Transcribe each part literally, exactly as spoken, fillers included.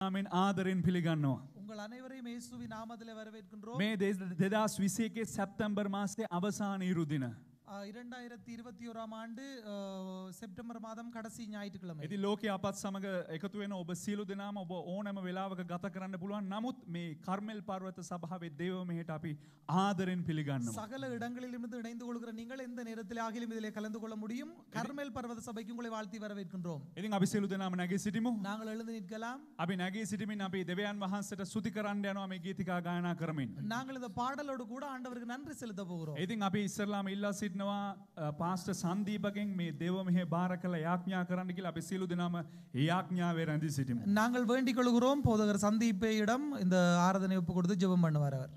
නාමයෙන් ආදරෙන් පිළිගන්නවා. உங்கள் அனைவரையும் இயேசுவின் நாமத்திலே வரவேற்கின்றோம். මේ දෙදාස් විසි එකේ සැප්තැම්බර් මාසයේ අවසාන ඉරු දින. இரண்டாயிரத்தி இருபத்தி ஓராம் ஆண்டு செப்டம்பர் மாதம் கடைசி ஞாயிற்றுக்கிழமை. ඉතින් ලෝකයේ අපත් සමග එකතු වෙන ඔබ සියලු දෙනාම ඔබ ඕනෑම වෙලාවක ගත කරන්න පුළුවන්. නමුත් මේ කර්මෙල් පර්වත සභාවේ දේව මෙහෙට අපි ආදරෙන් පිළිගන්නවා. சகல இடங்களிலிருந்து இணைந்து கொள்கிற நீங்கள் எந்த நேரத்தில் ஆகிலும் இதிலே கலந்து கொள்ள முடியும். கர்மேல் பர்வத சபைக்கு உங்களை வாழ்த்தி வரவேற்கின்றோம். ඉතින් අපි සියලු දෙනාම නැගී සිටිමු. நாங்கள் எழுந்து நிற்கலாம். අපි නැගී සිටිමින් අපි දෙවියන් වහන්සේට ස්තුති කරන්න යනවා මේ ගීතිකා ගායනා කරමින්. நாங்கள் இந்த பாடலோடு கூட ஆண்டவருக்கு நன்றி செலுத்த போகிறோம். ඉතින් අපි ඉස්සරලාම ඉල්ලා සිටිනවා පාස්ටර් සන්දීපගෙන් මේ දේව මෙහෙ බාර කළ යාඥා කරන්න කියලා අපි සියලු දෙනාම ඒ යාඥාවේ රැඳී සිටිමු. நாங்கள் வேண்டிக் கொள்கிறோம் போதகர் சந்தீப்பையிடம் இந்த ஆராதனை ஒப்பு கொடுத்து ஜெபம் பண்ணுவார் அவர்.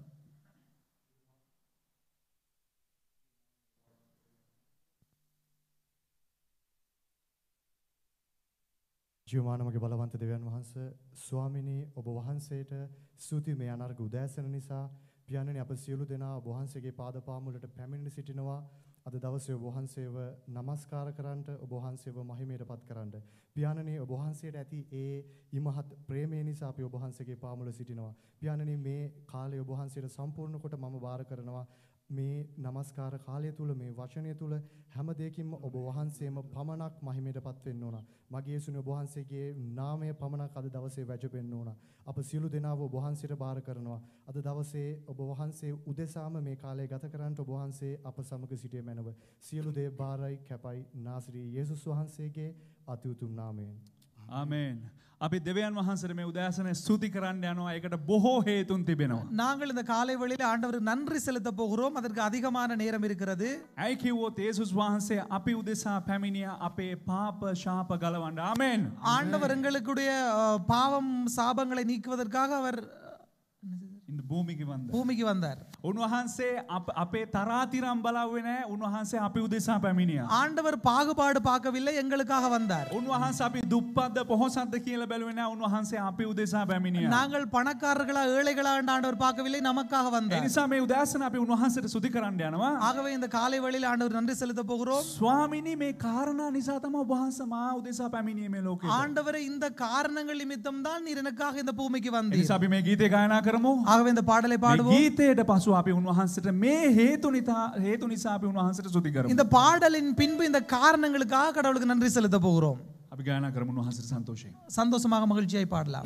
ජීවමානමගේ බලවන්ත දෙවියන් වහන්සේ ස්වාමිනී ඔබ වහන්සේට ස්තුති මේ අනර්ග උදෑසන නිසා පියාණනි අප සියලු දෙනා ඔබ වහන්සේගේ පාදපාමුලට පැමිණ සිටිනවා. අද දවසේ ඔබ වහන්සේව নমස්කාර කරන්නට ඔබ වහන්සේව මහිමයටපත් කරන්නට පියාණනි ඔබ වහන්සේට ඇති ඒ ඉමහත් ප්‍රේමය නිසා අපි ඔබ වහන්සේගේ පාමුල සිටිනවා. පියාණනි මේ කාලය ඔබ වහන්සේට සම්පූර්ණ කොට මම බාර කරනවා. මේ নমස්කාර කාලය තුල මේ වචනය තුල හැම දෙයකින්ම ඔබ වහන්සේම පමණක් මහිමයටපත් වෙන්න ඕන. මගේ යේසුනේ ඔබ වහන්සේගේ නාමය පමණක් අද දවසේ වැජපෙන්න ඕන. අප සියලු දෙනාව ඔබ වහන්සේට බාර කරනවා. අද දවසේ ඔබ වහන්සේ උදෙසාම මේ කාලය ගත කරන්නට ඔබ වහන්සේ අප සමග සිටියේ මැනව. සියලු දේ බාරයි කැපයි නාසරී යේසුස් වහන්සේගේ අති උතුම් නාමයෙන්. ආමේන්. අපි දෙවියන් වහන්සේට මේ උදෑසනේ ස්තුති කරන්න යනවා. ඒකට බොහෝ හේතුන් තිබෙනවා. நாங்கள் இந்த காலை வேளையிலே ஆண்டவருக்கு நன்றி செலுத்த போகிறோம். அதற்கு அதிகமான நேரம் இருக்கிறது. ඇයි කිව්වොත් යේසුස් වහන්සේ අපි උදෙසා පැමිණියා අපේ පාප ශාප ගලවන්න. ආමේන්. ஆண்டவர் எங்களுடைய பாவம் சாபங்களை நீக்குவதற்காக அவர் இந்த භූමිக்கு வந்தார். பூமிக்கு வந்தார். උන්වහන්සේ අපේ තරාතිරම් බලවුවේ නැහැ. උන්වහන්සේ අපි උදෙසා පැමිණියා. ஆண்டவர் பாகுபாடு பார்க்கவில்லை, எங்களுக்காக வந்தார். උන්වහන්සේ අපි දුප්පත්ද පොහොසත්ද කියලා බැලුවේ නැහැ. උන්වහන්සේ අපි උදෙසා පැමිණියා. நாங்கள் பணக்காரர்களா ஏழைகளா என்று ஆண்டவர் பார்க்கவில்லை, நமக்காக ඒ வந்தார். නිසා මේ උදෑසන අපි උන්වහන්සේට ස්තුති කරන්න යනවා. ஆகவே இந்த காலை வேளையிலே ஆண்டவர் நன்றி செலுத்த போகிறோம். ස්වාමිනී මේ කාරණා නිසා තමයි ඔබ වහන්සේ මා උදෙසා පැමිණියේ මේ ලෝකෙට. ஆண்டவரே இந்த காரணங்கள் நிமித்தம் தான் நீர் எனக்காக இந்த பூமிக்கு ඒ வந்தீர். නිසා අපි මේ ගීතය ගායනා කරමු. ஆகவே இந்த பாடலை பாடுவோம். ගීතයට පසු අපි උන්වහන්සේට මේ හේතු නිසා හේතු නිසා අපි උන්වහන්සේට ස්තුති කරමු. இந்த பாடலின் பின்பு இந்த காரணங்களுக்காக கடவுளுக்கு நன்றி செலுத்த போகிறோம். අපි ගායනා කරමු උන්වහන්සේට සන්තෝෂයෙන්. சந்தோஷமாக மகிழ்ச்சியாய் பாடலாம்.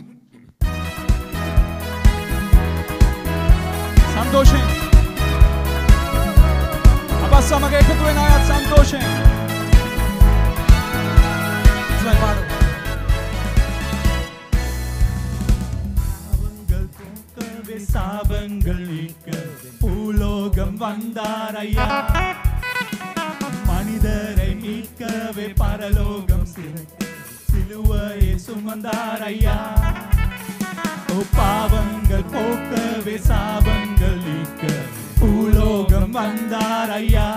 සන්තෝෂයෙන්. අපත් සමග එකතු වෙන අයත් සන්තෝෂයෙන්. இஸ்ராயேல் பாடுவோம். சாபங்கள் நீக்க பூலோகம் வந்தார் ஐயா. மனிதரை மீட்கவே பரலோகம் சிலுவையை சுமந்தார் ஐயா. ஓ பாவங்கள் போக்கவே சாபங்கள் நீக்க பூலோகம் வந்தார் ஐயா.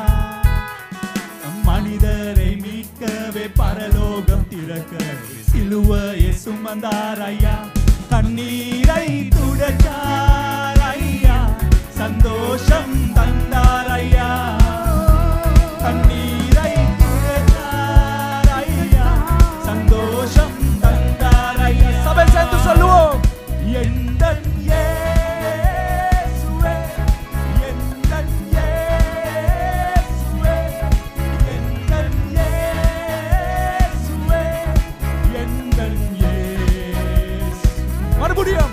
மனிதரை மீட்கவே பரலோகம் திறக்க சிலுவையை சுமந்தார் ஐயா. கண்ணீரை துடைத்தார் ஐயா, சந்தோஷம் தந்தார் ஐயா. கண்ணீரை துடைத்தார் ஐயா, சந்தோஷம் தந்தார் ஐயா. சபை சேர்ந்து சொல்லுவோம். எந்தன் இயேசுவே, எந்தன் இயேசுவே, எந்தன் இயேசுவே, எந்தன் இயேசு. மறுபடியும்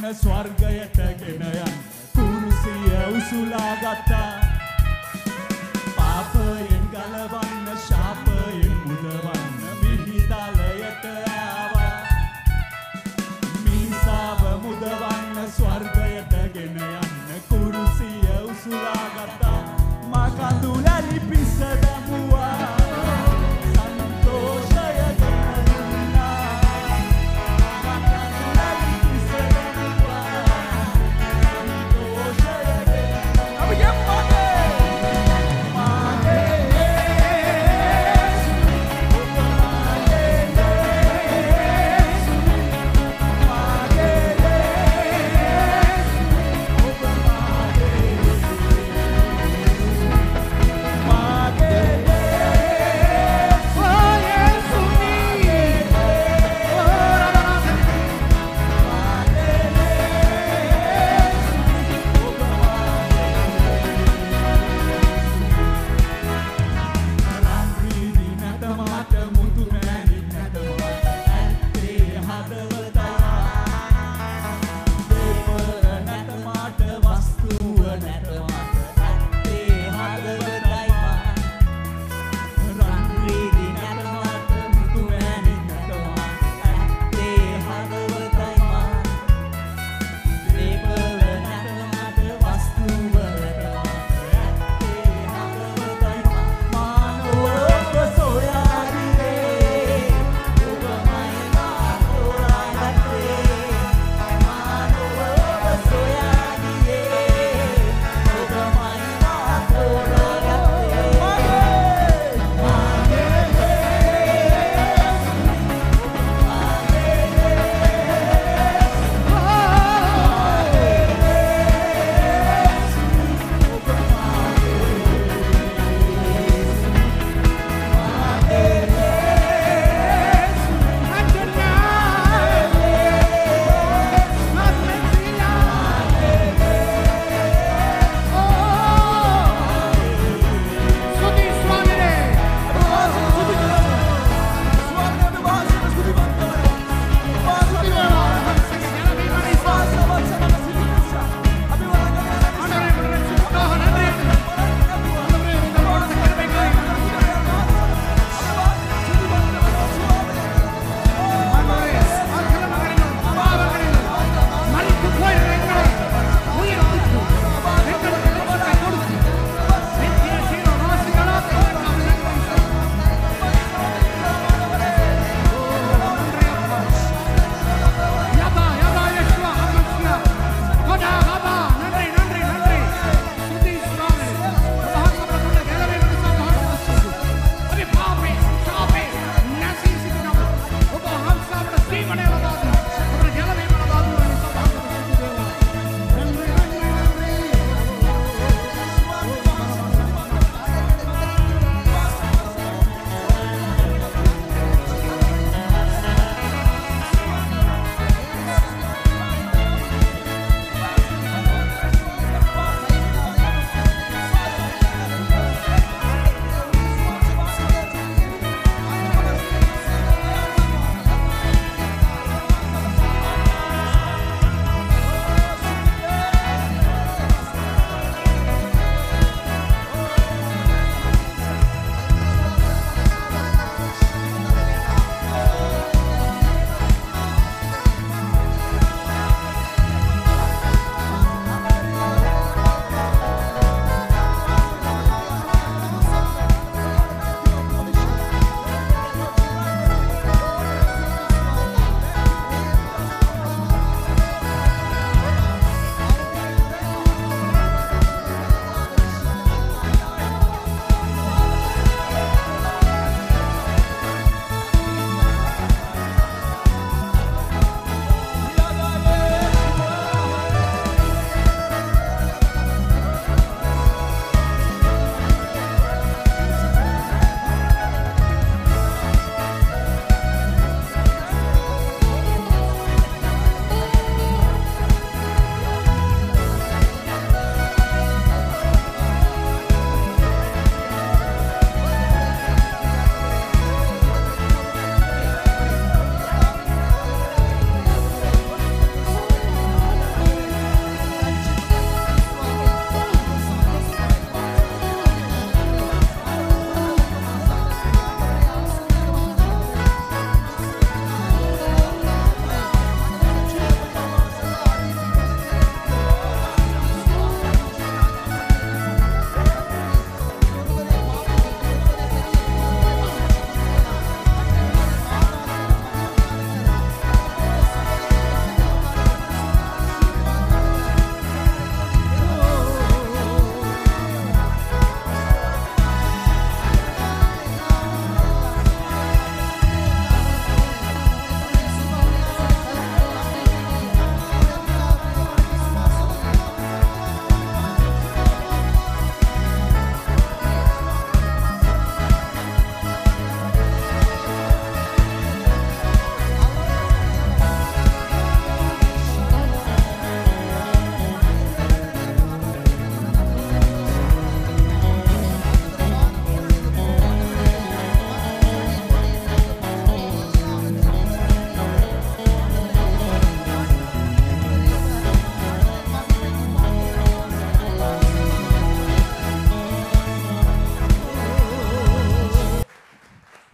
ස්වර්ගයට ගෙන යන්න කුරුසිය උසුලා ගත්තා පාපයෙන් ගලවන්න ශාපයෙන් මුදවන්න මිහිතලයට ආවා මිනිසාව මුදවන්න ස්වර්ගයට ගෙන යන්න කුරුසිය උසුලා ගත්තා මා කඳුලැලි පිස දැමුවා සන්තෝෂය ගෙන දුන්නා මා කඳුලැලි පිස දැමුවා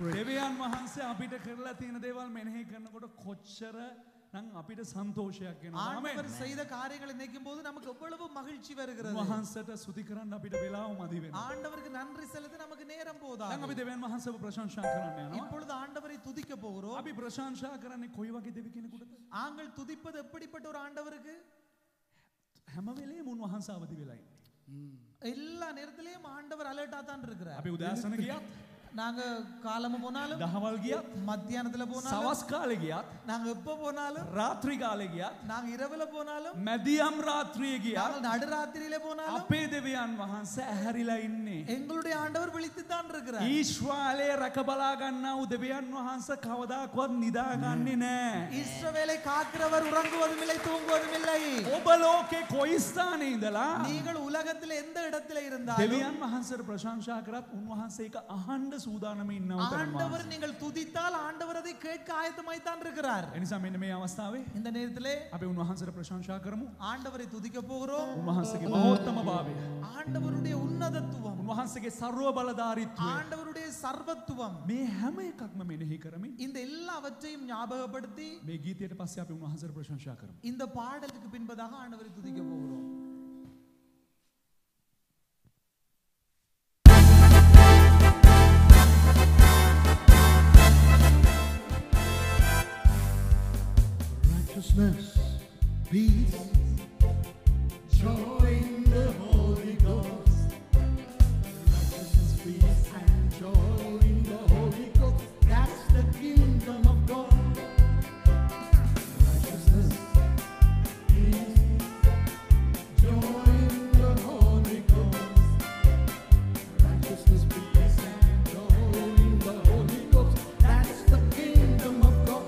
දෙවියන් වහන්සේ අපිට කරලා තියෙන දේවල් මෙනෙහි කරනකොට කොච්චර නම් අපිට සන්තෝෂයක් එනවා. ஆண்டவர் செய்த காரியங்களை நினைக்கும் போது நமக்கு எவ்வளவு மகிழ்ச்சி வருகிறது. වහන්සේට ස්තුති කරන්න අපිට වෙලාව මදි වෙනවා. ஆண்டவருக்கு நன்றி செலுத்த நமக்கு நேரம் போதாது. දැන් අපි දෙවියන් වහන්සේව ප්‍රශංසා කරන්න යනවා. இப்பொழுது ஆண்டவரை துதிக்க போகிறோம். අපි ප්‍රශංසා කරන්නේ කොයි වගේ දෙවි කෙනෙකුටද? நாங்கள் துதிப்பது எப்படிப்பட்ட ஒரு ஆண்டவருக்கு? හැම වෙලේම උන්වහන්සේ අවදි වෙලා ඉන්නේ. எல்லா நேரத்திலயும் ஆண்டவர் அலர்ட்டா தான் இருக்கிறார். අපි උදෑසන ගියත් நாங்க காலම போனாலும் දහවල් ගියත් மத்தியானத்துல போனாலும் සවස් කාලේ ගියත් நாங்க எப்ப போனாலும் රාත්‍රී කාලේ ගියත් நாங்க இரவுல போனாலும் මැදියම් රාත්‍රියේ ගියත් நாங்கள் நடுராத்திரியில போனாலும் අපේ දෙවියන් වහන්සේ ඇහැරිලා ඉන්නේ. எங்களுடைய ஆண்டவர் விழித்து தான் இருக்கிறார். ඊශ්‍රායලේ රැක බලා ගන්නා වූ දෙවියන් වහන්සේ කවදාකවත් නිදාගන්නේ නැහැ. இஸ்ரவேலை காக்கிறவர் உறங்குவதும் இல்லை தூங்குவதும் இல்லை. ඔබ ලෝකේ කොයි ස්ථානේ ඉඳලා நீங்கள் உலகத்தில் எந்த இடத்துல இருந்தாலும் දෙවියන් වහන්සේට ප්‍රශංසා කරත් උන්වහන්සේ ඒක අහන්න සූදානම් ඉන්නවා. ஆண்டவர் நீங்கள் துதித்தால் ஆண்டவர் அதை கேட்க ஆயத்தமாய் தான் இருக்கிறார். එනිසා මෙන්න මේ අවස්ථාවේ இந்த நேரத்திலே අපි උන්වහන්සේට ප්‍රශංසා කරමු. ஆண்டவரை துதிக்க போகிறோம். උන්වහන්සේගේ මහෝත්තම භාවය, ஆண்டவருடைய உன்னதத்துவம், උන්වහන්සේගේ ਸਰව බලධාරීත්වය, ஆண்டவருடைய சர்வத்துவம், මේ හැම එකක්ම මෙනෙහි කරමින් இந்த எல்லாவற்றையும் ஞாபகப்படுத்தி මේ ගීතයට පස්සේ අපි උන්වහන්සේට ප්‍රශංසා කරමු. இந்த பாடலுக்கு பின்பதாக ஆண்டவரை துதிக்க போகிறோம். Righteousness, peace, joy in the Holy Ghost. Righteousness, peace, and joy in the Holy Ghost. That's the kingdom of God. Righteousness, peace, joy in the Holy Ghost. Righteousness, peace, and joy in the Holy Ghost. That's the kingdom of God.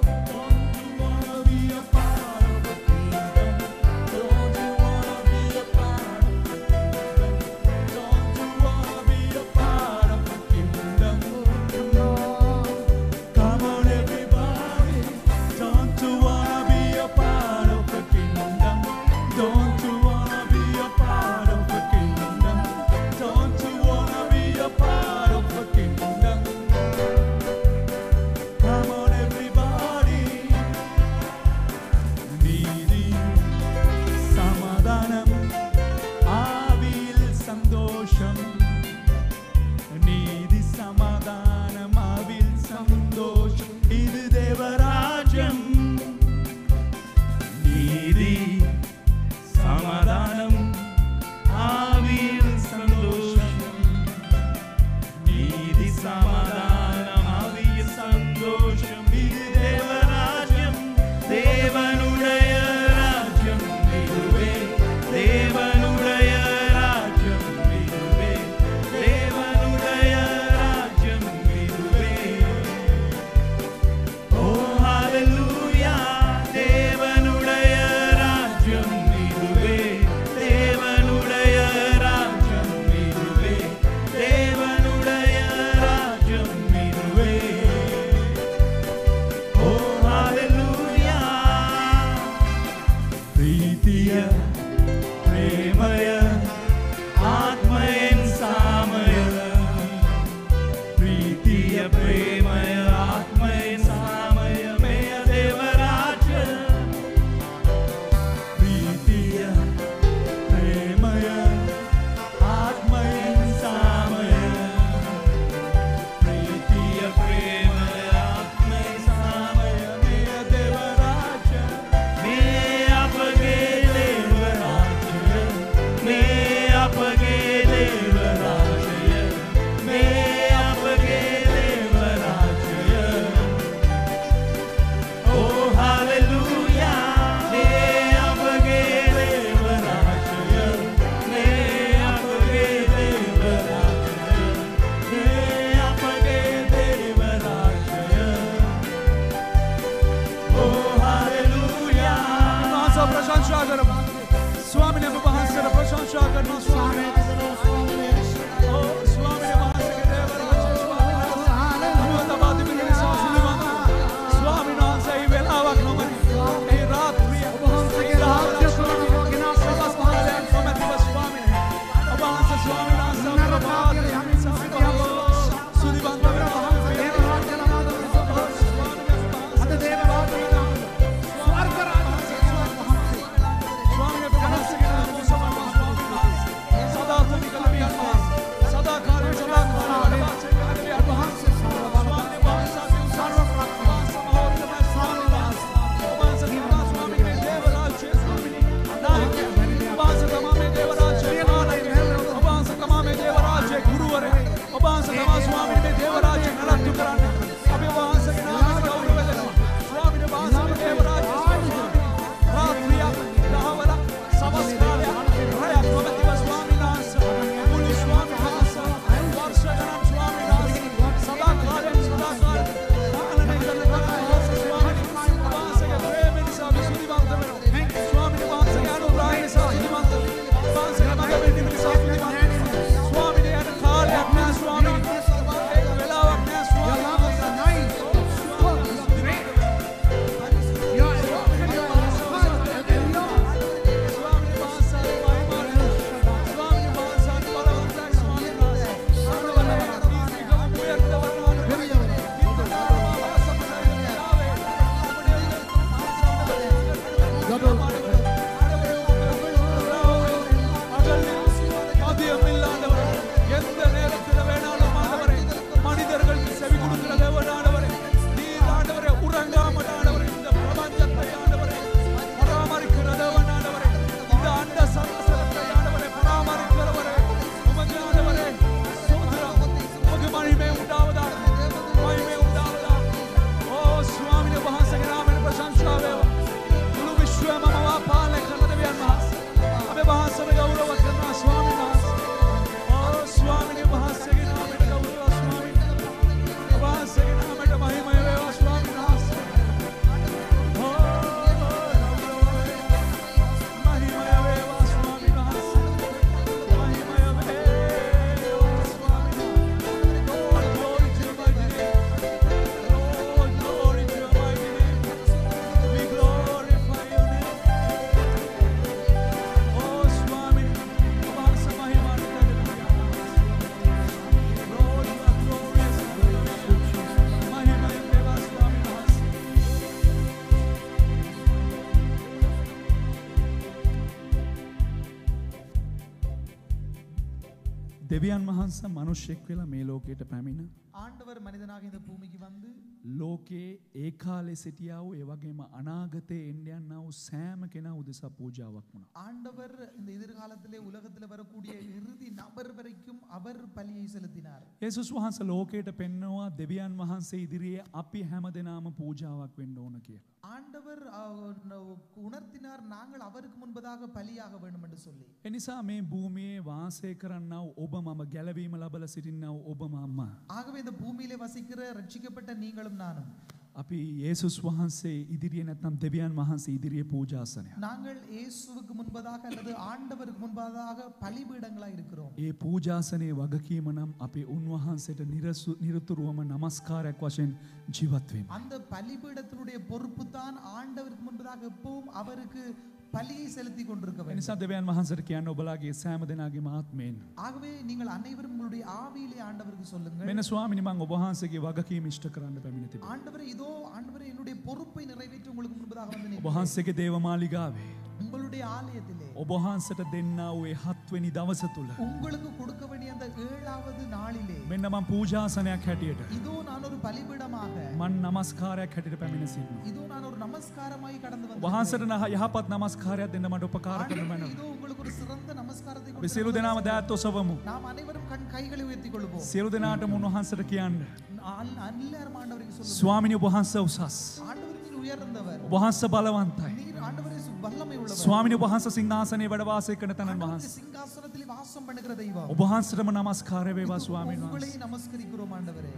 දෙවියන් වහන්සේ මිනිසෙක් වෙලා මේ ලෝකයට පැමිණ ஆண்டவர் மனிதனாக இந்த பூமிக்கு வந்து ලෝකේ ඒ කාලේ සිටියා වූ ඒ වගේම අනාගතේ එන්න යනා වූ සෑම කෙනා උදෙසා පූජාවක් වුණා. ஆண்டவர் இந்த எதிர்காலத்திலே உலகத்தில் வரக்கூடிய இறுதி நபர் வரைக்கும் அவர் பலியை செலுத்தினார். යේසුස් වහන්සේ ලෝකයට පෙන්වනවා දෙවියන් වහන්සේ ඉදිරියේ අපි හැමදෙනාම පූජාවක් වෙන්න ඕන කියලා. ஆண்டவர் அஹ், உணர்த்தினார் நாங்கள் அவருக்கு முன்பதாக பலியாக வேண்டும் என்று சொல்லி. ඒ නිසා මේ භූමියේ වාසය කරන්නා වූ ඔබ මම ගැලවීම ලබලා සිටින්නා වූ ඔබ මම ஆகவே இந்த பூமியிலே வசிக்கிற ரட்சிக்கப்பட்ட நீங்களும் நானும் අපි යේසුස් වහන්සේ ඉදිරියේ නැත්නම් දෙවියන් වහන්සේ ඉදිරියේ පූජාසනය. நாங்கள் இயேசுவுக்கு முன்பதாக அல்லது ஆண்டவருக்கு முன்பதாக பலிபீடங்களாக இருக்கிறோம். ඒ පූජාසනයේ වගකීම නම් අපි උන්වහන්සේට නිරතුරුවම নমස්කාරයක් වශයෙන් ජීවත් වීම. அந்த பலிபீடத்தினுடைய பொறுப்பு தான் ஆண்டவருக்கு முன்பதாக எப்பவும் அவருக்கு பலியை செலுத்தி கொண்டிருக்க ඒ வேண்டும். නිසා දෙවියන් වහන්සේට කියන්න ඔබලාගේ සෑම දෙනාගේම ආත්මයෙන් ஆகவே நீங்கள் அனைவரும் உங்களுடைய ஆவியிலே ஆண்டவருக்கு சொல்லுங்கள், මෙන්න ස්වාමිනී මම ඔබ වහන්සේගේ වගකීම ඉෂ්ට කරන්න පැමිණ තිබෙනවා. ஆண்டவரே இதோ ஆண்டவரே என்னுடைய பொறுப்பை நிறைவேற்றி உங்களுக்கு முன்பதாக வந்து ඔබ நிற்கிறேன். වහන්සේගේ දේවමාලිගාවේ உங்களுடைய ஆலயத்திலே ඔබ වහන්සේට දෙන්නා වූ ඒ හත්වෙනි දවස තුල உங்களுக்கு கொடுக்க வேண்டிய அந்த ஏழாவது நாளிலே මෙන්න මම පූජාසනයක් හැටියට இதோ நான் ஒரு பலிபீடமாக, මන් නමස්කාරයක් හැටියට පැමිණ සිටිනවා. இதோ நான் ஒரு நமஸ்காரமாய் கடந்து ඔබ வந்தேன். වහන්සේට නහ- යහපත් නමස්කාරයක් දෙන්න මට උපකාර කරන ஆண்டவரே, මැනව. இதோ உங்களுக்கு ஒரு சிறந்த நமஸ்காரத்தை අපි கொடுக்க සියලු දෙනාම දෑත් ඔසවමු. நாம் அனைவரும் கண் கைகளை உயர்த்திக் கொள்வோம். සියලු දෙනාටම උන්වහන්සේට කියන්න எல்லாரும் ஆண்டவருக்கு சொல்லுவோம், ස්වාමිනී ඔබ වහන්සේ උසස්. ஆண்டவரே நீர் உயர்ந்தவர், ඔබ වහන්සේ බලවන්තයි. நீர் ஆண்டவரே வல்லமை உள்ளவர், ස්වාමිනී ඔබ වහන්සේ සිංහාසනයේ වැඩ වාසය කරන තනන් ஆண்டவரே වහන්සේ. சிங்காசனத்திலே வாசம் பண்ணுகிற தெய்வம், ඔබ වහන්සේටම නමස්කාරය වේවා ස්වාමීන් உங்களை වහන්සේ. நமஸ்கரிக்கிறோம் ஆண்டவரே.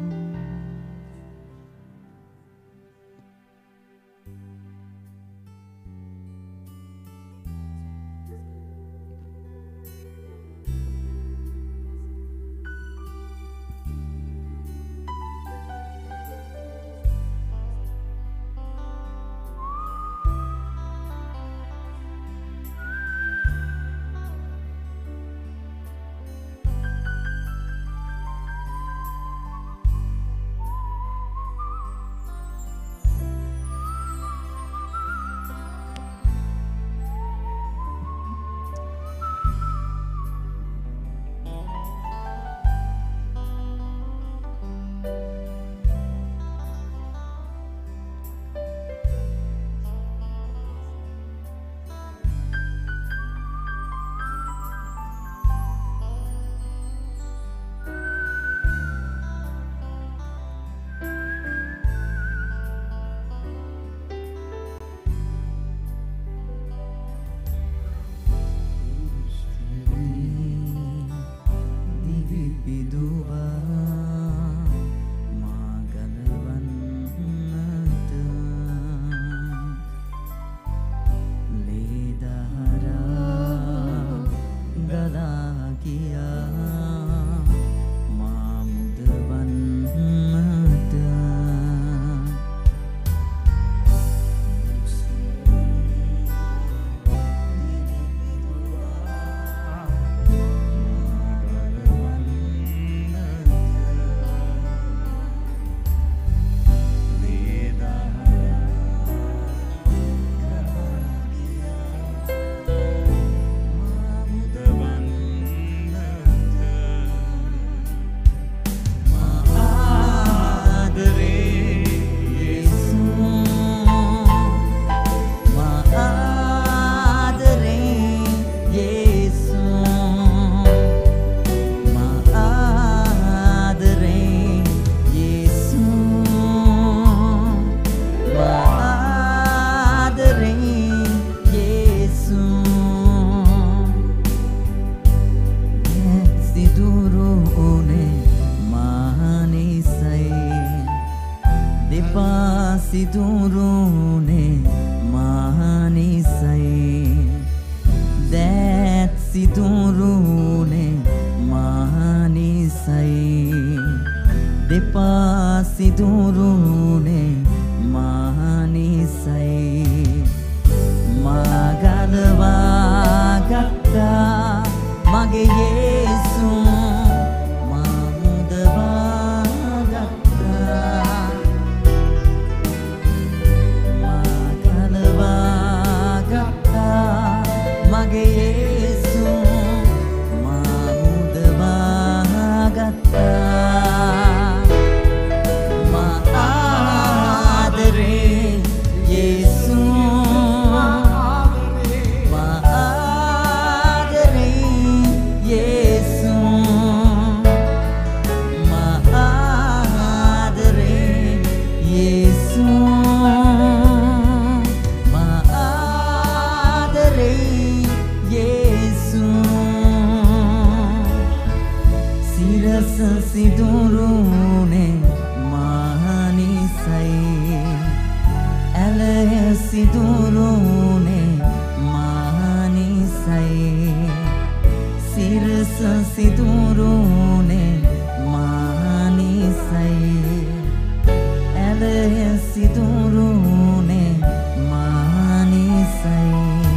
සිදුරුනේ මහනිසයි දැත් සිදුරුනේ මහනිසයි දෙපා සිදුරුනේ මහනිසයි මගලවා ගත්තා මගේ යේසු මගේ යේසු මා මුදවා සිදුරුනේ මානිසයි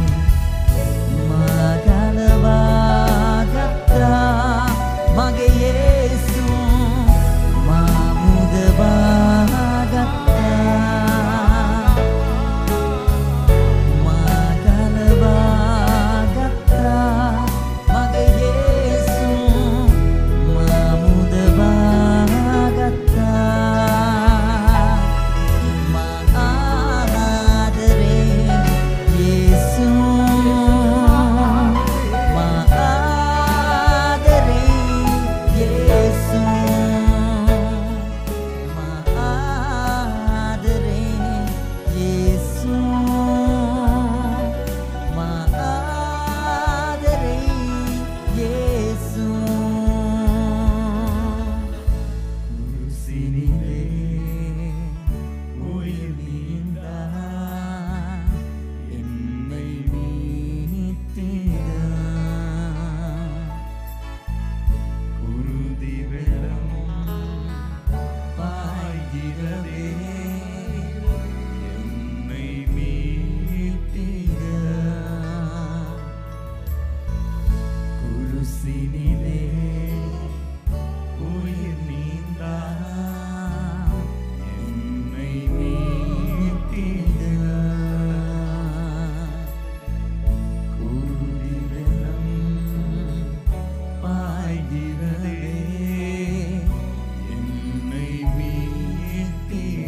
මාගලවා ගත්තා මගේ යේසු මා මුදවා ගත්තා මාගලවා ගත්තා මගේ යේසු මා මුදවා ගත්තා මා ආදරේ යේසු මා ආදරේ යේසු මා ආදරේ යේසු මා ආදරේ යේසු குருசினிலே உயிர் நீந்தார் என்னை மீட்டினார் குருதி வெள்ளம் பாய்கிறதே என்னை மீட்டினார் குருசினிலே உயிர் நீந்தார் என்னை மீட்டினார் குருதி வெள்ளம் பாய்கிறதே என்னை மீட்டினார்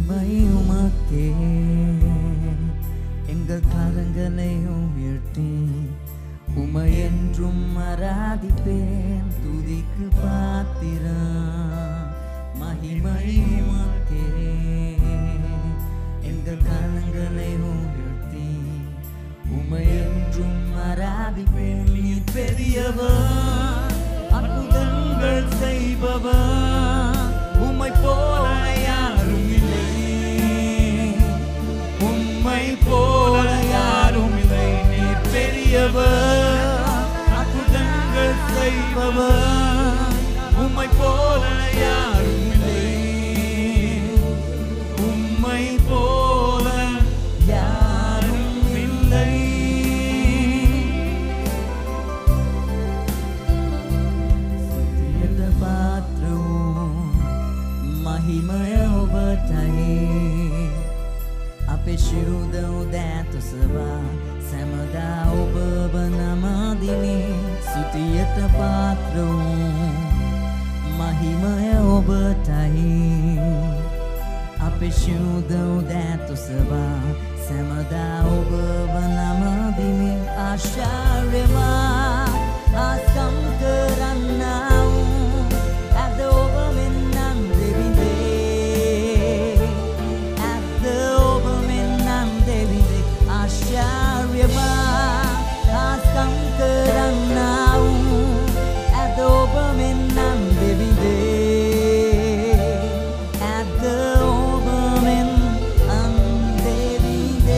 மகிமை உமக்கே எங்கள் கரங்களை உயர்த்தி உமை என்றும் ஆராதிப்பேன் துதிக்கு பாத்திரா மகிமை உமக்கே எங்கள் கரங்களை உயர்த்தி உமை என்றும் ஆராதிப்பேன் நீ பெரியவர் அற்புதங்கள் செய்பவர் உம்மை போல யாரும் இல்லை உம்மை போல யாரும் இல்லை நீ பெரியவர் அற்புதங்கள் செய்பவர் உம்மை போல யாரும் இல்லை உம்மை போல யாரும் இல்லை සුතියට පාත්‍ර වූ මහිමය ඔබටයි අපේ ශිරුද උදෑත සවා සැමදා ඔබ බනමදිනේ සුතියට පාත්‍ර වූ මහිමය ඔබටයි අපේ ශිරුද උදෑත සවා සැමදා ඔබ බනමදිනේ ආශාර්යවා ආසම් කරන්නා වූ ඇද ඔබ මෙන්නම් දෙවිදේ ඇද ඔබ මෙන්නම් දෙවිදේ ආශාර්යවා ආසම් කරන්නා වූ ඇද ඔබ මෙන්නම් දෙවිදේ ඇද ඔබ මෙන්නම් දෙවිදේ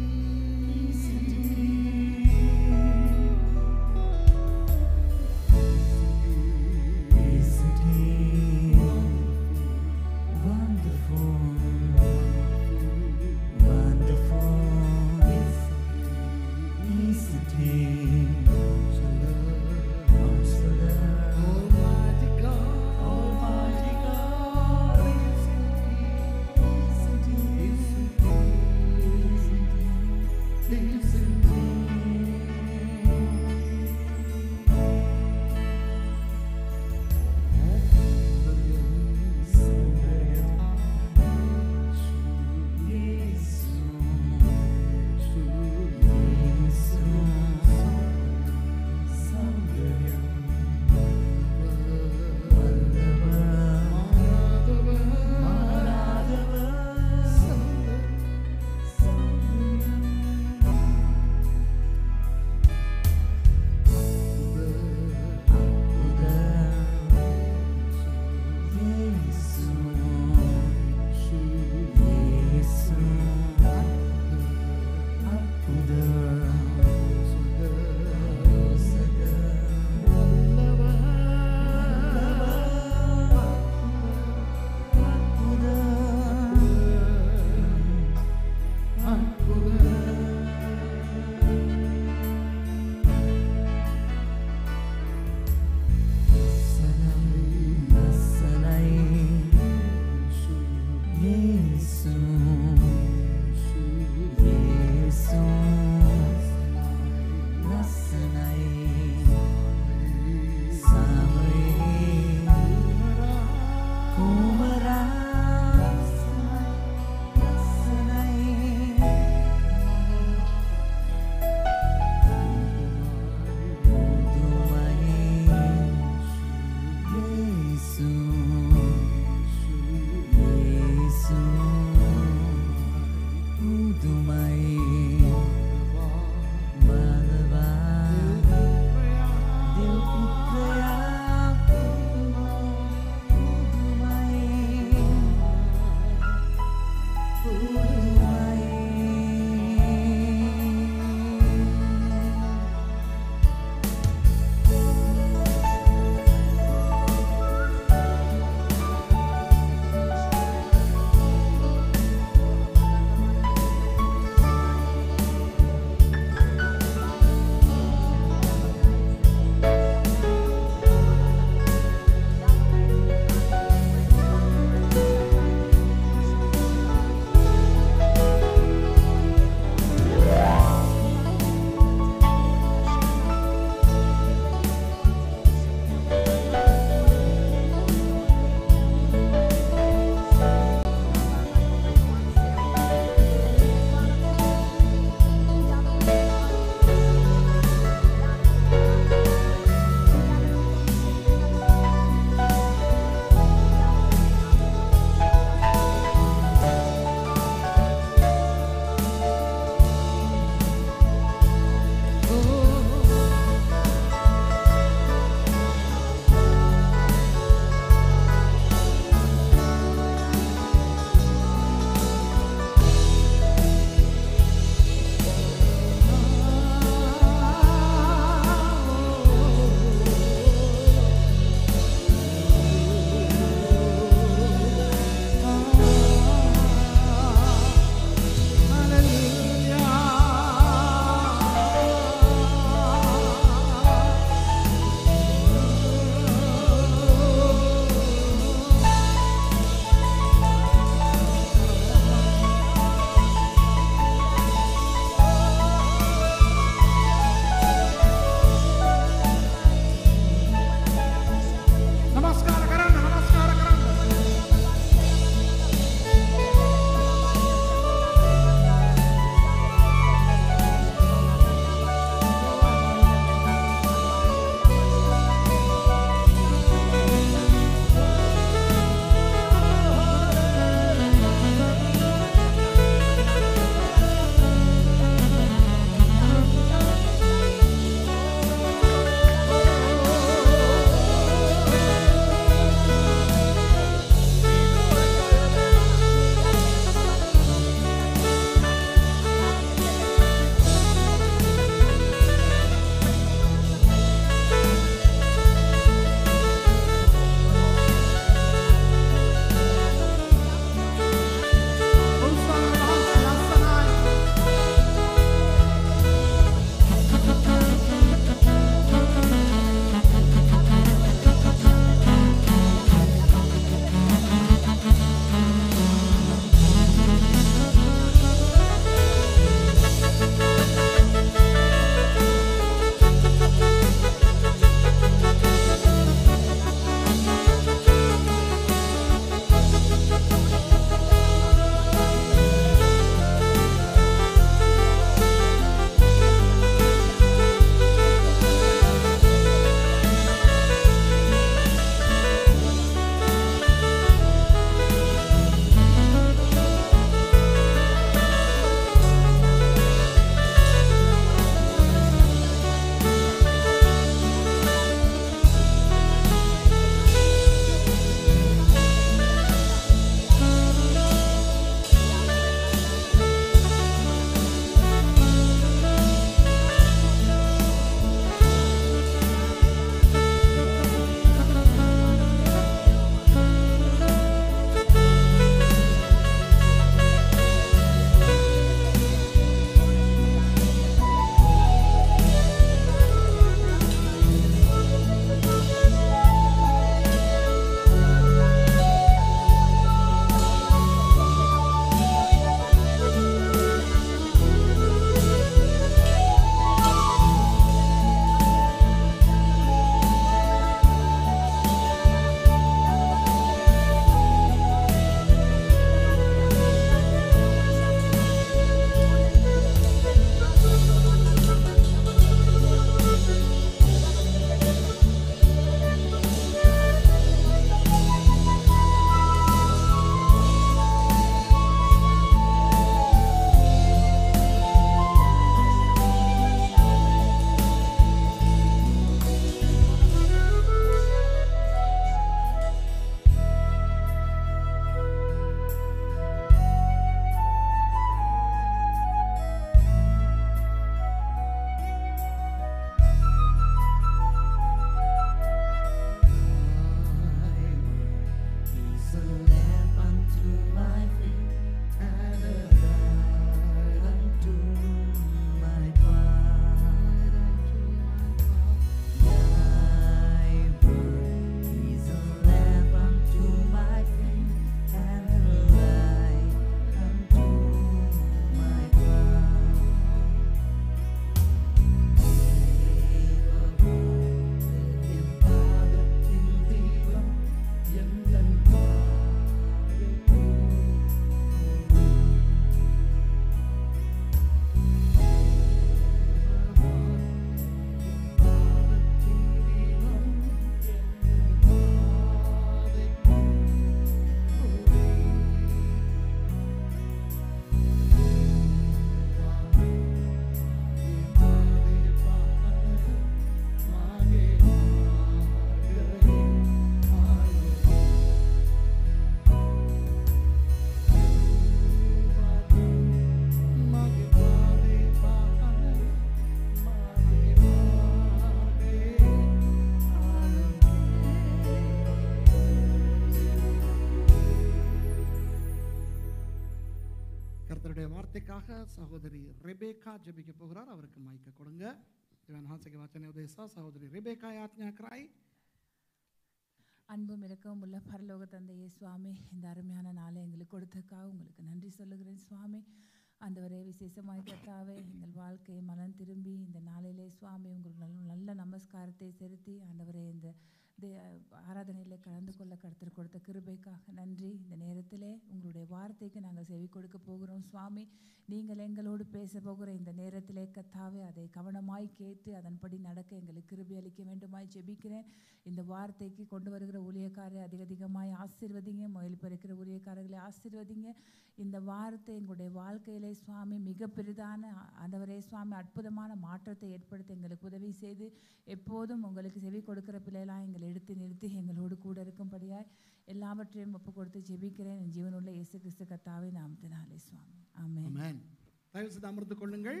எங்களுக்காக சகோதரி ரெபேக்கா ஜெபிக்க போகிறார். அவருக்கு மைக்க கொடுங்க. தேவன் ஹாசகி வாச்சனை உதேசா சகோதரி ரெபேக்கா யாத்ஞா கிராய். அன்பும் இரக்கமும் உள்ள பரலோக தந்தையே சுவாமி, இந்த அருமையான நாளை எங்களுக்கு கொடுத்ததுக்காக உங்களுக்கு நன்றி சொல்லுகிறேன் சுவாமி. ஆண்டவரே, விசேஷமாய் கர்த்தாவே, எங்கள் வாழ்க்கையை மனம் திரும்பி இந்த நாளிலே சுவாமி உங்களுக்கு நல்ல நல்ல நமஸ்காரத்தை செலுத்தி ஆண்டவரே இந்த தே ஆராதனையில் கலந்து கொள்ள கருத்தர் கொடுத்த கிருபைக்காக நன்றி. இந்த நேரத்திலே உங்களுடைய வார்த்தைக்கு நாங்கள் செவி கொடுக்க போகிறோம் சுவாமி. நீங்கள் எங்களோடு பேச போகிற இந்த நேரத்திலே கர்த்தாவே அதை கவனமாய் கேட்டு அதன்படி நடக்க எங்களுக்கு கிருபை அளிக்க வேண்டுமாய் ஜெபிக்கிறேன். இந்த வார்த்தைக்கு கொண்டு வருகிற ஊழியக்காரரை அதிக அதிகமாய் ஆசீர்வதிங்க. முயல் பறிக்கிற ஊழியக்காரர்களை ஆசீர்வதிங்க. இந்த வார்த்தை எங்களுடைய வாழ்க்கையிலே சுவாமி மிக பெரிதான ஆண்டவரே சுவாமி அற்புதமான மாற்றத்தை ஏற்படுத்த எங்களுக்கு உதவி செய்து எப்போதும் உங்களுக்கு செவி கொடுக்கிற பிள்ளைகளாக எங்களை எடுத்து நிறுத்தி எங்களோடு கூட இருக்கும்படியாய் எல்லாவற்றையும் ஒப்பு கொடுத்து ஜெபிக்கிறேன் என் ஜீவனுள்ள இயேசு கிறிஸ்து கர்த்தாவே நாமத்தினாலே சுவாமி. ஆமென். ஆமென். தயவு செய்து அமர்ந்து கொள்ளுங்கள்.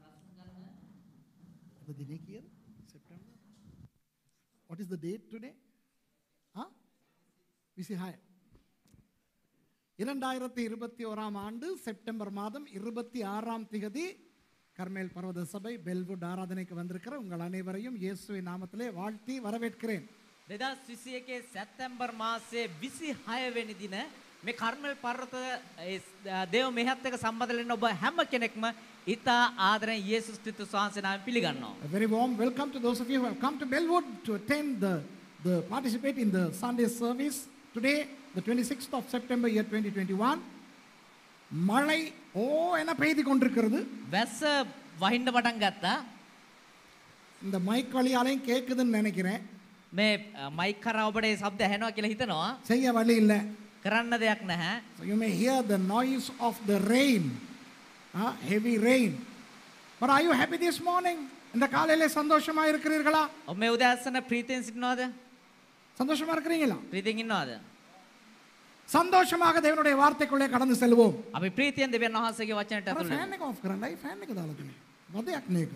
The date here, September. What is the date today? Huh? We see high. இரண்டாயிரத்தி இருபத்தி ஓராம் ஆண்டு செப்டம்பர் மாதம் இருபத்தி ஆறாம் திகதி கர்மேல் பர்வத சபை பெல்வுட் ஆராதனைக்கு வந்திருக்கிற உங்கள் அனைவரையும் இயேசுவின் நாமத்திலே வாழ்த்தி வரவேற்கிறேன். දෙදස් විසි එකේ සැප්තැම්බර් මාසයේ විසිහය වෙනි දින මේ කර්මල් පර්වත දේව මෙහෙත් එක්ක සම්බන්ධ වෙන ඔබ හැම කෙනෙක්ම ඉතා ආදරෙන් යේසුස් ක්‍රිස්තුස් වහන්සේ නාමයෙන් පිළිගන්නවා. A very warm welcome to those of you who have come to Bellwood to attend the the participate in the Sunday service today, the twenty-sixth of September year twenty twenty-one. மழை ஓ என பெய்து கொண்டிருக்கிறது. වැස්ස වහින්න පටන් ගත්තා. இந்த மைக் வழியாலையும் கேக்குதுன்னு நினைக்கிறேன். මේ මයික් කරා ඔබට ඒ ශබ්ද ඇහෙනවා කියලා හිතනවා. செய்ய வழி இல்லை. කරන්න දෙයක් නැහැ. So you may hear the noise of the rain, uh, heavy rain. But are you happy this morning? இந்த காலையில சந்தோஷமா இருக்கிறீர்களா? ඔබ මේ උදෑසන ප්‍රීතියෙන් සිටිනවද? சந்தோஷமா இருக்கிறீங்களா? ප්‍රීතියෙන් ඉන්නවද? சந்தோஷமாக தேவனுடைய வார்த்தைக்குள்ளே கடந்து செல்வோம். අපි ප්‍රීතියෙන් දෙවියන් වහන්සේගේ වචනයට ඇතුල් ஃபேன் එක ஆஃப் කරන්නයි ஃபேன் එක දාලා තියෙන්නේ. වදයක් නේක.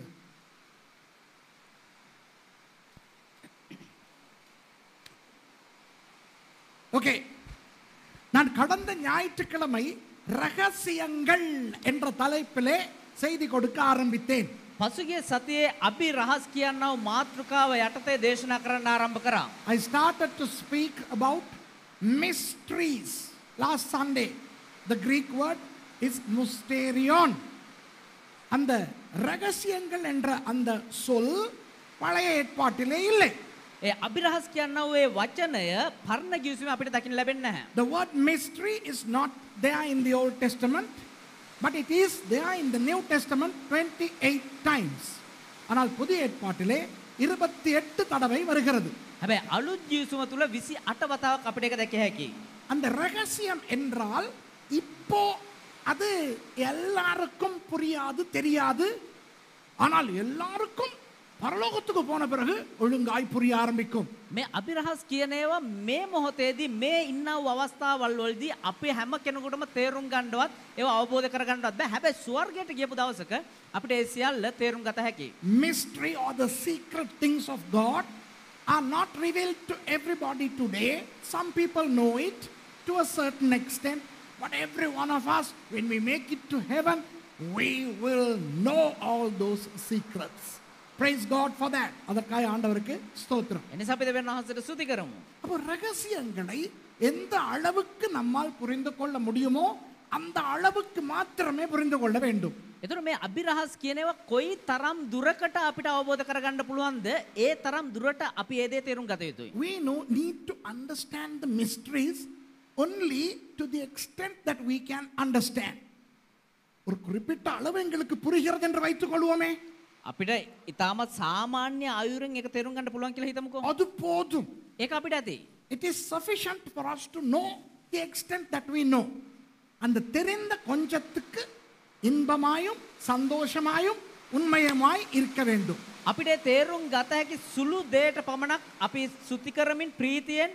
ஓகே, நான் கடந்த ஞாயிற்றுக்கிழமை ரகசியங்கள் என்ற தலைப்பிலே செய்தி கொடுக்க ஆரம்பித்தேன். පසුගිය සතියේ අපි රහස් කියනව මාතෘකාව යටතේ දේශනා කරන්න ආරම්භ කරා. I started to speak about mysteries last Sunday. The Greek word is mysterion. அந்த ரகசியங்கள் என்ற அந்த சொல் பழைய ஏற்பாட்டிலே இல்லை. ඒ අභිරහස් කියනව ඒ වචනය පරණ ගිවිසුමේ අපිට දකින්න ලැබෙන්නේ නැහැ. The word mystery is not there in the Old Testament, but it is there in the New Testament twenty-eight times. ஆனால் புதிய ஏற்பாட்டிலே இருபத்தி எட்டு தடவை வருகிறது. හැබැයි අලුත් ගිවිසුම තුල විසි අට වතාවක් අපිට ඒක දැකිය හැකියි. அந்த ரகசியம் என்றால் இப்போ அது எல்லாருக்கும் புரியாது, தெரியாது. ஆனால் எல்லாருக்கும் பரலோகத்துக்கு போன பிறகு ஒழுங்காய் புரிய ஆரம்பிக்கும். මේ අභිරහස් කියන ඒවා මේ මොහොතේදී මේ ඉන්නව අවස්ථාවල් වලදී අපි හැම කෙනෙකුටම තේරුම් ගන්නවත් ඒවා අවබෝධ කර ගන්නවත් බෑ. හැබැයි ස්වර්ගයට ගියපු දවසක අපිට ඒ සියල්ල තේරුම් ගත හැකියි. Mystery or the secret things of God are not revealed to everybody today. Some people know it to a certain extent, but every one of us, when we make it to heaven, we will know all those secrets. Praise God for that. அதற்காக ஆண்டவருக்கு ஸ்தோத்திரம். එනිසා අපි දෙවියන් වහන්සේට ස්තුති කරමු. அப்போ ரகசியங்களை எந்த அளவுக்கு நம்மால் புரிந்து கொள்ள முடியுமோ அந்த அளவுக்கு மாத்திரமே புரிந்து கொள்ள வேண்டும். එතකොට මේ අභිරහස් කියන ඒවා කොයි තරම් දුරකට අපිට අවබෝධ කරගන්න පුළුවන්ද? ඒ තරම් දුරට අපි ඒ දේ තේරුම් ගත යුතුයි. We know, need to understand the mysteries only to the extent that we can understand. ஒரு குறிப்பிட்ட அளவு எங்களுக்கு புரிகிறது என்று வைத்துக் கொள்வோமே. අපිට ඊටමත් සාමාන්‍ය ආයුරෙන් ඒක තේරුම් ගන්න පුළුවන් කියලා හිතමුකෝ. அது போதும். ඒක අපිට ඇති. It is sufficient for us to know the extent that we know. அந்த தெரிந்த கொஞ்சத்துக்கு இன்பமாயும் சந்தோஷமாயும் உண்மையுமாய் இருக்க வேண்டும். අපිට තේරුම් ගත හැකි සුළු දෙයට පමණක් අපි සුති කරමින් ප්‍රීතියෙන්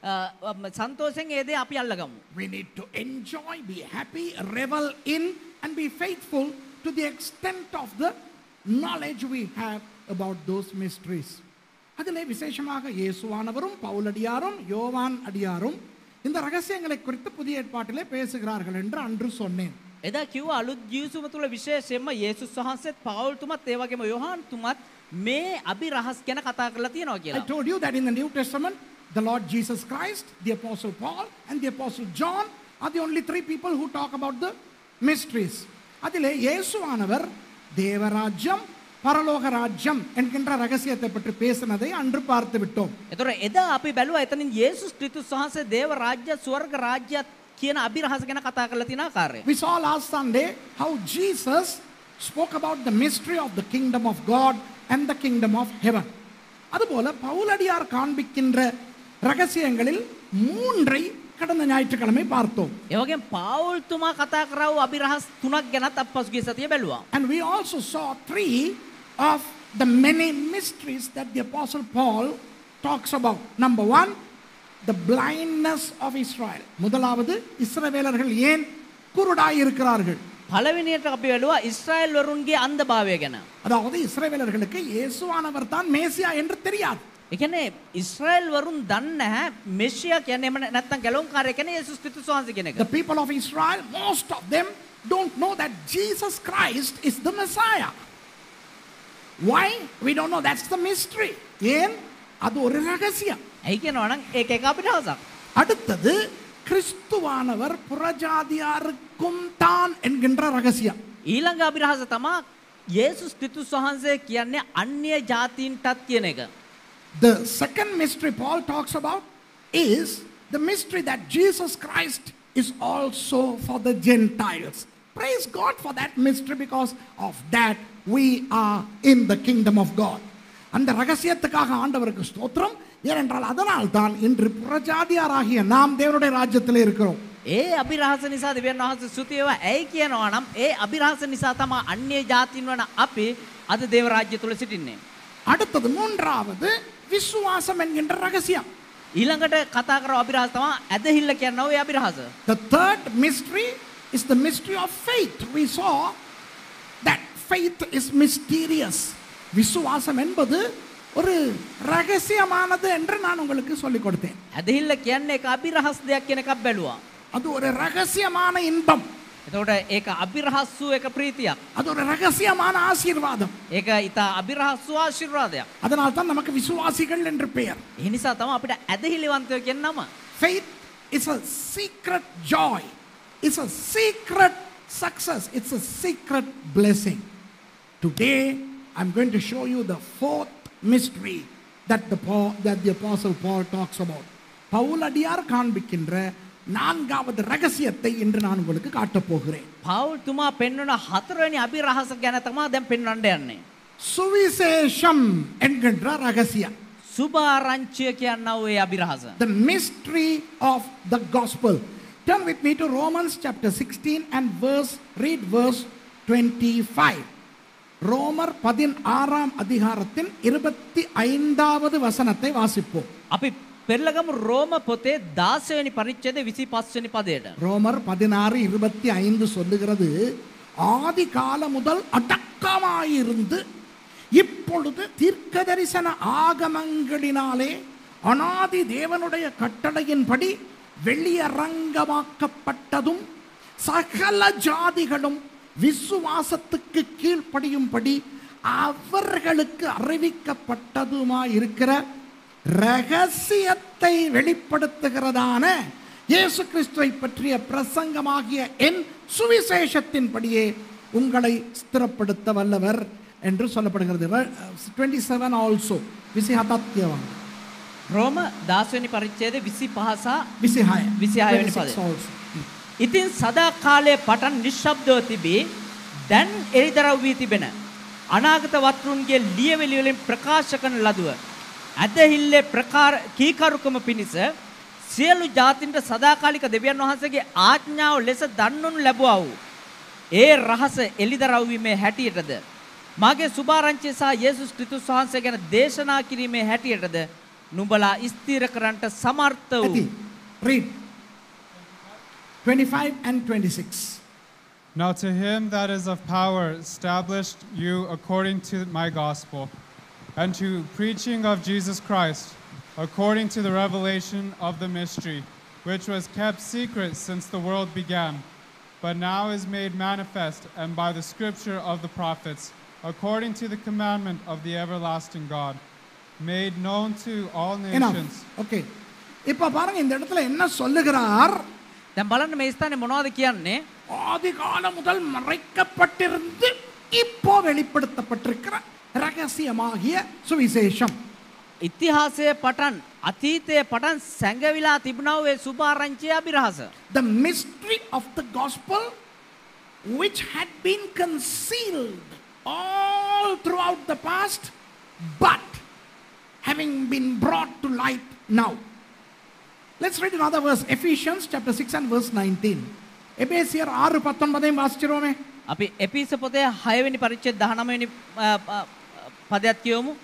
සන්තෝෂයෙන් ඒ දේ අපි අල්ලගමු. We need to enjoy, be happy, revel in and be faithful to the extent of the knowledge we have about those mysteries. அதிலே விசேஷமாக இயேசுவானவரும் பவுலடியாரும் யோவான் அடியாரும் இந்த ரகசியங்களை குறித்து புதிய ஏற்பாட்டிலே பேசுகிறார்கள் என்று அன்று சொன்னேன். එදා කිව්වා අලුත් ජීවිසුම තුල විශේෂයෙන්ම යේසුස් වහන්සේත් පවුල්තුමත් ඒ වගේම යොහාන් තුමත් මේ අභිරහස් ගැන කතා කරලා තියෙනවා I කියලා. told you that in the New Testament, the Lord Jesus Christ, the Apostle Paul, and the Apostle John are the only three people who talk about the mysteries. அதிலே இயேசுவானவர் தேவராஜ்யம் பரலோக ராஜ்யம் என்கின்ற ரகசியத்தை பற்றி பேசினதை அன்று பார்த்து விட்டோம். එතකොට එදා අපි බැලුවා එතනින් යේසුස් ක්‍රිස්තුස් වහන්සේ දේව රාජ්‍ය ස්වර්ග රාජ්‍ය කියන අභිරහස ගැන කතා කරලා තියෙන ආකාරය. We saw last Sunday how Jesus spoke about the mystery of the kingdom of God and the kingdom of heaven. அதுபோல பவுலடியார் காண்பிக்கின்ற ரகசியங்களில் மூன்றை கடந்த ஞாயிற்றுக்கிழமை பார்த்தோம். ඒ වගේම පාවුල් තුමා කතා කරා වූ අභිරහස් තුනක් ගැනත් අපි පසුගිය සතියේ බැලුවා. And we also saw three of the many mysteries that the Apostle Paul talks about. Number one, the blindness of Israel. முதலாவது இஸ்ரவேலர்கள் ஏன் குருடாய் இருக்கிறார்கள்? පළවෙනියට අපි බැලුවා ඉස්රායෙල් වරුන්ගේ අන්ධභාවය ගැන. அதாவது இஸ்ரவேலர்களுக்கு இயேசுவானவர் தான் மேசியா என்று தெரியாது. ඒ කියන්නේ ඉස්රායෙල් වරුන් දන්නේ නැහැ මෙෂියා කියන්නේ එහෙම නැත්නම් ගැලවුම්කාරය කියන්නේ යේසුස් ක්‍රිස්තුස් වහන්සේ කියන එක. The people of Israel, most of them don't know that Jesus Christ is the Messiah. Why? We don't know. That's the mystery. ஏன்? அது ஒரு ரகசியம். ඇයි කියනවා නම් ඒක එක අභිරහසක්. அடுத்தது கிறிஸ்துவானவர் புறஜாதியாருக்கும் தான் என்கின்ற ரகசியம். ඊළඟ අභිරහස තමයි යේසුස් ක්‍රිස්තුස් වහන්සේ කියන්නේ අන්‍ය ජාතීන්ටත් කියන එක. The second mystery Paul talks about is the mystery that Jesus Christ is also for the Gentiles. Praise God for that mystery, because of that we are in the kingdom of God. அந்த ரகசியத்துக்காக ஆண்டவருக்கு ஸ்தோத்திரம். ஏனென்றால் அதனால் தான் இன்று புறஜாதியாராகிய நாம் தேவனுடைய ராஜ்யத்தில் இருக்கிறோம். ඒ අභිරහස නිසා දෙවියන් වහන්සේ ස්තුතියව ඇයි කියනවා නම් ඒ අභිරහස නිසා තමයි අන්‍ය ජාතීන් වන අපි අද දේව රාජ්‍ය තුල සිටින්නේ. அடுத்தது மூன்றாவது விசுவாசம் என்கின்ற ரகசியம். ඊළඟට කතා කරව අභිරහස තමයි ඇදහිල්ල කියනවා ඒ අභිරහස. The third mystery is the mystery of faith. We saw that faith is mysterious. விசுவாசம் என்பது ஒரு ரகசியமானது என்று நான் உங்களுக்கு சொல்லிக் கொடுத்தேன். ඇදහිල්ල කියන්නේ ඒක අභිරහස් දෙයක් කියන එකක් බැලුවා. அது ஒரு ரகசியமான இன்பம். එතකොට ඒක අභිරහස් වූ එක ප්‍රීතියක්. அது ஒரு ரகசியமான ஆசீர்வாதம். ඒක ඊට අභිරහස් වූ ආශිර්වාදයක්. அதனால் தான் நமக்கு விசுவாசிகள் என்று பெயர். ඒ නිසා තමයි අපිට ඇදහිලිවන්තයෝ කියන නම. Faith is a secret joy. It's a secret success. It's a secret blessing. Today I'm going to show you the fourth mystery that the Paul, that the apostle Paul talks about. பவுலடியார் காண்பிக்கின்ற நான்காவது ரகசியத்தை இன்று நான் உங்களுக்கு காட்டப் போகிறேன். පවුල් තුමා පෙන්වන හතරවෙනි අභිරහස ගැන තමයි දැන් පෙන්වන්න යන්නේ. சுவிசேஷம் என்கின்ற ரகசியம். සුභාරංචිය කියනවා ඒ අභිරහස. The mystery of the gospel. Turn with me to Romans chapter sixteen and verse, read verse twenty-five. ரோமர் பதினாறாம் அதிகாரத்தின் இருபத்தி ஐந்தாவது வசனத்தை வாசிப்போம். අපි පෙරලගමු රෝම පොතේ දාස වෙනි පරිච්ඡේදයේ විසිපස් වෙනි පදයට. ரோமர் பதினாறு இருபத்தி ஐந்து சொல்லுகிறது, ஆதி கால முதல் அடக்கமாயிருந்து இப்பொழுது தீர்க்க தரிசன ஆகமங்களினாலே அனாதி தேவனுடைய கட்டளையின்படி வெளியரங்கமாக்கப்பட்டதும் சகல ஜாதிகளும் விசுவாசத்துக்கு கீழ்ப்படியும்படி அவர்களுக்கு அறிவிக்கப்பட்டதுமாய் இருக்கிற ரகசியத்தை வெளிப்படுத்துகிறதான இயேசு கிறிஸ்துவை பற்றிய பிரசங்கமாகிய என் சுவிசேஷத்தின்படியே உங்களை ஸ்திரப்படுத்த வல்லவர் என்று சொல்லப்படுகிறது. twenty-seven also විසිහතක් රෝම දාස වෙනි පරිච්ඡේදයේ විසිපහ සහ විසිහය විසිහය වෙනි පදය. ඉතින් සදා කාලයේ පටන් නිශ්ශබ්දව තිබී දැන් එළිදරව් වී තිබෙන අනාගත වත්රුන්ගේ ලියවිලි වලින් ප්‍රකාශ කරන ලදුව ඇදහිල්ලේ ප්‍රකාර කීකරුකම පිණිස සියලු ජාතින්ට සදාකාලික දෙවියන් වහන්සේගේ ආඥාව ලෙස දන්වනු ලැබුවා වූ ඒ රහස එළිදරව් වීමේ හැටියටද මාගේ සුභාරංචිය සහ යේසුස් ක්‍රිස්තුස් වහන්සේ ගැන දේශනා කිරීමේ හැටියටද නුඹලා ස්ථිර කරන්ට සමර්ථ වූ. Read twenty-five and twenty-six. Now to him that is of power established you according to my gospel, and to preaching of Jesus Christ, according to the revelation of the mystery, which was kept secret since the world began, but now is made manifest, and by the scripture of the prophets, according to the commandment of the everlasting God, made known to all Enough. nations. Okay. இப்ப பாருங்க இந்த இடத்துல என்ன சொல்லுகிறார்? දැන් බලන්න මේ ස්ථානේ මොනවද කියන්නේ? ஆதி காலம் முதல் மறைக்கப்பட்டிருந்து இப்போ வெளிப்படுத்தப்பட்டிருக்கிற ரகசியமாகிய சுவிசேஷம். ඉතිහාසයේ පටන් අතීතයේ පටන් සැඟවිලා තිබුණා ඒ සුභාරංචිය අභිරහස. The mystery of the gospel which had been concealed all throughout the past but having been brought to light now. Let's read another verse, Ephesians chapter six and verse nineteen. එබේසියර් ආறு පத்தொன்பது வாசிச்சிரோமே. අපි එපිස පොතේ හය වෙනි පරිච්ඡේද දහනවය වෙනි පදයක් කියවමු.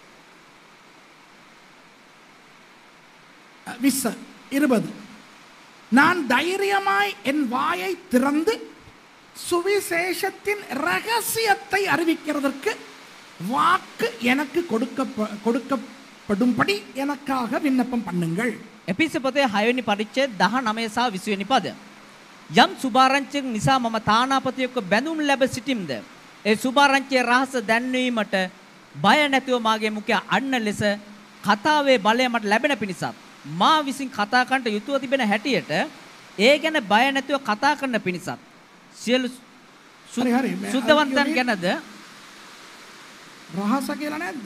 விச இருபது. நான் தைரியமாய் என் வாயை திறந்து சுவிசேஷத்தின் ரகசியத்தை அறிவிக்கிறதற்கு வாக்கு எனக்கு கொடுக்க கொடுக்கப்படும்படி எனக்காக விண்ணப்பம் பண்ணுங்கள். එපිස පොතේ හය වෙනි පරිච්ඡේද දහනවය සහ විසි වෙනි පද. යම් සුභාරංචියක් නිසා මම තානාපතියෙක්ව බැඳුම් ලැබ සිටිම්ද ඒ සුභාරංචියේ රහස දැන්වීමට බය නැතිව මාගේ මුඛය අන්න ලෙස කතාවේ බලය මට ලැබෙන පිණිසත් මා විසින් කතා කරන්නට යුතුව තිබෙන හැටියට ඒ ගැන බය නැතිව කතා කරන පිණිසත් සියලු සුද්ධවන්තයන් ගැනද රහස කියලා නැද්ද?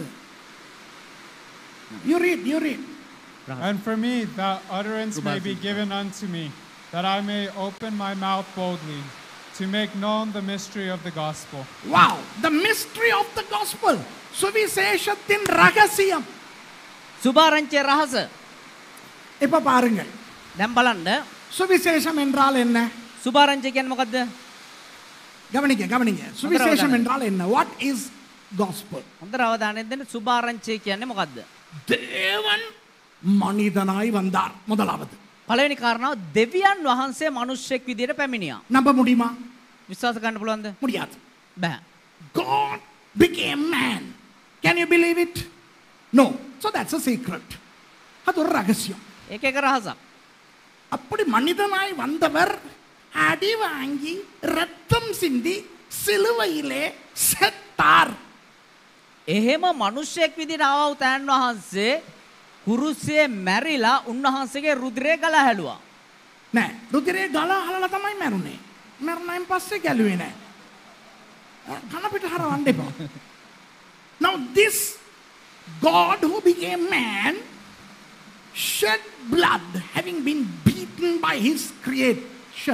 You read, you read. And for me, that utterance may be given unto me, that I may open my mouth boldly to make known the mystery of the gospel. Wow, the mystery of the gospel. சுவிசேஷத்தின் ரகசியம். සුභාරංචියේ රහස. இப்ப பாருங்க. දැන් බලන්න சுவிசேஷம் என்றால் என்ன? සුභාරංචිය කියන්නේ මොකද්ද? கவனிங்க கவனிங்க. சுவிசேஷம் என்றால் என்ன? What is gospel? හොඳට අවධානයෙන් දෙන්න. සුභාරංචිය කියන්නේ මොකද්ද? தேவன் மனிதனாய் வந்தார் முதலாவது. පළවෙනි කාරණාව දෙවියන් වහන්සේ මිනිස්සෙක් විදියට පැමිණියා. நம்ப முடியுமா? විශ්වාස කරන්න පුළුවන්ද? முடியாது. බෑ. God became man. Can you believe it? No. So that's a secret. அது ஒரு ரகசியம். ඒක එක රහසක්. அப்படி மனிதனாய் வந்தவர் அடி வாங்கி ரத்தம் சிந்தி சிலுவையிலே செத்தார். එහෙම මිනිස්සෙක් විදියට ආව උතයන් වහන්සේ කුරුසියේ මැරිලා උන්වහන්සේගේ රුධිරය ගලා හැලුවා. නෑ රුධිරේ ගලා හලලා තමයි මැරුණේ. මැරුණායින් පස්සේ ගැලුවේ නෑ. කන පිට හරවන්න එපා. Now this God who became man shed blood having been beaten by his creation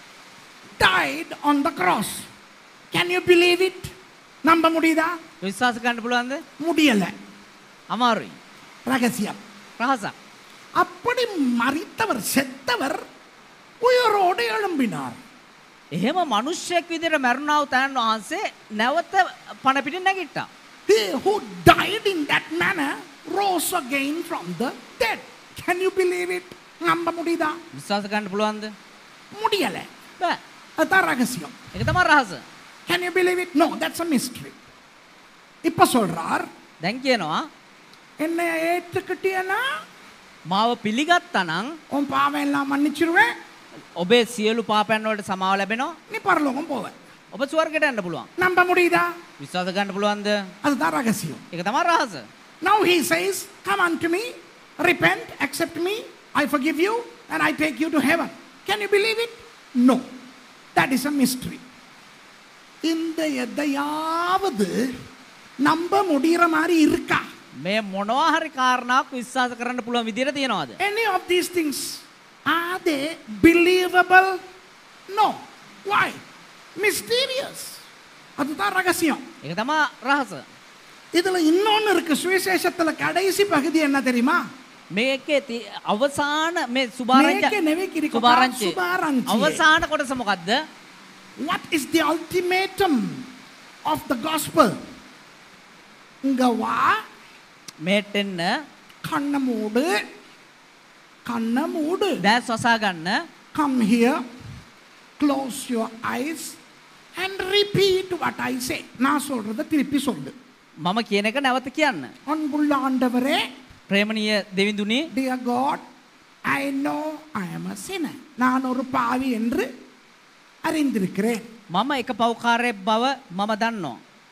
died on the cross. Can you believe it? நம்ப முடியுதா? විශ්වාස කරන්න පුළුවන්ද? முடியல. අමාරුයි. ரகசியம். රහසක්. அப்படி மரித்தவர் செத்தவர் உயிரோடு எழும்பினார். එහෙම මිනිස්සෙක් විදියට මැරුණා උතයන් වහන්සේ නැවත පණ පිටින් නැගිට්ටා. He who died in that manner rose again from the dead. Can you believe it? நம்ப முடியுதா? විශ්වාස කරන්න පුළුවන්ද? முடியல. බෑ. அதான் ரகசியம். ඒක තමයි රහස. Can you believe it? No, that's a mystery. இப்ப சொல்றார் දැන් කියනවා என்ன ஏற்றுக்கிட்டியனா මාව පිළිගත්තා නම් உன் பாவம் எல்லாம் மன்னிச்சிருவேன். ඔබේ සියලු පාපයන් වලට සමාව ලැබෙනවා. நீ பரலோகம் போவ. ඔබ ස්වර්ගයට යන්න පුළුවන්. நம்ப முடியுதா? විශ්වාස කරන්න පුළුවන්ද? அதுதான் ரகசியம். ඒක තමයි රහස. Now he says, come unto me, repent, accept me, I forgive you, and I take you to heaven. Can you believe it? No. That is a mystery. இந்த எதையாவது நம்ப முடிகிற மாதிரி இருக்கா? මේ මොනවා හරි කාරණාවක් විශ්වාස කරන්න පුළුවන් විදියට තියනවාද? Any of these things, are they believable? No. Why? Mysterious. அதுதான் ரகசியம். ඒක තමයි රහස. இதுல இன்னொன்னு இருக்கு. சுவிசேஷத்துல கடைசி பகுதி என்ன தெரியுமா? මේකේ අවසාන මේ සුභාරංචි මේකේ නෙවෙයි කිරිකෝ. සුභාරංචි සුභාරංචි. අවසාන කොටස මොකද්ද? What is the ultimatum of the gospel? இங்க வா, මේට එන්න, கண்ண மூடு, கண்ண மூடு. දැස් වසා ගන්න. Come here, close your eyes and repeat what I say. நான் சொல்றத திருப்பி சொல்லு. මම කියන එක නැවත කියන්න. அன்புள்ள ஆண்டவரே, ප්‍රේමණීය දෙවිඳුනි, dear God, I know I am a sinner. நான் ஒரு பாவி என்று அறிந்திருக்கிறேன். මම එක පව්කාරයෙක් බව මම දන්නවා.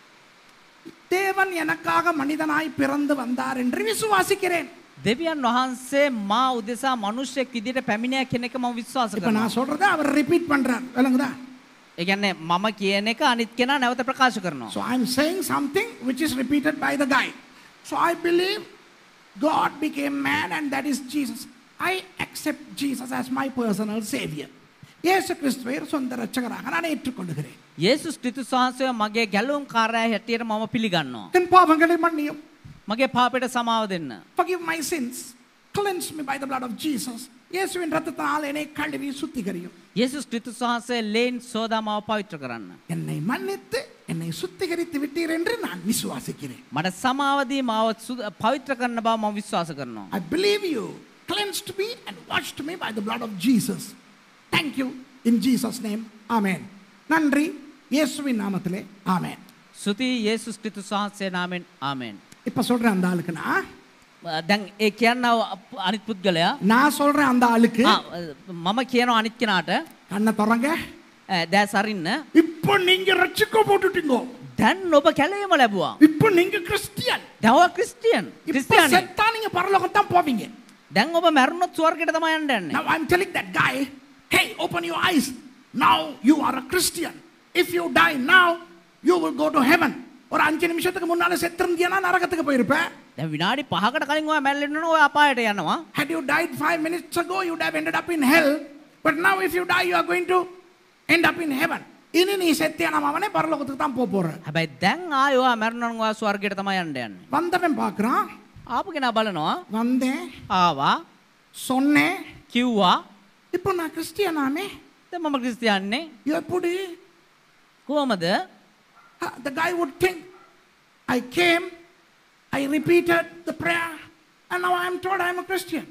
தேவன் எனக்காக மனிதனாய் பிறந்து வந்தார் என்று விசுவாசிக்கிறேன். දෙවියන් වහන්සේ මා උදෙසා මනුෂ්‍යෙක් විදිහට පැමිණියා කියන එක මම විශ්වාස இப்ப කරනවා. நான் சொல்றதை அவர் ரிப்பீட் பண்றார். விளங்குதா? ඒ කියන්නේ මම කියන එක අනිත් කෙනා නැවත ප්‍රකාශ කරනවා. So I'm saying something which is repeated by the guy. So I believe God became man and that is Jesus. I accept Jesus as my personal savior. இயேசு கிறிஸ்துவை சொந்த இரட்சகராக நான் ஏற்றுக்கொள்கிறேன். යේසුස් ක්‍රිස්තුස් වහන්සේ මගේ ගැලවුම් කාර්යය හැටියට මම පිළිගන්නවා. என் பாவங்களை மன்னியும். මගේ පාපයට සමාව දෙන්න. Forgive my sins. Cleanse me by the blood of Jesus. இயேசுவின் இரத்தத்தால் என்னை கழுவி சுத்திகரியும். යේසුස් ක්‍රිස්තුස් වහන්සේ ලේන් සෝදා මාව පවිත්‍ර කරන්න. என்னை மன்னித்து என்னை சுத்திகரித்து விட்டீர் என்று நான் விசுவாசிக்கிறேன். මට සමාව දී මාව පවිත්‍ර කරන බව මම විශ්වාස කරනවා. I believe you cleansed me and washed me by the blood of Jesus. Thank you in Jesus name. Amen. நன்றி இயேசுவின் நாமத்திலே ஆமென். ස්තුති යේසුස් ක්‍රිස්තුස් වහන්සේ නාමෙන් ආමෙන්. இப்ப சொல்றேன் அந்த ஆளுக்கு நான் දැන් ඒ කියනවා අනිත් පුද්ගලයා நான் சொல்றேன் அந்த ஆளுக்கு ආ, මම කියනවා අනිත් කෙනාට கண்ணை திறங்க. දැස් අරින්න. இப்போ நீங்க ரட்சிக்கப்பட்டுட்டீங்க. දැන් ඔබ කැලේම ලැබුවා. இப்போ நீங்க கிறிஸ்டியன். දැන් ඔබ ක්‍රිස්තියන්. இப்போ ක්‍රිස්තියානි. செத்தா நீங்க பரலோகம் தான் போவீங்க. දැන් ඔබ මැරුණොත් ස්වර්ගයට තමයි යන්න යන්නේ. Now I'm telling that guy, hey, open your eyes. Now you are a Christian. If you die now, you will go to heaven. ஒரு அஞ்சு நிமிஷத்துக்கு முன்னால செத்திருந்தீனா நரகத்துக்கு போயிருப்ப. දැන් විනාඩි පහකට කලින් ඔයා මැරෙන්න ඔය අපායට යනවා. Had you died five minutes ago, you would have ended up in hell. But now if you die, you are going to end up in heaven. இனி நீ செத்தியானாம அவனே பரலோகத்துக்கு தான் போக போற. හැබැයි දැන් ආයෙ ඔයා මැරුණා නම් ඔයා ස්වර්ගයට තමයි යන්න යන්නේ. வந்தவன் பார்க்கறான். ආපු කෙනා බලනවා. வந்தேன். ආවා. சொன்னேன். කිව්වා. இப்போ நான் கிறிஸ்டியனாமே. දැන් මම ක්‍රිස්තියාන්නේ. எப்படி? කොහමද? The guy would think, I came, I repeated the prayer, and now I am told I am a Christian.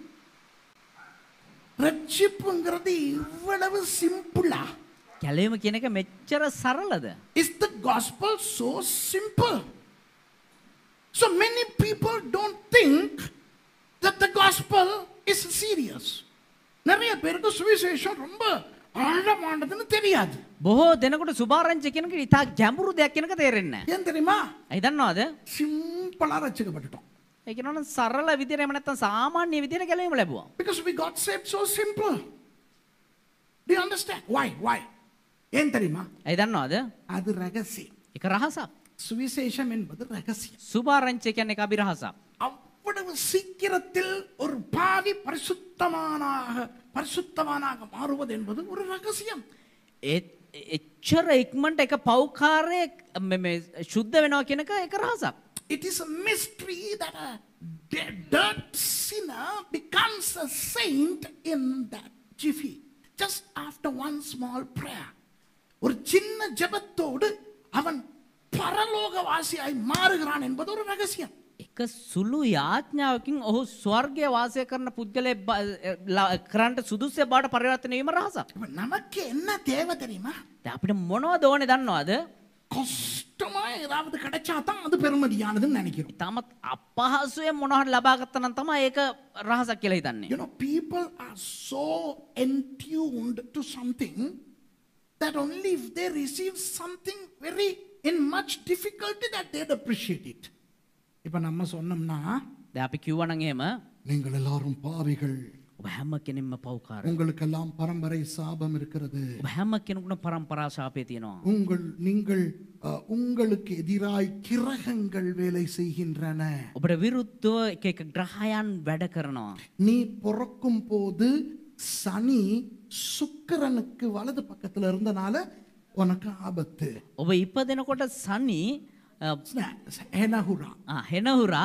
ரட்சிப்புங்கிறது இவ்வளவு சிம்பிளா? කැලේම කියන එක මෙච්චර සරලද? Is the gospel so simple? So many people don't think that the gospel is serious. நிறைய பேருக்கு சுவிசேஷம் ரொம்ப ஆழமானதுன்னு தெரியாது. බොහෝ දෙනෙකුට සුභාරංචි කියන එක ඉතා ගැඹුරු දෙයක් කියන එක තේරෙන්නේ නැහැ. ஏன் தெரியுமா? ඇයි දන්නවද? சிம்பிளா ரட்சிக்கப்பட்டுட்டோம். ඒ කියනවනම් සරල විදියට එහෙම නැත්නම් සාමාන්‍ය විදියට ගැලවීම ලැබුවා. Because we got saved so simple. Do you understand? Why? Why? ஏன் தெரியுமா? ඇයි දන්නවද? அது ரகசியம். ඒක රහසක්. சுவிசேஷம் என்பது ரகசியம். සුභාරංචි කියන්නේ ඒක අභිරහසක්. அவ்வளவு சீக்கிரத்தில் ஒரு பாவி பரிசுத்தமானாக பரிசுத்தவானாக மாறுவது என்பது ஒரு ரகசியம். එච්චර ඉක්මනට එක පෞකාරයෙක් මේ ශුද්ධ වෙනවා කියන එක ඒක රහසක්. It is a mystery that a dead sinner becomes a saint in that jiffy. Just after one small prayer. ஒரு சின்ன ஜெபத்தோடு அவன் பரலோகவாசியாய் மாறுகிறான் என்பது ஒரு ரகசியம். එක සුළු යාඥාවකින් ඔහු ස්වර්ගයේ වාසය කරන පුද්ගලයෙක් කරන්ට සුදුසු බවට පරිවර්තනය වීම රහසක්. நமக்கு என்ன தேவை தெரியுமா? දැන් අපිට මොනවද ඕනේ දන්නවද? கஷ்டமா ஏதாவது கிடைச்சா தான் அது பெருமதியானதுன்னு நினைக்கிறோம். තාමත් අපහසුයෙන් මොනවා හරි ලබා ගත්තා නම් තමයි ඒක රහසක් කියලා හිතන්නේ. You know, people are so entuned to something that only if they receive something very in much difficulty that they'd appreciate it. இப்ப நம்ம சொன்னோம்னா දැන් අපි කිව්වා නම් එහෙම நீங்கள் எல்லாரும் பாவிகள். ඔබ හැම කෙනෙක්ම පව්කාරයි. உங்களுக்கெல்லாம் பரம்பரை சாபம் இருக்கிறது. ඔබ හැම කෙනෙකුටම පරම්පරා ශාපය තියෙනවා. உங்கள் நீங்கள் அஹ், உங்களுக்கு எதிராய் கிரகங்கள் வேலை செய்கின்றன. ඔබට විරුද්ධව එක එක ග්‍රහයන් වැඩ කරනවා. நீ பிறக்கும் போது சனி சுக்கிரனுக்கு வலது பக்கத்துல இருந்தனால உனக்கு ஆபத்து. ඔබ ඉපදෙනකොට සනි හෙනහුරා. ආ හෙනහුරා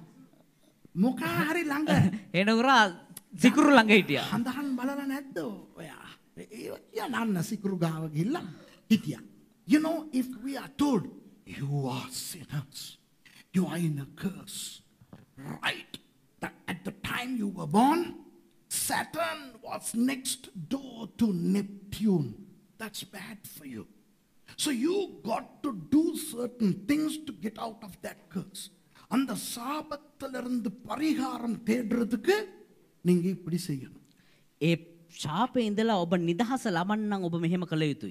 මොකක් හරි ළඟ හෙනහුරා සිකුරු ළඟ හිටියා. හඳහන් බලලා නැද්ද ඔයා? ඒ යන්න සිකුරු ගාව ගිහිල්ලා හිටියා. You know, if we are told you are sinners, you are in a curse, right? That at the time you were born, Saturn was next door to Neptune. That's bad for you. So you got to do certain things to get out of that curse. அந்த சாபத்திலிருந்து பரிகாரம் தேடுறதுக்கு நீங்க இப்படி செய்யணும். ඒ ශාපේ ඉඳලා ඔබ නිදහස ලබන්න නම් ඔබ මෙහෙම කළ යුතුයි.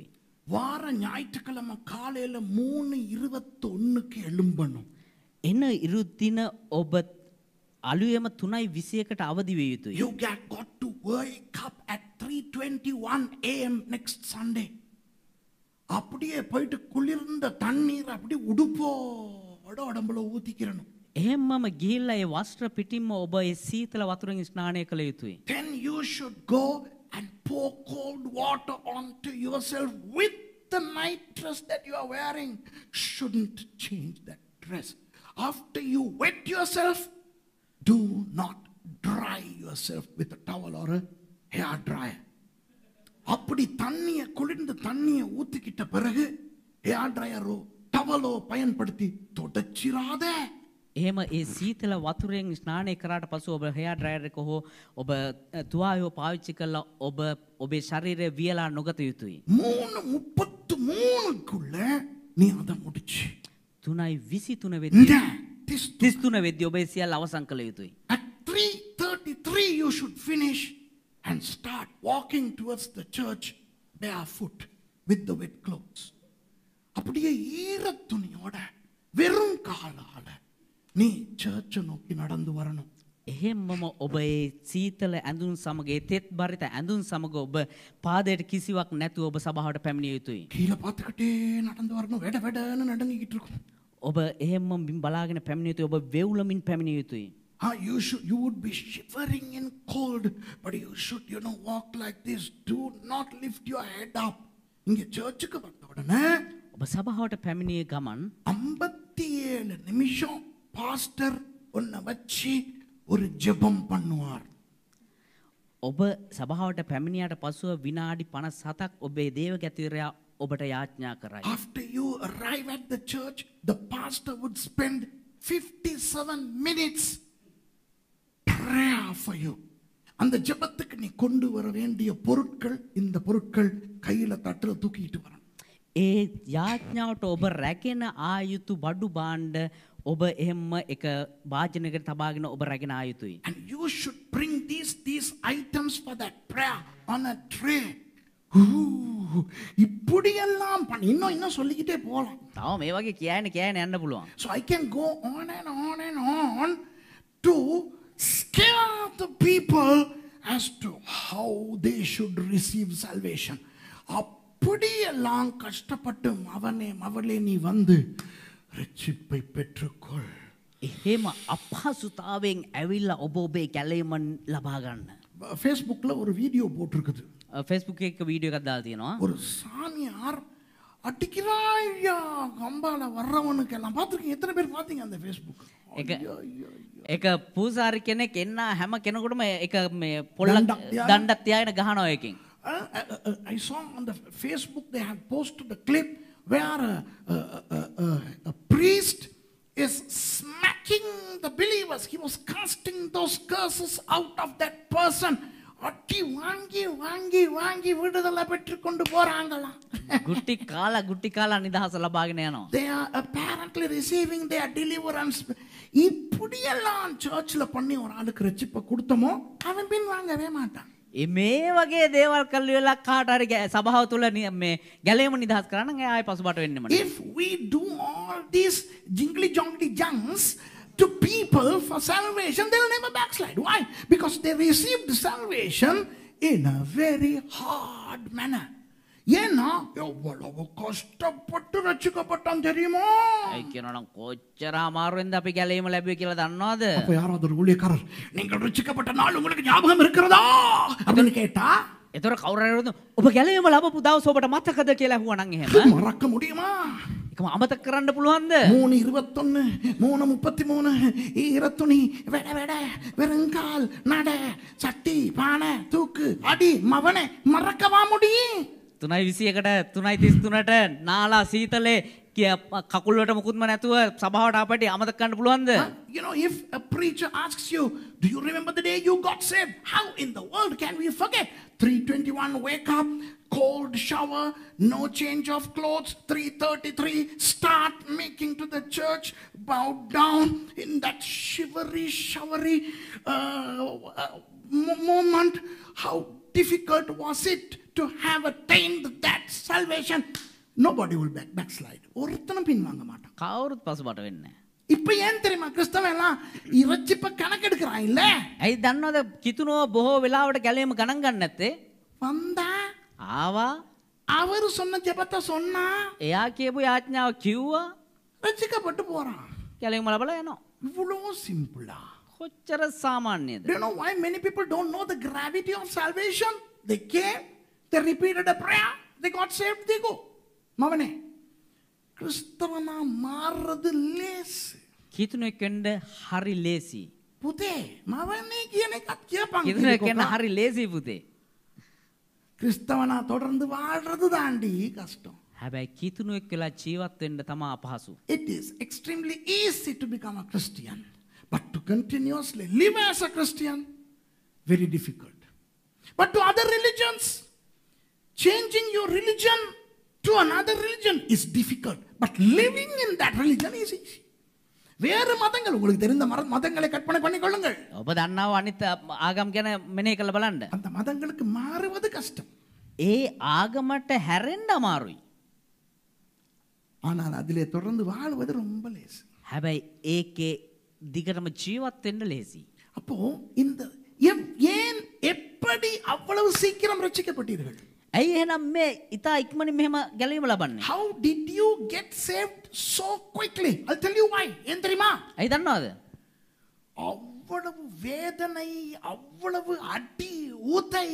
வார ஞாயிற்றுக்கிழமை காலையில மூணு இருபத்தி ஒன்னுக்கு எழும்பணும். එන ඉරුද්දින ඔබ අලුයම තුනයි විසියකට අවදි විය යුතුයි. You got, got to wake up at three twenty-one a m next Sunday. அப்படியே போயிட்டு குளிர்ந்த தண்ணீர் அப்படி உடுப்போட உடம்புல ஊத்திக்கிறணும். එහෙම්මම ගිහිල්ලා ඒ වස්ත්‍ර පිටින්ම ඔබ ඒ සීතල වතුරෙන් ස්නානය කළ යුතුයි. Then you should go and pour cold water onto yourself with the night dress that you are wearing. Shouldn't change that dress. After you wet yourself, do not dry yourself with a towel or a hair dryer. அப்படி தண்ணிய குளிர்ந்த தண்ணிய ஊத்திக்கிட்ட பிறகு hair ட்ரையரோ டவலோ பயன்படுத்தி தொடச்சிராத. එහෙම ඒ සීතල වතුරෙන් ස්නානය කරාට පසු ඔබ හෙයාර් ඩ්‍රයර් එක හෝ ඔබ තුවාලය පාවිච්චි කරලා ඔබ ඔබේ ශරීරය වියලා නොගත යුතුයි. மூணு முப்பத்து மூணுக்குள்ள நீ அதை முடிச்சு. තුනයි විසිතුන වෙද්දී இந்த තිස් තුන වෙද්දී ඔබ ඒ සියල්ල අවසන් කළ යුතුයි. At three thirty-three you should finish and start walking towards the church barefoot with the wet clothes. அப்படியே ஈரத் துணியோட வெறும் காலால நீ சர்ச்சை நோக்கி நடந்து வரணும். එහෙම්මම ඔබ ඒ සීතල ඇඳුම් සමග ඒ තෙත් බරිත ඇඳුම් සමග ඔබ පාදයට කිසිවක් නැතුව ඔබ සභාවට පැමිණිය යුතුයි. கீழே பார்த்துக்கிட்டே நடந்து வரணும். வெட வெடன்னு நடுங்கிட்டு இருக்கும். ඔබ එහෙම්ම බිම් බලාගෙන පැමිණිය යුතුයි. ඔබ වෙවුලමින් පැමිණිය යුතුයි. Ah, you should, you would be shivering in cold, but you should, you know, walk like this. Do not lift your head up. இங்க சர்ச்சுக்கு வந்த உடனே ඔබ සභාවට පැමිණිය ගමන් ஐம்பத்தி ஏழு நிமிஷம் பாஸ்டர் உன்னை வச்சு ஒரு ஜெபம் பண்ணுவார். ඔබ සභාවට පැමිණියට පසුව විනාඩි පනස් හතක් ඔබේ දේවගැතිවරයා ඔබට යාඥා කරයි. After you arrive at the church, the pastor would spend fifty-seven minutes prayer for you. அந்த ஜெபத்துக்கு நீ கொண்டு வர வேண்டிய பொருட்கள் இந்த பொருட்கள் கையில தட்டுல தூக்கிட்டு வரணும். ඒ යාඥාවට ඔබ රැගෙන ආයුතු බඩු බාණ්ඩ ඔබ එහෙම්ම එක වාජනයකට තබාගෙන ඔබ රැගෙන ආයුතුයි. And you should bring these these items for that prayer on a tray. Ooh, இப்படி எல்லாம் பண்ணி இன்னும் இன்னும் சொல்லிக்கிட்டே போலாம். තව මේ වගේ කියන්න කියන්න යන්න පුළුවන්. So I can go on and on and on to scare the people as to how they should receive salvation. அப்படியெல்லாம் கஷ்டப்பட்டு அவனே அவளே நீ வந்து ரட்சிப்பை பெற்றுக்கொள். එහෙම අපහසුතාවෙන් ඇවිල්ලා ඔබ ඔබේ කැලේමන් ලබා ගන්න. ஃபேஸ்புக்ல ஒரு வீடியோ போட்டிருக்குது. Facebook එක වීඩියෝ එකක් දාලා තියෙනවා. ஒரு சாமியார் அடிக்கிறாயா கம்பால வர்றவனுக்கு எல்லாம் பார்த்துருக்கீங்க. எத்தனை பேர் பார்த்தீங்க அந்த ஃபேஸ்புக்? එක එක පූසාරි කෙනෙක් එන්න හැම කෙනෙකුටම එක මේ පොල්ලක් දණ්ඩක් තියාගෙන ගහනවා එකකින්. Uh, uh, uh, I saw on the Facebook they had posted a clip where a, a, a, a, a priest is smacking the believers. He was casting those curses out of that person. அட்டி வாங்கி வாங்கி வாங்கி விடுதலை பெற்றுக் கொண்டு போறாங்களா? குட்டி காலா குட்டி காலா நிதாச லபாගෙන යනවා. They are apparently receiving their deliverance. இப்படியெல்லாம் சர்ச்ல பண்ணி ஒரு ஆளுக்கு ரட்சிப்பை கொடுத்தோமோ அவன் பின் வாங்கவே மாட்டான். මේ වගේ දේවල් කළ වෙලා කාට හරි සභාව තුල මේ ගැලේම නිදහස් කරන්න නම් ආයෙ පසුබට වෙන්න ඕනේ. If we do all these jingly jongly jungs to people for salvation, they'll never backslide. Why? Because they received salvation in a very hard manner. ஏன்னா எவ்வளவு கஷ்டப்பட்டு ரட்சிக்கப்பட்டான் தெரியுமா? ඒ කියනවා කොච්චර අමාරුවෙන්ද අපි ගැලේම ලැබුවේ කියලා දන්නවද? அப்ப யாராவது ஒரு ஊழியக்காரர் நீங்கள் ரட்சிக்கப்பட்ட நாள் உங்களுக்கு ஞாபகம் இருக்கிறதா அப்படின்னு கேட்டா ඒතර කවුරු හරි ඔබ ගැලේම ලැබපු දවස ඔබට මතකද කියලා අහුවා නම් එහෙම மறக்க முடியுமா? ඒකම අමතක කරන්න පුළුවන්ද? மூணு இருபத்தொன்னு மூணு முப்பத்தி மூணு ஈரத்துணி வெட வெட வெறுங்கால் நட சட்டி பானை தூக்கு அடி மவனே மறக்கவா முடியும்? තුනයි විසියකට තුනයි තිස් තුනට නාලා සීතලේ කකුල් වලට මුකුත්ම නැතුව සභාවට ආපටි අමතක කරන්න පුළුවන්ද? You know, if a preacher asks you, do you remember the day you got saved? How in the world can we forget? three twenty-one wake up, cold shower, no change of clothes. three thirty-three start making to the church, bow down in that shivery showery uh, uh, moment. How difficult was it to have attained that salvation, nobody will back, backslide. ஒருத்தனும் பின்வாங்க மாட்டான். කවුරුත් පසුබට වෙන්නේ නැහැ. இப்ப ஏன் தெரியுமா கிறிஸ்தவன் எல்லாம் இறைச்சிப்ப கணக்கெடுக்கிறான் இல்ல? ඇයි දන්නවද කිතුනෝ බොහෝ වෙලාවට ගැලේම ගණන් ගන්න නැත්තේ? வந்தா ආවා அவர் சொன்ன ஜெபத்தை சொன்னா එයා කියපු යාඥාව කිව්වා ரட்சிக்கப்பட்டு போறான். ගැලේම ලබලා යනවා. இவ்வளவு சிம்பிளா. කොච්චර සාමාන්‍යද? Do you know why many people don't know the gravity of salvation? They came, they repeated a prayer, they got saved, they go. மவனே கிறிஸ்தவனா மாறுறது லேஸ். කිතුනෙක් වෙන්න හරි ලේසි. පුතේ මවන්නේ කියන එකත් කියපන්. කිතුනෙක් වෙන්න හරි ලේසි පුතේ. கிறிஸ்தவனா தொடர்ந்து வாழ்றது தாண்டி கஷ்டம். හැබැයි කිතුනෙක් වෙලා ජීවත් වෙන්න තමයි අපහසු. It is extremely easy to become a Christian, but to continuously live as a Christian, very difficult. But to other religions, changing your religion to another religion is difficult, but living in that religion is easy. வேறு மதங்கள் உங்களுக்கு தெரிந்த மதங்களை கற்பனை பண்ணி கொள்ளுங்கள். ඔබ දන්නව අනිත් ආගම් ගැන මෙනෙහි කරලා බලන්න. அந்த மதங்களுக்கு மாறுவது கஷ்டம். ඒ ආගමට හැරෙන්න අමාරුයි. ஆனால் அதிலே தொடர்ந்து வாழ்வது ரொம்ப லேசு. හැබැයි ඒකේ දිගටම ජීවත් වෙන්න ලේසි. அப்போ இந்த ஏன் எப்படி அவ்வளவு சீக்கிரம் ரட்சிக்கப்பட்டீர்கள்? ඇයි එහෙනම් මේ ඉතා ඉක්මනින් මෙහෙම ගැලවීම ලබන්නේ? How did you get saved so quickly? I'll tell you why. ஏன் தெரியுமா? ඇයි දන්නවද? அவ்வளவு வேதனை, அவ்வளவு அடி, உதை,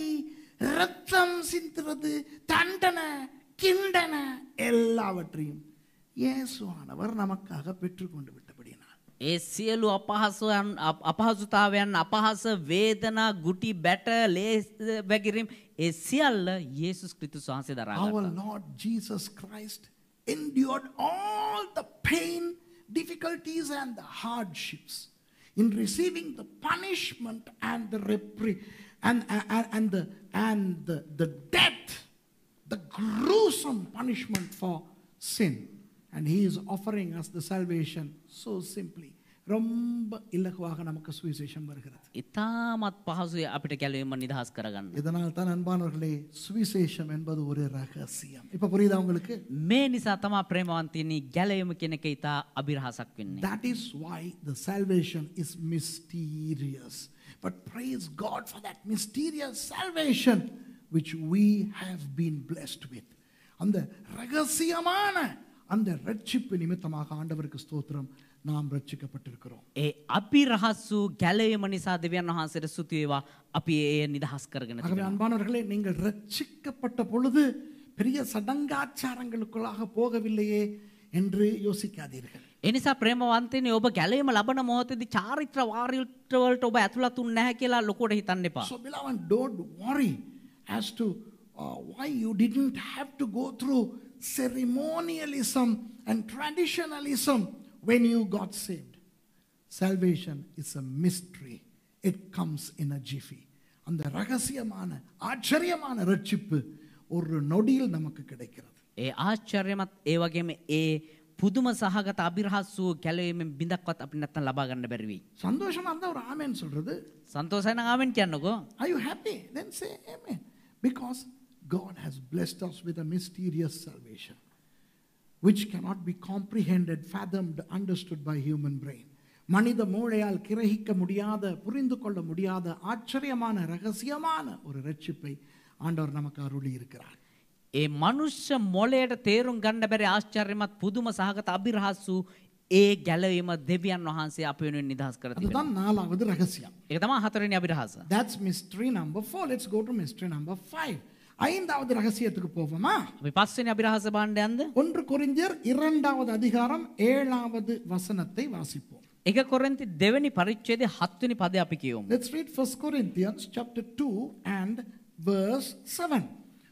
ரத்தம் சிந்துறது, தண்டனை, கிண்டனை எல்லாவற்றையும் இயேசுவானவர் நமக்காக பெற்றுக்கொண்டு விட்டபடியினால் ඒ සියලු අපහසුයන් අපහසුතාවයන් අපහස වේදනා ගුටි බැට ලේස් වැගිරීම් ඒ සියල්ල යේසුස් ක්‍රිස්තුස් වහන්සේ දරා ගත්තා. Our Lord Jesus Christ endured all the pain, difficulties and the hardships in receiving the punishment and the repri and, and, and the and the, the death, the gruesome punishment for sin. And he is offering us the salvation so simply. ரொம்ப இலகுவாக நமக்கு சுவிசேஷம் வருகிறது. ඉතාමත් පහසුයි අපිට ගැලවීම නිදහස් කරගන්න. இதனால் தான் அன்பானவர்களே சுவிசேஷம் என்பது ஒரு ரகசியம். இப்ப புரியுதா உங்களுக்கு? මේ නිසා තමයි ප්‍රේමවන්තයනි ගැලවීම කියන එක ඉතා අභිරහසක් වෙන්නේ. That is why the salvation is mysterious. But praise God for that mysterious salvation which we have been blessed with. அந்த ரகசியமான அந்த ரட்சிப்பு நிமித்தமாக ஆண்டவருக்கு ஸ்தோத்திரம் நாம் ரட்சிக்கப்பட்டிருக்கிறோம். ඒ අභිරහසු ගැලවීම නිසා දෙවියන් වහන්සේට ස්තුති වේවා. අපි ඒ නිදහස් කරගෙන ஆகவே තිබෙනවා. அன்பானவர்களே நீங்கள் ரட்சிக்கப்பட்ட பொழுது பெரிய சடங்காச்சாரங்களுக்குள்ளாக போகவில்லையே என்று யோசிக்காதீர்கள். ඒ නිසා ප්‍රේමවන්තයනි ඔබ ගැලවීම ලබන මොහොතේදී චාරිත්‍ර වාරිත්‍ර වලට ඔබ ඇතුළත් වුනේ නැහැ කියලා ලොකුවට හිතන්න එපා. So beloved, don't worry as to uh, why you didn't have to go through ceremonialism and traditionalism when you got saved. Salvation is a mystery. It comes in a jiffy. அந்த ரகசியமான ஆச்சரியமான ரட்சிப்பு ஒரு நொடியில் நமக்கு கிடைக்கிறது. ඒ ආශ්චර්යමත් ඒ වගේම ඒ පුදුම සහගත අභිරහසු ගැලවීමෙන් බිඳක්වත් අපිට නැත්තම් ලබා ගන්න බැරි වෙයි. சந்தோஷமா இருந்தா ஒரு ஆமென் சொல்றது. සන්තෝෂයි නම් ආමෙන් කියන්නකෝ. Are you happy? Then say amen. Because God has blessed us with a mysterious salvation which cannot be comprehended, fathomed, understood by human brain. மனித மூளையால் கிரகிக்க முடியாத, புரிந்து கொள்ள முடியாத ஆச்சரியமான ரகசியமான ஒரு ரட்சிப்பை ஆண்டவர் நமக்கு அருளி இருக்கிறார். ඒ මනුෂ්‍ය මොළයට තේරුම් ගන්න බැරි ආශ්චර්යමත් පුදුම සහගත අභිරහසු ඒ ගැලවීම දෙවියන් වහන්සේ අප වෙනුවෙන් නිදහස් කර තිබෙනවා. அதுதான் நாலாவது ரகசியம். ඒක තමයි හතරවෙනි අභිරහස. That's mystery number four. Let's go to mystery number five. ஐந்தாவது ரகசியத்துக்கு போவோமா? අපි පස්වෙනි අභිරහස බලන්න යන්න. ஒன்று கொரிந்தியர் இரண்டாவது அதிகாரம் ஏழாவது வசனத்தை வாசிப்போம். එක කොරින්ති දෙවෙනි පරිච්ඡේදයේ හත්වෙනි පදය අපි කියමු. Let's read First Corinthians chapter two and verse seven.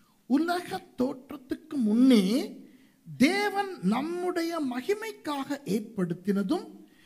உலக தோற்றத்துக்கு முன்னே தேவன் நம்முடைய மகிமைக்காக ஏற்படுத்தினதும்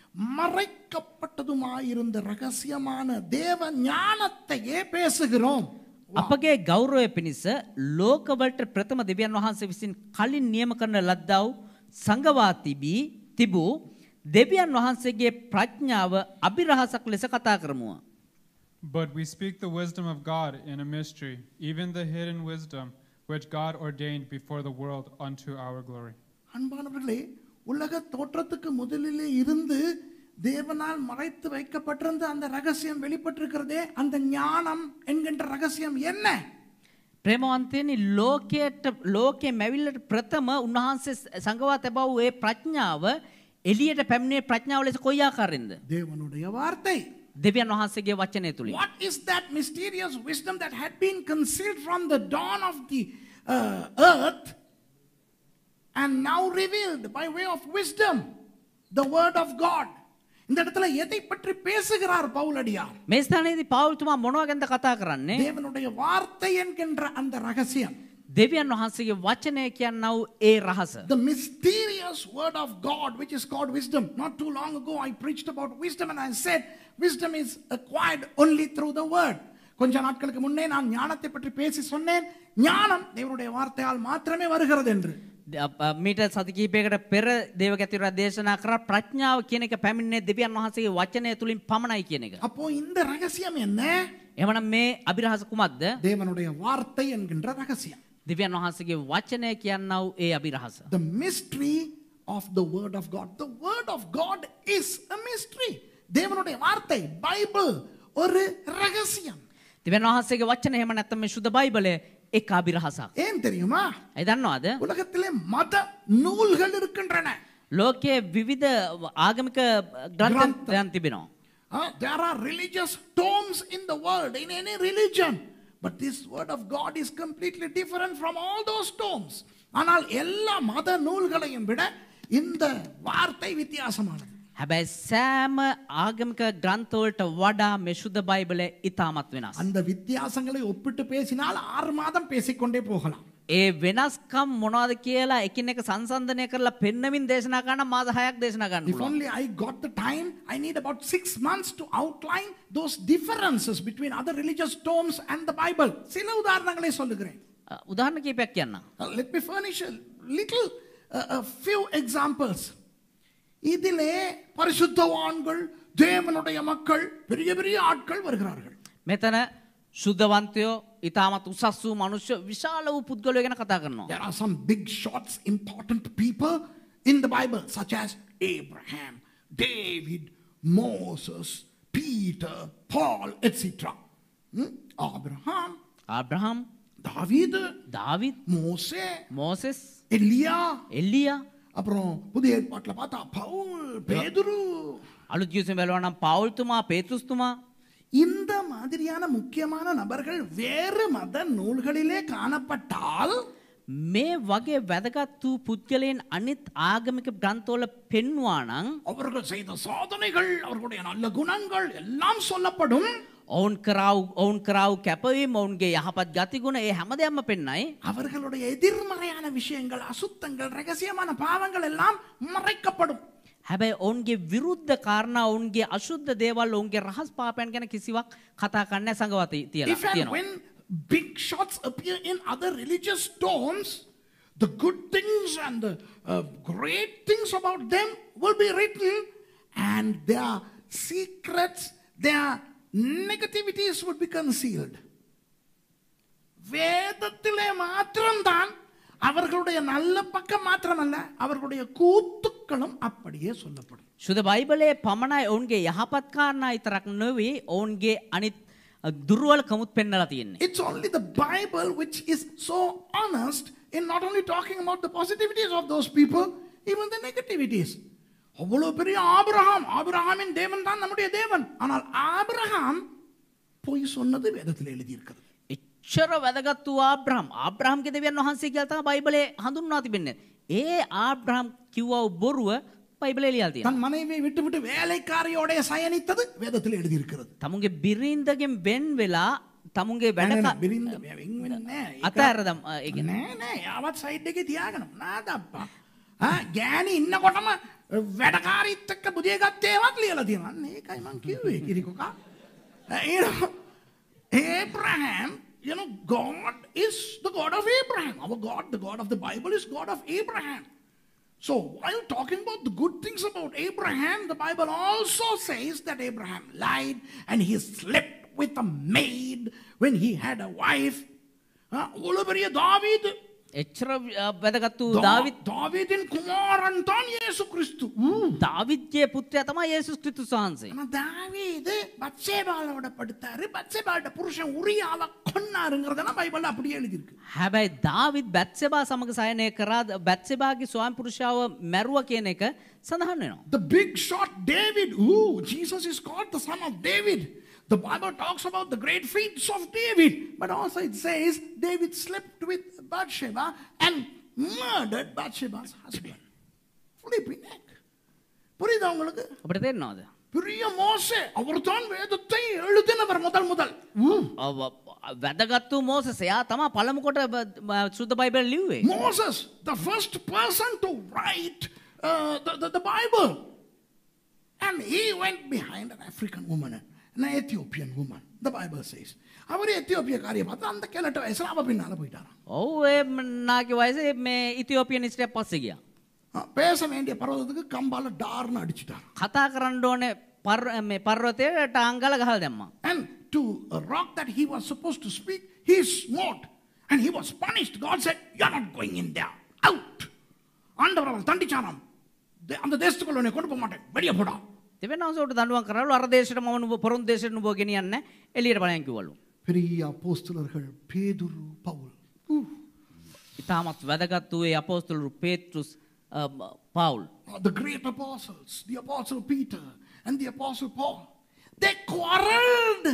மறைக்கப்பட்டதுமாயிருந்த ரகசியமான தேவ ஞானத்தையே பேசுகிறோம். අපගේ ගෞරවය පිණිස ලෝකවලට ප්‍රථම දෙවියන් වහන්සේ විසින් කලින් නියම කරන ලද්දා වූ සංගවා තිබී තිබූ දෙවියන් වහන්සේගේ ප්‍රඥාව අභිරහසක් ලෙස කතා කරමුවා. But we speak the wisdom of God in a mystery, even the hidden wisdom which God ordained before the world unto our glory. அன்பானவர்களே, உலக தோற்றத்துக்கு முதலிலே இருந்து தேவனால் மறைத்து வைக்கப்பட்டிருந்த அந்த ரகசியம் வெளிப்பட்டிருக்கிறதே, அந்த ஞானம் என்கின்ற ரகசியம் என்ன? ප්‍රේමවන්තයනි, ලෝකයට ලෝකයේ මැවිල්ලට ප්‍රථම උන්වහන්සේ සංගවා තබා වූ ඒ ප්‍රඥාව එළියට පැමිණේ ප්‍රඥාව ලෙස කොයි ආකාරයෙන්ද? தேவனுடைய வார்த்தை. දෙවියන් වහන්සේගේ වචනය තුලින්. What is that mysterious wisdom that had been concealed from the dawn of the uh, earth and now revealed by way of wisdom, the word of God? இந்த இடத்துல எதை பற்றி பேசுகிறார் பவுலடியார்? මේ ස්ථානයේදී පෞල්තුමා මොනවා ගැනද කතා කරන්නේ? தேவனுடைய வார்த்தை என்கின்ற அந்த ரகசியம். දෙවියන් වහන්සේගේ වචනය කියනා වූ ඒ රහස. The mysterious word of God which is called wisdom. Not too long ago I preached about wisdom and I said wisdom is acquired only through the word. கொஞ்ச நாட்களுக்கு முன்னே நான் ஞானத்தை பற்றி பேசி சொன்னேன், ஞானம் தேவனுடைய வார்த்தையால் மாத்திரமே வருகிறது என்று. මීට සති කිහිපයකට පෙර දේවගතිවරයා දේශනා කරා ප්‍රඥාව කියන එක පැමිණෙන්නේ දෙවියන් වහන්සේගේ වචනය තුලින් පමණයි කියන එක. அப்போ இந்த ரகசியம் என்ன? එවනම් මේ අභිරහස කුමක්ද? தேவனுடைய வார்த்தை என்கின்ற ரகசியம். දෙවියන් වහන්සේගේ වචනය කියනා වූ ඒ අභිරහස. The mystery of the word of God. The word of God is a mystery. தேவனுடைய வார்த்தை பைபிள் ஒரு ரகசியம். දෙවියන් වහන්සේගේ වචනය එහෙම නැත්නම් මේ සුද්ධ බයිබලය එක් අභිරහසක්. ஏன் தெரியுமா? ඒ දන්නවද? உலகத்திலே மத நூல்கள் இருக்கின்றன. ලෝකයේ විවිධ ආගමික ග්‍රන්ථයන් තිබෙනවා. Uh, there are religious tomes in the world, in any religion. But this word of God is completely different from all those tomes. ஆனால் எல்லா மத நூல்களையும் விட இந்த வார்த்தை வித்தியாசமானது. හැබැයි සෑම ආගමික ග්‍රන්ථවලට වඩා මේ සුද්ධ බයිබලය ඉතාමත් වෙනස්. அந்த வித்தியாசங்களை ஒப்பிட்டு பேசினால் ஆறு மாதம் பேசிக்கொண்டே போகலாம். ඒ වෙනස්කම් මොනවද කියලා එකිනෙක සංසන්දනය කරලා පෙන්නමින් දේශනා කරන මාස හයක් දේශනා කරන්න If පුළුවන්. only I got the time, I need about six months to outline those differences between other religious tomes and the Bible. சில உதாரணங்களை சொல்லுகிறேன். උදාහරණ කීපයක් කියන්නම්. Uh, Let me furnish a little, uh, a few examples. இதிலே பரிசுத்தவான்கள், தேவனுடைய மக்கள், பெரிய பெரிய ஆட்கள் வருகிறார்கள். මෙතන සුද්ධවන්තයෝ ඉතාමත් උසස් වූ මනුෂ්‍ය විශාල වූ පුද්ගලයෝ ගැන කතා කරනවා. There are some big shots, important people in the Bible, such as Abraham, David, Moses, Peter, Paul, et cetera. Hmm? Abraham, ආබ්‍රහම්, David, දාවිද්, Mose, Moses, Elia, එලියා, அப்புறம் புதிய ஏற்பாட்டுல பார்த்தா பவுல், பேதுரு. අලුත් ගිවිසුම බලනවා නම් පෞල්තුමා, පේතුස්තුමා, இந்த மாதிரியான முக்கியமான நபர்கள் வேறு மத நூல்களிலே காணப்பட்டால் මේ වගේ වැදගත් වූ පුද්ගලයන් අනිත් ආගමික ග්‍රන්ථවල පෙන්වුවා නම් அவர்கள் செய்த சாதனைகள், அவர்களுடைய நல்ல குணங்கள் எல்லாம் சொல்லப்படும். ඔවුන් කරාව් ඔවුන් කරාව් කැපවීම ඔවුන්ගේ යහපත් ගතිගුණ ඒ හැම දෙයක්ම පෙන්නයි. அவர்களுடைய எதிர்மறையான விஷயங்கள், அசுத்தங்கள், ரகசியமான பாவங்கள் எல்லாம் மறைக்கப்படும். හැබැයි ඔවුන්ගේ විරුද්ධ කාරණා ඔවුන්ගේ අශුද්ධ දේවල් ඔවුන්ගේ රහස් පාපයන් ගැන කිසිවක් කතා කරන්නේ නැහැ සංගවත තියලා If and තියෙනවා. when big shots appear in other religious tomes, the good things and the uh, great things about them will be written, and their secrets, their negativities would be concealed. வேதத்திலே மாத்திரம்தான் அவர்களுடைய நல்ல பக்கம் மாத்திரமல்ல, அவர்களுடைய கூத்துக்களும் அப்படியே சொல்லப்படும். සුද බයිබලයේ පමණයි ඔවුන්ගේ යහපත් කාරණා විතරක් නෙවෙයි ඔවුන්ගේ අනිත් දුර්වලකමුත් පෙන්නලා තියෙන්නේ. It's only the Bible which is so honest in not only talking about the positivities of those people, even the negativities. அவ்வளவு பெரிய ஆபிரகாம், ஆபிரகாமின் தேவன் தான் நம்முடைய தேவன். ஆனால் ஆபிரகாம் பொய் சொன்னது வேதத்தில் எழுதியிருக்கிறது. එච්චර වැදගත් වූ ආබ්‍රහම් ආබ්‍රහම්ගේ දෙවියන් වහන්සේ කියලා තමයි බයිබලයේ හඳුන්වා තිබෙන්නේ. ඒ ආබ්‍රහම් කිව්වා වූ බොරුව බයිබලයේ ලියලා තියෙනවා. தன் மனைவியை விட்டுவிட்டு வேலைக்காரியோட சயனித்தது வேதத்தில் எழுதியிருக்கிறது. තමුන්ගේ බිරින්දගෙන් වෙන් වෙලා තමුන්ගේ වැඩ බිරින්ද වෙන්නේ නැහැ. අතහැරදම් ඒ කියන්නේ නෑ නෑ යාවත් සයිඩ් එකේ තියාගන්න නාදප්පා. ආ ගෑණි ඉන්නකොටම වැඩකාරීත් එක්ක බුදිය ගත්තේවත් ලියලා තියෙනවා. මේකයි මං කිව්වේ කිරිකොකා. you know, Abraham, you know, God is the God of Abraham. Our God, the God of the Bible, is God of Abraham. So while talking about the good things about Abraham, the Bible also says that Abraham lied and he slept with a maid when he had a wife. ஒளிபெரிய தாவீது එච්චර වැදගත් වූ දා- දාවිත් தாவீதின் குமாரன் தான் இயேசு கிறிஸ்து දාවිත්ගේ පුත්‍රයා තමයි යේසුස් ක්‍රිස්තුස් වහන්සේ. ஆனா தாவீது பத்சேபாளோட படுத்தாரு பத்சேபாவோட புருஷன் உரியாவை கொன்னாருங்கிறதெல்லாம் பைபிள்ல அப்படியே எழுதியிருக்கு. හැබැයි දාවිත් බැත්සෙබා සමග සයනය කරා බැත්සෙබාගේ ස්වාමි පුරුෂාව මැරුව කියන එක සඳහන් වෙනවා. The big shot David, ooh, Jesus is called the son of David. The Bible talks about the great feats of David, but also it says David slept with Bathsheba and murdered Bathsheba's husband. Flipping neck. புரியுதா உங்களுக்கு? අපිට තේරෙනවද? பெரிய மோசே அவர்தான் வேதத்தை எழுதினவர் முதல் முதல். වැදගත් වූ මෝසෙස් එයා තමයි පළමු කොට සුද්ධ බයිබල් ලිව්වේ. Moses, the first person to write uh, the, the, the Bible. And he went behind an African woman, an Ethiopian woman, the Bible says. அவர் எத்தியோப்பிய காரியம் பார்த்து அந்த கேலட்ட வயசுல அவ பின்னால போயிட்டாராம். ඔව් ඒ නාගේ වයසේ මේ ඉතියෝපියන් ස්ත්‍රියක් පස්සේ ගියා. பேச வேண்டிய பர்வதத்துக்கு கம்பால டார்னு அடிச்சிட்டார். කතා කරන්න ඕනේ මේ පර්වතයේ ටාංගල ගහලා දැම්මා. And to a rock that he was supposed to speak, he smote and he was punished. God said, "You are not going in there. Out." ஆண்டவர் அவரை தண்டிச்சாராம். அந்த தேசத்துக்குள்ள உன்னை கொண்டு போக மாட்டேன். வெளியே போடா. දෙවෙනවසෝට දඬුවම් කරාලු අර දේශයට මම නුඹ පොරොන්දු දේශයට නුඹ ගෙනියන්නේ එළියට බලයන් කිව්වලු. பெரிய அப்போஸ்தலர்கள் பேதுரு பவுல். ඉතාමත් වැදගත් වූ ඒ අපෝස්තලරු පේත්‍රුස් පවුල්. The great apostles, the apostle Peter and the apostle Paul, they quarreled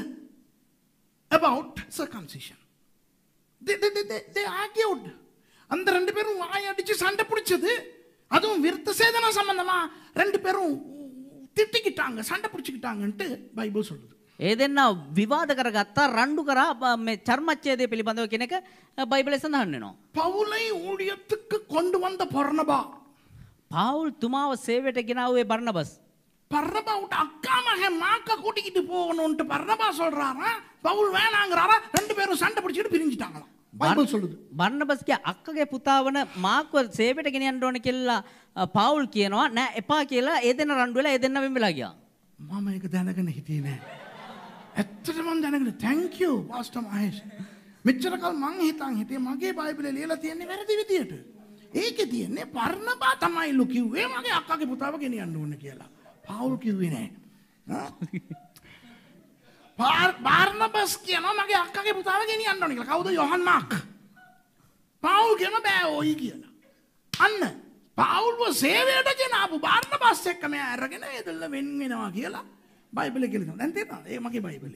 about circumcision. They, they, they, they, they argued. அந்த ரெண்டு பேரும் வாய் அடிச்சு சண்டை பிடிச்சது, அதுவும் விருத்த சேதன சம்பந்தமா ரெண்டு பேரும் திட்டிக்கிட்டாங்க, சண்டை பிடிச்சிக்கிட்டாங்கன்ட்டு பைபிள் சொல்லுது. ඒ දෙන්න විවාද කරගත්තා රණ්ඩු කරා මේ චර්මච්ඡේදය පිළිබඳව කියන එක බයිබලයේ සඳහන් වෙනවා. பவுலை ஊழியத்துக்கு கொண்டு வந்த பர்னபா, පවුල් තුමාව සේවයට ගෙනාවේ බර්නබස්. பர்னபா விட்டு அக்கா மகன் மாக்க கூட்டிக்கிட்டு போகணும்ட்டு பர்னபா சொல்றாரா, பவுல் வேணாங்கிறாரா, ரெண்டு பேரும் சண்டை பிடிச்சிட்டு பிரிஞ்சிட்டாங்களாம். பைபிள் சொல்லுது. බර්නබස්ගේ අක්කගේ පුතා වන මාක්ව සේවයට ගෙනියන්න ඕන කියලා පවුල් කියනවා. නෑ එපා කියලා ඒ දෙන්න රණ්ඩු වෙලා ඒ දෙන්න වෙන් වෙලා ගියා. මම ඒක දැනගෙන හිටියේ නෑ. ඇත්තටම මම දැනගෙන thank you pastor මහේෂ්. මෙච්චර කල් මං හිතන් හිටියේ මගේ බයිබලේ ලියලා තියෙන්නේ වැරදි විදියට. ඒකේ තියෙන්නේ පර්ණබා තමයිලු කිව්වේ මගේ අක්කගේ පුතාව ගෙනියන්න ඕන කියලා. පවුල් කිව්වේ නෑ. බාර්නබස් කියනවා මගේ අක්කගේ පුතාව ගෙනියන්න ඕන කියලා. කවුද? යොහන් මාක්. පවුල් කියන බෑ ඔයි කියලා. අන්න පවුල්ව සේවයට ගෙනාවු බාර්නබස් එක්ක මෙයා අරගෙන ඒදල්ල වෙන් වෙනවා කියලා බයිබලේ කියලා. දැන් තේරෙනවද? ඒ මගේ බයිබලේ.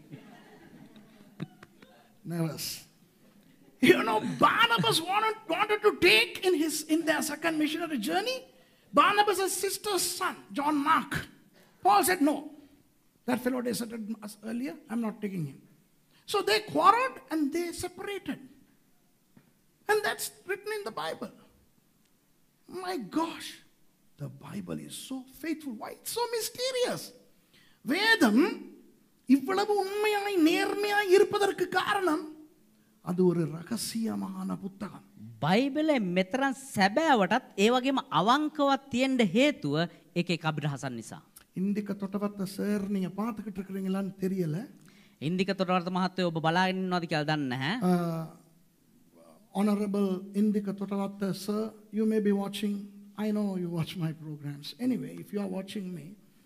Nervous. You know, Barnabas wanted, wanted to take in his in their second missionary journey Barnabas' sister's son, John Mark. Paul said, no. That fellow deserted us earlier. I'm not taking him. So they quarreled and they separated. And that's written in the Bible. My gosh, the Bible is so faithful. Why it's so mysterious? வேதம் இவ்வளவு உண்மையாய் நேர்மையாய் இருப்பதற்கு காரணம் அது ஒரு ரகசியமான புத்தகம். බයිබලේ මෙතරම් සැබෑවටත් ඒ වගේම අවංකවත් තියෙන්න හේතුව ඒකේ අභිරහසන් නිසා. இந்திக்க தொட்டவத்த சார் நீங்க பார்த்துக்கிட்டு இருக்கிறீங்களான்னு தெரியல. ඉන්දික තොටවර්ත මහත්තයෝ ඔබ බලාගෙන ඉන්නවද කියලා දන්නේ නැහැ. Uh, Honorable Indika Totavatta sir, you may be watching. I know you watch my programs. Anyway, if you are watching me,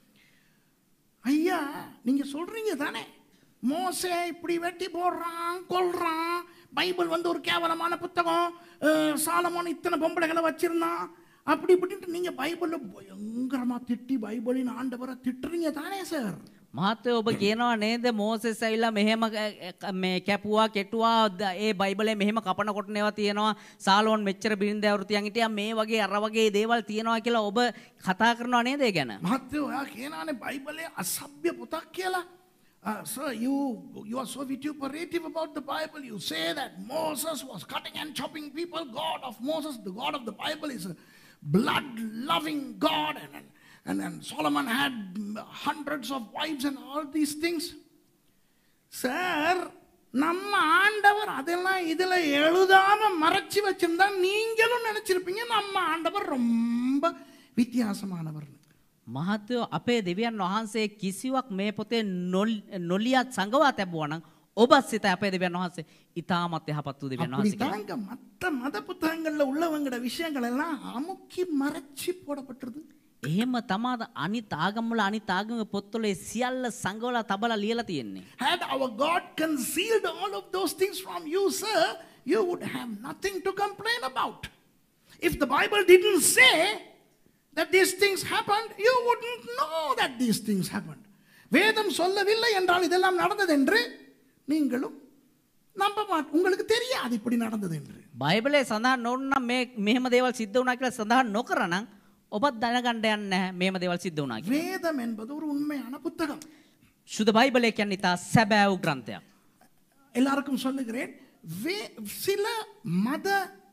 ஐயா நீங்க சொல்றீங்க தானே மோசே இப்படி வெட்டி போடுறான் கொல்றான், பைபிள் வந்து ஒரு கேவலமான புத்தகம், சாலமோன் இத்தனை பொம்பளைகளை வச்சிருந்தான் அப்படி இப்படின்ட்டு நீங்க பைபிள்ல பயங்கரமா திட்டி பைபிளின் ஆண்டவரை திட்டுறீங்க தானே சார்? මහත්තයෝ ඔබ කියනවා නේද මෝසෙස් ඇවිල්ලා මෙහෙම මේ කැපුවා කෙටුවා ඒ බයිබලේ මෙහෙම කපන කොටනේවා තියෙනවා සාලෝන් මෙච්චර බිරින්දෑවරු තියන් හිටියා මේ වගේ අර වගේ දේවල් තියෙනවා කියලා ඔබ කතා කරනවා නේද ඒ ගැන? මහත්තයෝ ඔයා කියනවානේ බයිබලේ අසභ්‍ය පොතක් කියලා. Uh, sir, you, you are so vituperative about the Bible. You say that Moses was cutting and chopping people. God of Moses, the God of the Bible, is a blood-loving God. And, and, and, and Solomon had hundreds of wives and all these things. Sir, நம்ம ஆண்டவர் அதெல்லாம் இதுல எழுதாம மறைச்சு வச்சிருந்தா நீங்களும் நினைச்சிருப்பீங்க நம்ம ஆண்டவர் ரொம்ப வித்தியாசமானவர். මහත්තයෝ අපේ දෙවියන් වහන්සේ කිසිවක් මේ පොතේ නොලියත් සංගවා තැබුවා නම් ඔබත් සිත අපේ දෙවියන් වහන්සේ ඊ타මත් යහපත් වූ දෙවියන් වහන්සේ කියලා. அப்படிதாங்க மற்ற மத புத்தகங்கள்ல உள்ளவங்கட விஷயங்கள் எல்லாம் அமுக்கி மறைச்சி போடப்பட்டிருது. එහෙම තමාද අනිත් ආගම්වල අනිත් ආගමේ පොත්වල සියල්ල සංගවලා තබලා ලියලා තියෙන්නේ. Had our God concealed all of those things from you, sir, you would have nothing to complain about. If the Bible didn't say that these things happened, you wouldn't know that these things happened. வேதம் சொல்லவில்லை என்றால் இதெல்லாம் நடந்தது என்று நீங்களும் நம்ப மாட்டீங்க. உங்களுக்கு தெரியாது இப்படி நடந்தது என்று. බයිබලයේ සඳහන් නොවුනම් මේ මෙහෙම දේවල් සිද්ධ වුණා කියලා සඳහන් නොකරනම් ඔබත් දැනගන්න යන්නේ නැහැ මේම දේවල් සිද්ධ වුණා කියලා. வேதம் என்பது ஒரு உண்மையான புத்தகம். සුද බයිබලය කියන්නේ ඉතා සැබෑ වූ ග්‍රන්ථයක්. எல்லாருக்கும் சொல்லுகிறேன், சில மத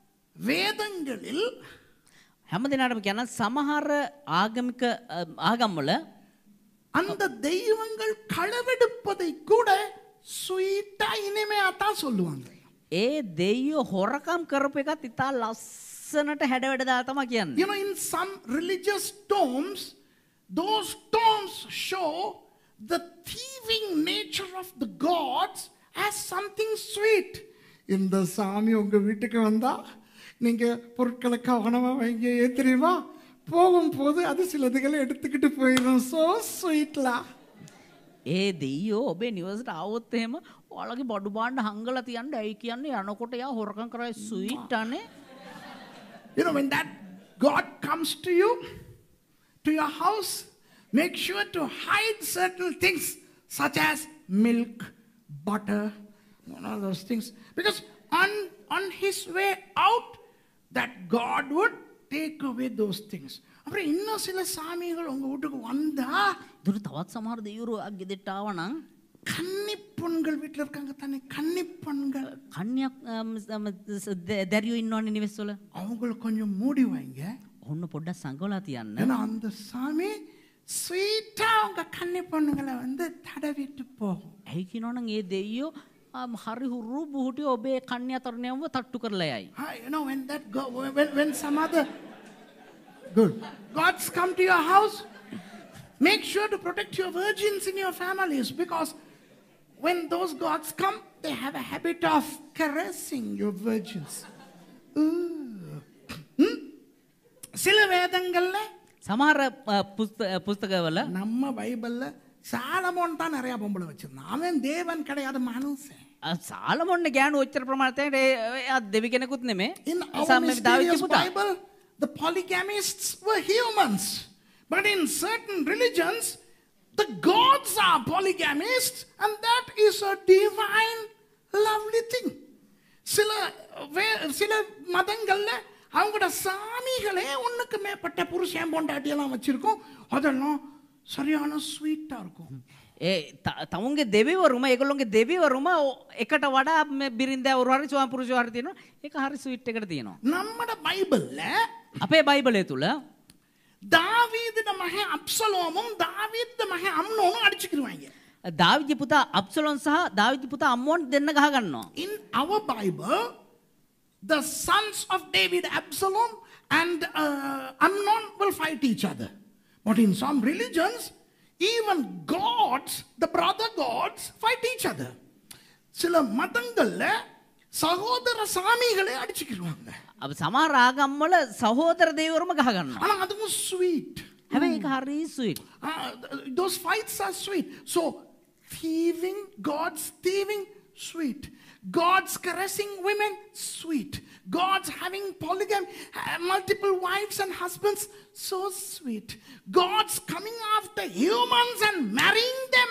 வேதங்களில் හැම දිනකටම කියන සමහර ආගමික ආගම්වල அந்த தெய்வங்கள் களவெடுப்பதை கூட ஸ்வீட்டா இனிமையா தான் சொல்லுவாங்க. ඒ දෙයියෝ හොරකම් කරපු එකත් ඉතා ලස්සනට හැඩ වැඩ දාලා තමයි කියන්නේ. You know, in some religious tomes, those tomes show the thieving nature of the gods as something sweet. இந்த சாமி உங்க வீட்டுக்கு வந்தா நீங்க பொருட்களை கவனமா வைங்க ஏத்திரிவா போகும்போது அது சிலதுகளை எடுத்துக்கிட்டு போயிடும். சோ ஸ்வீட்லா. ඒ දෙයියෝ ඔබේ නිවසට ආවොත් එහෙම ඔයාලගේ බඩු බාණ්ඩ හංගලා තියන්න ඇයි කියන්නේ යනකොට යා හොරකම් කරයි ස්වීට් අනේ. You know, when that God comes to you, to your house, make sure to hide certain things such as milk, butter, and all those things. Because on, on his way out, that God would take away those things. அப்புறம் இன்னும் சில சாமிகள் உங்க வீட்டுக்கு வந்தா දුර තවත් සමහර දෙවියෝ අගෙදෙට ආවනම් கன்னி பெண்கள் வீட்ல இருக்காங்க தானே, கன்னி பெண்கள் කන්‍යක් දැරියෝ ඉන්නවනේ නිවෙස්වල. அவங்களுக்கு கொஞ்சம் மூடி வைங்க. ඔන්න පොඩ්ඩක් සංගවලා තියන්න. ஏன்னா அந்த சாமி ஸ்வீட்டா உங்க கன்னி பெண்களை வந்து தடவிட்டு போகும். ඇයි කියනවනම් ඒ දෙයියෝ හරි හුරු බුහුටි ඔබේ කන්‍යා තරණයව තට්ටු කරලා යයි. You know, when that go, when, when some other good gods come to your house, make sure to protect your virgins in your families, because when those gods come, they have a habit of caressing your virgins. சில வேதங்கள்ல සමහර පුස්තකවල நம்ம பைபிள்ல Solomon தான் நிறைய பொம்பளை வச்சிருந்தான். அவன் தேவன் கிடையாது, மனுஷன். සාලමොන්න ගෑනු ඔච්චර ප්‍රමාණයක් එයා දෙවි කෙනෙකුත් නෙමෙයි. In our mysterious Bible, the polygamists were humans. But in certain religions, the gods are polygamists, and that is a divine, lovely thing. சில சில மதங்கள்ல அவங்களோட சாமிகளே ஒண்ணுக்கு மேற்பட்ட புருஷன் பொண்டாட்டியெல்லாம் வச்சிருக்கோம். அதெல்லாம் சரியான ஸ்வீட்டா இருக்கும். ඒ තමුන්ගේ දෙවිවරුම ඒගොල්ලොන්ගේ දෙවිවරුම එකට වඩා බිරින්දෑවරු හරි ස්වාම පුරුෂයෝ හරි තියෙනවා. ඒක හරි ස්වීට් එකට තියෙනවා. நம்மட பைபிள்ல අපේ බයිබලය තුල தாவீதுட மகன் அப்சலோமும் தாவீதுட மகன் அம்னோனும் அடிச்சுக்கிடுவாங்க. දාවිදගේ පුතා අබ්සලෝන් සහ දාවිදගේ පුතා අම්මෝන් දෙන්න ගහ ගන්නවා. In our Bible, the sons of David, Absalom and uh, Amnon will fight each other. But in some religions, even gods, the brother gods, fight each other. சில மதங்கள்ல சகோதர சாமிகளே அடிச்சுக்கிடுவாங்க. අප සමහර ආගම්වල සහෝදර දෙවිවරුම ගහ ගන්නවා. ஆனா அதுவும் sweet. හැබැයි ඒක හරි sweet. Those fights are sweet. So thieving, God's thieving, sweet. God's caressing women, sweet. God's having polygamy, multiple wives and husbands, so sweet. God's coming after humans and marrying them,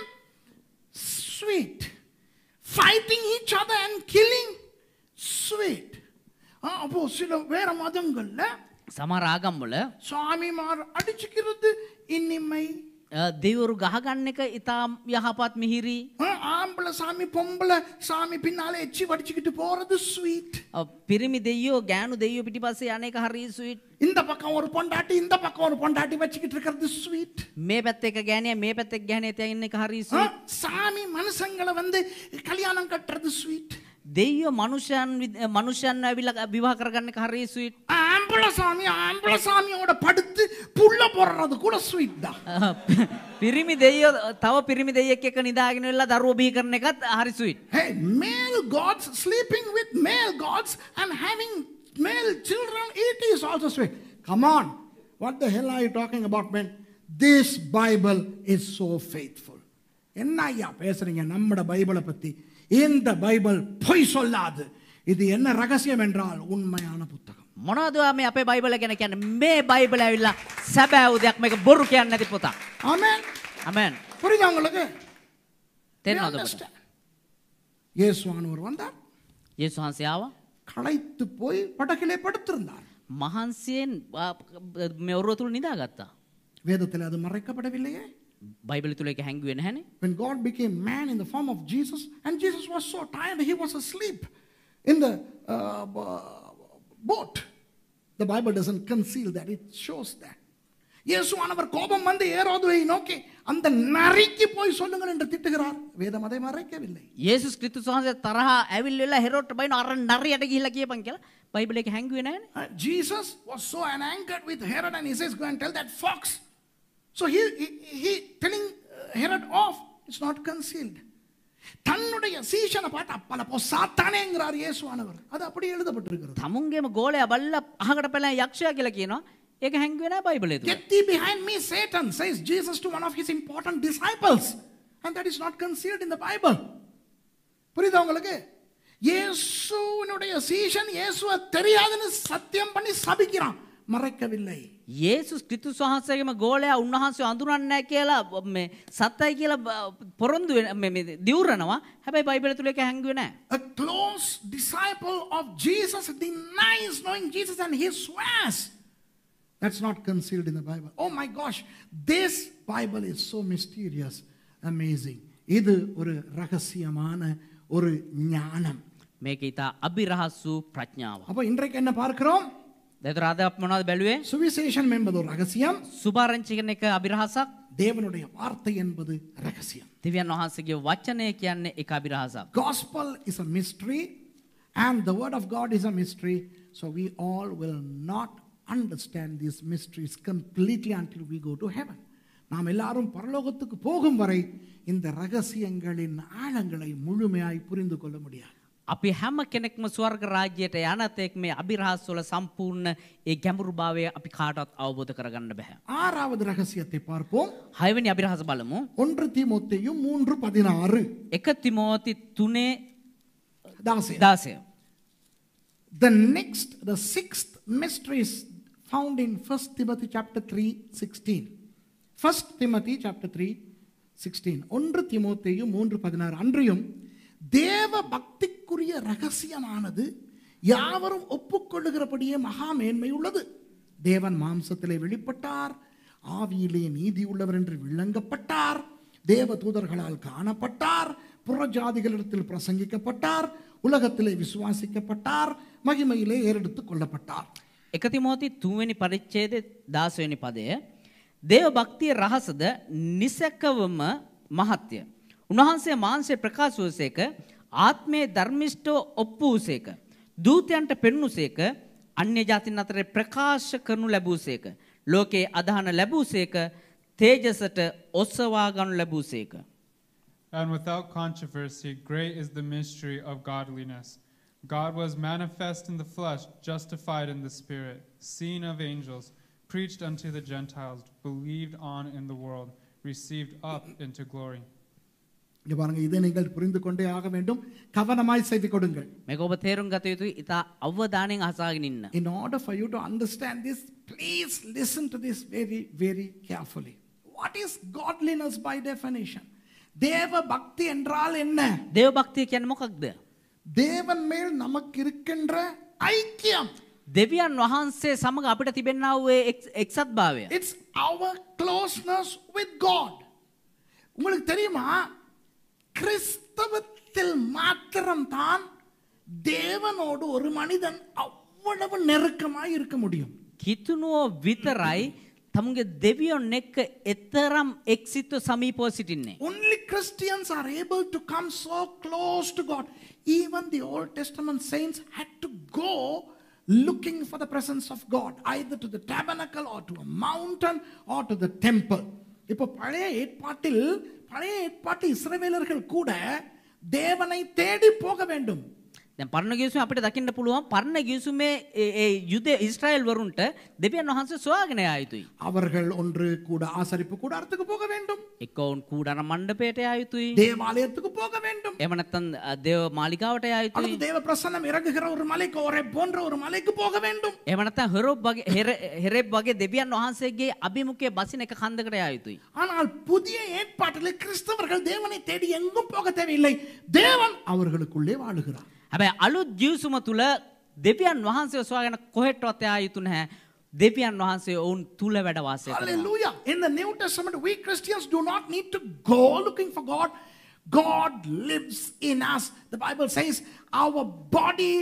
sweet. Fighting each other and killing, sweet. அப்போ சில வேற மதங்கள்ல සමහර ආගම්වල சாமிமார் அடிச்சுக்கிறது இனிமை. දෙවිවරු ගහ ගන්න එක ඉතා යහපත් මිහිරි. ஆம்பளை சாமி பொம்பளை சாமி பின்னால எச்சி வடிச்சுக்கிட்டு போறது ஸ்வீட். පිරිමි දෙයියෝ ගෑනු දෙයියෝ පිටිපස්සේ යන එක හරි ස්වීට්. இந்த பக்கம் ஒரு பொண்டாட்டி இந்த பக்கம் ஒரு பொண்டாட்டி வச்சுக்கிட்டு இருக்கிறது ஸ்வீட். මේ පැත්තේ එක ගෑනියා මේ පැත්තේ එක ගෑනියා තියන එක හරි ස්වීට්. சாமி மனுஷங்களை வந்து கல்யாணம் கட்டுறது ஸ்வீட். දෙයියෝ මනුෂ්‍යයන් මනුෂ්‍යයන් ඇවිල්ලා විවාහ කරගන්න එක හරි ස්වීට්. ஆம்பளசாமி ஆம்பளசாமியோட படுத்து புள்ள போடுறது கூட ஸ்வீட் தான். පිරිමි දෙයියෝ තව පිරිමි දෙයියෙක් එක්ක නිදාගෙන ඉල්ල දරුවෝ බිහි කරන එකත් හරි sweet. Hey, male gods sleeping with male gods and having male children, it is also sweet. Come on. What the hell are you talking about, man? This Bible is so faithful. என்ன ஐயா பேசுறீங்க நம்மட பைபிளை பத்தி? இந்த Bible பொய் சொல்லாது. இது என்ன ரகசியம் என்றால் உண்மையான புத்தகம். මොනවද මේ අපේ බයිබල ගැන කියන්නේ? මේ බයිබල ඇවිල්ලා සැබෑ උදයක් මේක බොරු කියන්නේ නැති පොතක්. ஆமென். ආමෙන්. புரியுதா உங்களுக்கு? තේරෙනවද? இயேசுவானவர் வந்தார். යේසුස් වහන්සේ ආවා. களைத்து போய் படகிலே படுத்திருந்தார். මහන්සියෙන් මේ ඔරුව තුල නිදාගත්තා. வேதத்தில் அது மறைக்கப்படவில்லையே. බයිබල තුල ඒක හැංගුවේ නැහනේ. When God became man in the form of Jesus, and Jesus was so tired, he was asleep in the uh, boat. The Bible doesn't conceal that, it shows that. இயேசுவானவர் கோபம் வந்து ஏரோதுவை நோக்கி அந்த நரிக்கு போய் சொல்லுங்கள் என்று திட்டுகிறார். வேதம் அதை மறைக்கவில்லை. යේසුස් ක්‍රිස්තුස් වහන්සේ තරහා ඇවිල්ලා හෙරෝට්ට බයින අර නරියට ගිහිල්ලා කියපන් කියලා බයිබලේ ඒක හැංගුවේ නැහනේ. Jesus was so angered with Herod, and he says, go and tell that fox. So he, he, he telling Herod off, it's not concealed. தன்னுடைய சீஷனை பார்த்து அப்பல போ சாத்தானேங்கறார் இயேசுவானவர். அது அப்படி எழுதப்பட்டிருக்கிறது. තමුන්ගේම ගෝලයා බල්ලා අහකට පැලලා යක්ෂයා කියලා කියනවා. ඒක හැංගුවේ නැහැ බයිබලේ තුල. Get thee behind me, Satan, says Jesus to one of his important disciples. And that is not concealed in the Bible. புரியுதா உங்களுக்கு? இயேசுவினுடைய சீஷன் இயேசுவை தெரியாதுன்னு சத்தியம் பண்ணி சபிக்கிறான். மறைக்கவில்லை. යේසුස් ක්‍රිස්තුස් වහන්සේගේම ගෝලයා උන්වහන්සේ අඳුරන්නේ නැහැ කියලා මේ සත්‍යයි කියලා පොරොන්දු මේ දිවුරනවා. හැබැයි බයිබලේ තුල ඒක හැංගුවේ නැහැ. A close disciple of Jesus denies knowing Jesus and he swears. That's not concealed in the Bible. Oh my gosh, this Bible is so mysterious, amazing. இது ஒரு ரகசியமான ஒரு ஞானம். මේක ඊට අභිරහසු ප්‍රඥාව. அப்ப இன்றைக்கு என்ன பார்க்கிறோம்? දැන් අද අපි මොනවද බැලුවේ? சுவிசேஷம் என்பது ஒரு ரகசியம். සුභාරංචි කියන එක අභිරහසක්. தேவனுடைய வார்த்தை என்பது ரகசியம். දෙවියන් වහන්සේගේ වචනය කියන්නේ එක අභිරහසක්. Gospel is a mystery and the word of God is a mystery. So we all will not understand these mysteries completely until we go to heaven. நாம் எல்லாரும் பரலோகத்துக்கு போகும் வரை இந்த ரகசியங்களின் ஆழங்களை முழுமையாய் புரிந்து கொள்ள முடியாது. අපි හැම කෙනෙක්ම ස්වර්ග රාජ්‍යයට යන තෙක් මේ අභිරහස් වල සම්පූර්ණ ඒ ගැඹුරුභාවය අපි කාටවත් අවබෝධ කරගන්න බෑ. ஆறாவது ரகசியத்தை பார்ப்போம். හයවෙනි අභිරහස බලමු. ஒன்று தீமோத்தேயு மூன்று பதினாறு. එක තිමෝති තුනේ දාසය. දාසය. The next, the sixth mystery is found in First Timothy chapter three sixteen. First Timothy chapter three sixteen. ஒன்று தீமோத்தேயு மூன்று பதினாறு. அன்றியும் தேவ பக்திக்குரிய ரகசியமானது யாவரும் ஒப்புக்கொள்ளுகிறபடியே மகா மேன்மை உள்ளது. தேவன் மாம்சத்திலே வெளிப்பட்டார், ஆவியிலே நீதி உள்ளவர் என்று விளங்கப்பட்டார், தேவ தூதர்களால் காணப்பட்டார், புறஜாதிகளிடத்தில் பிரசங்கிக்கப்பட்டார், உலகத்திலே விசுவாசிக்கப்பட்டார், மகிமையிலே ஏறெடுத்துக் கொள்ளப்பட்டார். එක තිමෝති තුන්වෙනි පරිච්ඡේදයේ දාසවෙනි පදය. දේව භක්තිය රහසද නිසකවම මහත්ය. උන්වහන්සේ මාංශය ප්‍රකාශ වූසේක, ආත්මයේ ධර්මිෂ්ඨව ඔප්පු වූසේක, දූතයන්ට පෙන්වුසේක, අන්‍ය ජාතින් අතරේ ප්‍රකාශ කරනු ලැබූසේක, ලෝකේ අදහන ලැබූසේක, තේජසට ඔසවා ගනු ලැබූසේක. And without controversy, great is the mystery of godliness. God was manifest in the flesh, justified in the spirit, seen of angels, preached unto the Gentiles, believed on in the world, received up into glory. இங்க பாருங்க, இதை நீங்கள் புரிந்து கொண்டே ஆக வேண்டும். கவனமாய் செய்து கொடுங்கள். මේක ඔබ තේරුම් ගත යුතුයි. ඉතා අවධානයෙන් අසාගෙන ඉන්න. In order for you to understand this, please listen to this very, very carefully. What is godliness by definition? தேவ பக்தி என்றால் என்ன? දේව භක්තිය කියන්නේ මොකක්ද? தேவன் மேல் நமக்கு இருக்கின்ற ஐக்கியம். දෙවියන් වහන්සේ සමග අපිට තිබෙනා වූ එක්සත් භාවය. It's our closeness with God. உங்களுக்கு தெரியுமா, கிறிஸ்தவத்தில் மாத்திரம்தான் தேவனோடு ஒரு மனிதன் அவ்வளவு நெருக்கமாய் இருக்க முடியும். කිතුනුව විතරයි තමුගේ දෙවියන් එක්ක එතරම් එක්සිත සමීපව සිටින්නේ. Only Christians are able to come so close to God. Even the Old Testament saints had to go looking for the presence of God, either to the tabernacle or to a mountain or to the temple. இப்போ பழைய ஏற்பாட்டில் பழைய ஏற்பாட்டு இஸ்ரவேலர்கள் கூட தேவனை தேடி போக வேண்டும். දැන් පරණ ගිවිසුමේ අපිට දකින්න පුළුවන් පරණ ගිවිසුමේ ඒ යුද ඉස්රායෙල් වරුන්ට දෙවියන් වහන්සේ සොයාගෙන යා යුතුයි. அவர்கள் ஒன்று கூட ஆசரிப்பு கூடாரத்துக்கு போக வேண்டும். එක්ක වුන් කූඩාර මණ්ඩපයට යා යුතුයි. தேவாலயத்துக்கு போக வேண்டும். එහෙම නැත්නම් දේව මාලිගාවට යා යුතුයි. அல்லது தேவ பிரசன்னம் இறங்குகிற ஒரு மலைக்கு ஒரே போன்ற ஒரு மலைக்கு போக வேண்டும். එහෙම නැත්නම් ஹெரோப் වගේ ஹெரெப் වගේ දෙවියන් වහන්සේගේ අභිමුඛයේ බසින එක කන්දකට යා යුතුයි. ஆனால் புதிய ஏற்பாட்டில் கிறிஸ்தவர்கள் தேவனை தேடி எங்கும் போக தேவையில்லை. தேவன் அவர்களுக்குள்ளே வாழுகிறார். හැබැයි අලුත් ජීවිසුම තුල දෙවියන් වහන්සේ සොයාගෙන කොහෙටවත් යා යුතු නැහැ. දෙවියන් වහන්සේ ඔවුන් තුල වැඩ වාසය කරනවා. Hallelujah. In the New Testament, we Christians do not need to go looking for God. God lives in us. The Bible says our body,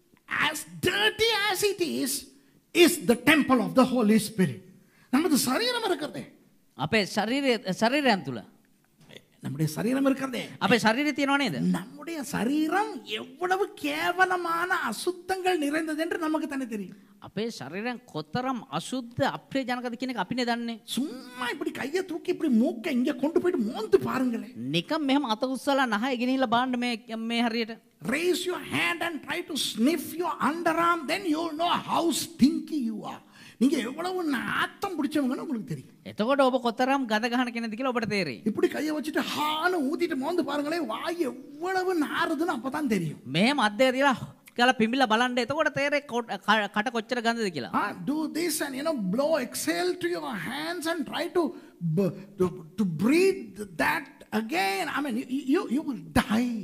as dirty as it is, is the temple of the Holy Spirit. நமது சரீரம் இருக்கிறதே. අපේ ශරීරය ශරීරයන් තුල நம்முடைய சரீரம் இருக்கிறதே. අපේ ශරීරය තියෙනව නේද? நம்முடைய சரீரம் எவ்வளவு கேவலமான அசுத்தங்கள் நிறைந்தது என்று நமக்கு தானே தெரியும். අපේ ශරීරයන් කොතරම් අශුද්ධ අප්‍රියජනකද කියන එක අපිනේ දන්නේ. சும்மா இப்படி கையை தூக்கி இப்படி மூக்க இங்க கொண்டு போயிட்டு மோந்து பாருங்களேன். නිකම් මෙහෙම අත උස්සලා නහය ගෙනිහිල්ලා බලන්න මේ මේ හරියට. Raise your hand and try to sniff your underarm, then you'll know how stinky you are. நீங்க எவ்வளவு நாத்தம் பிடிச்சவங்கன்னு உங்களுக்கு தெரியும். එතකොට ඔබ කොතරම් ගඳ ගහන කෙනෙක්ද කියලා ඔබට තේරෙයි. இப்படி கையை வச்சுட்டு ஹான்னு ஊதிட்டு மோந்து பாருங்களேன், வாய் எவ்வளவு நாறுதுன்னு அப்பதான் தெரியும். මෙහෙම අද්දේ තියලා කියලා පිඹිලා බලන්න එතකොට තේරෙයි කට කොච්චර ගඳද කියලා. Ah, do this and you know blow, exhale to your hands and try to to, to breathe that again. I mean you, you you will die.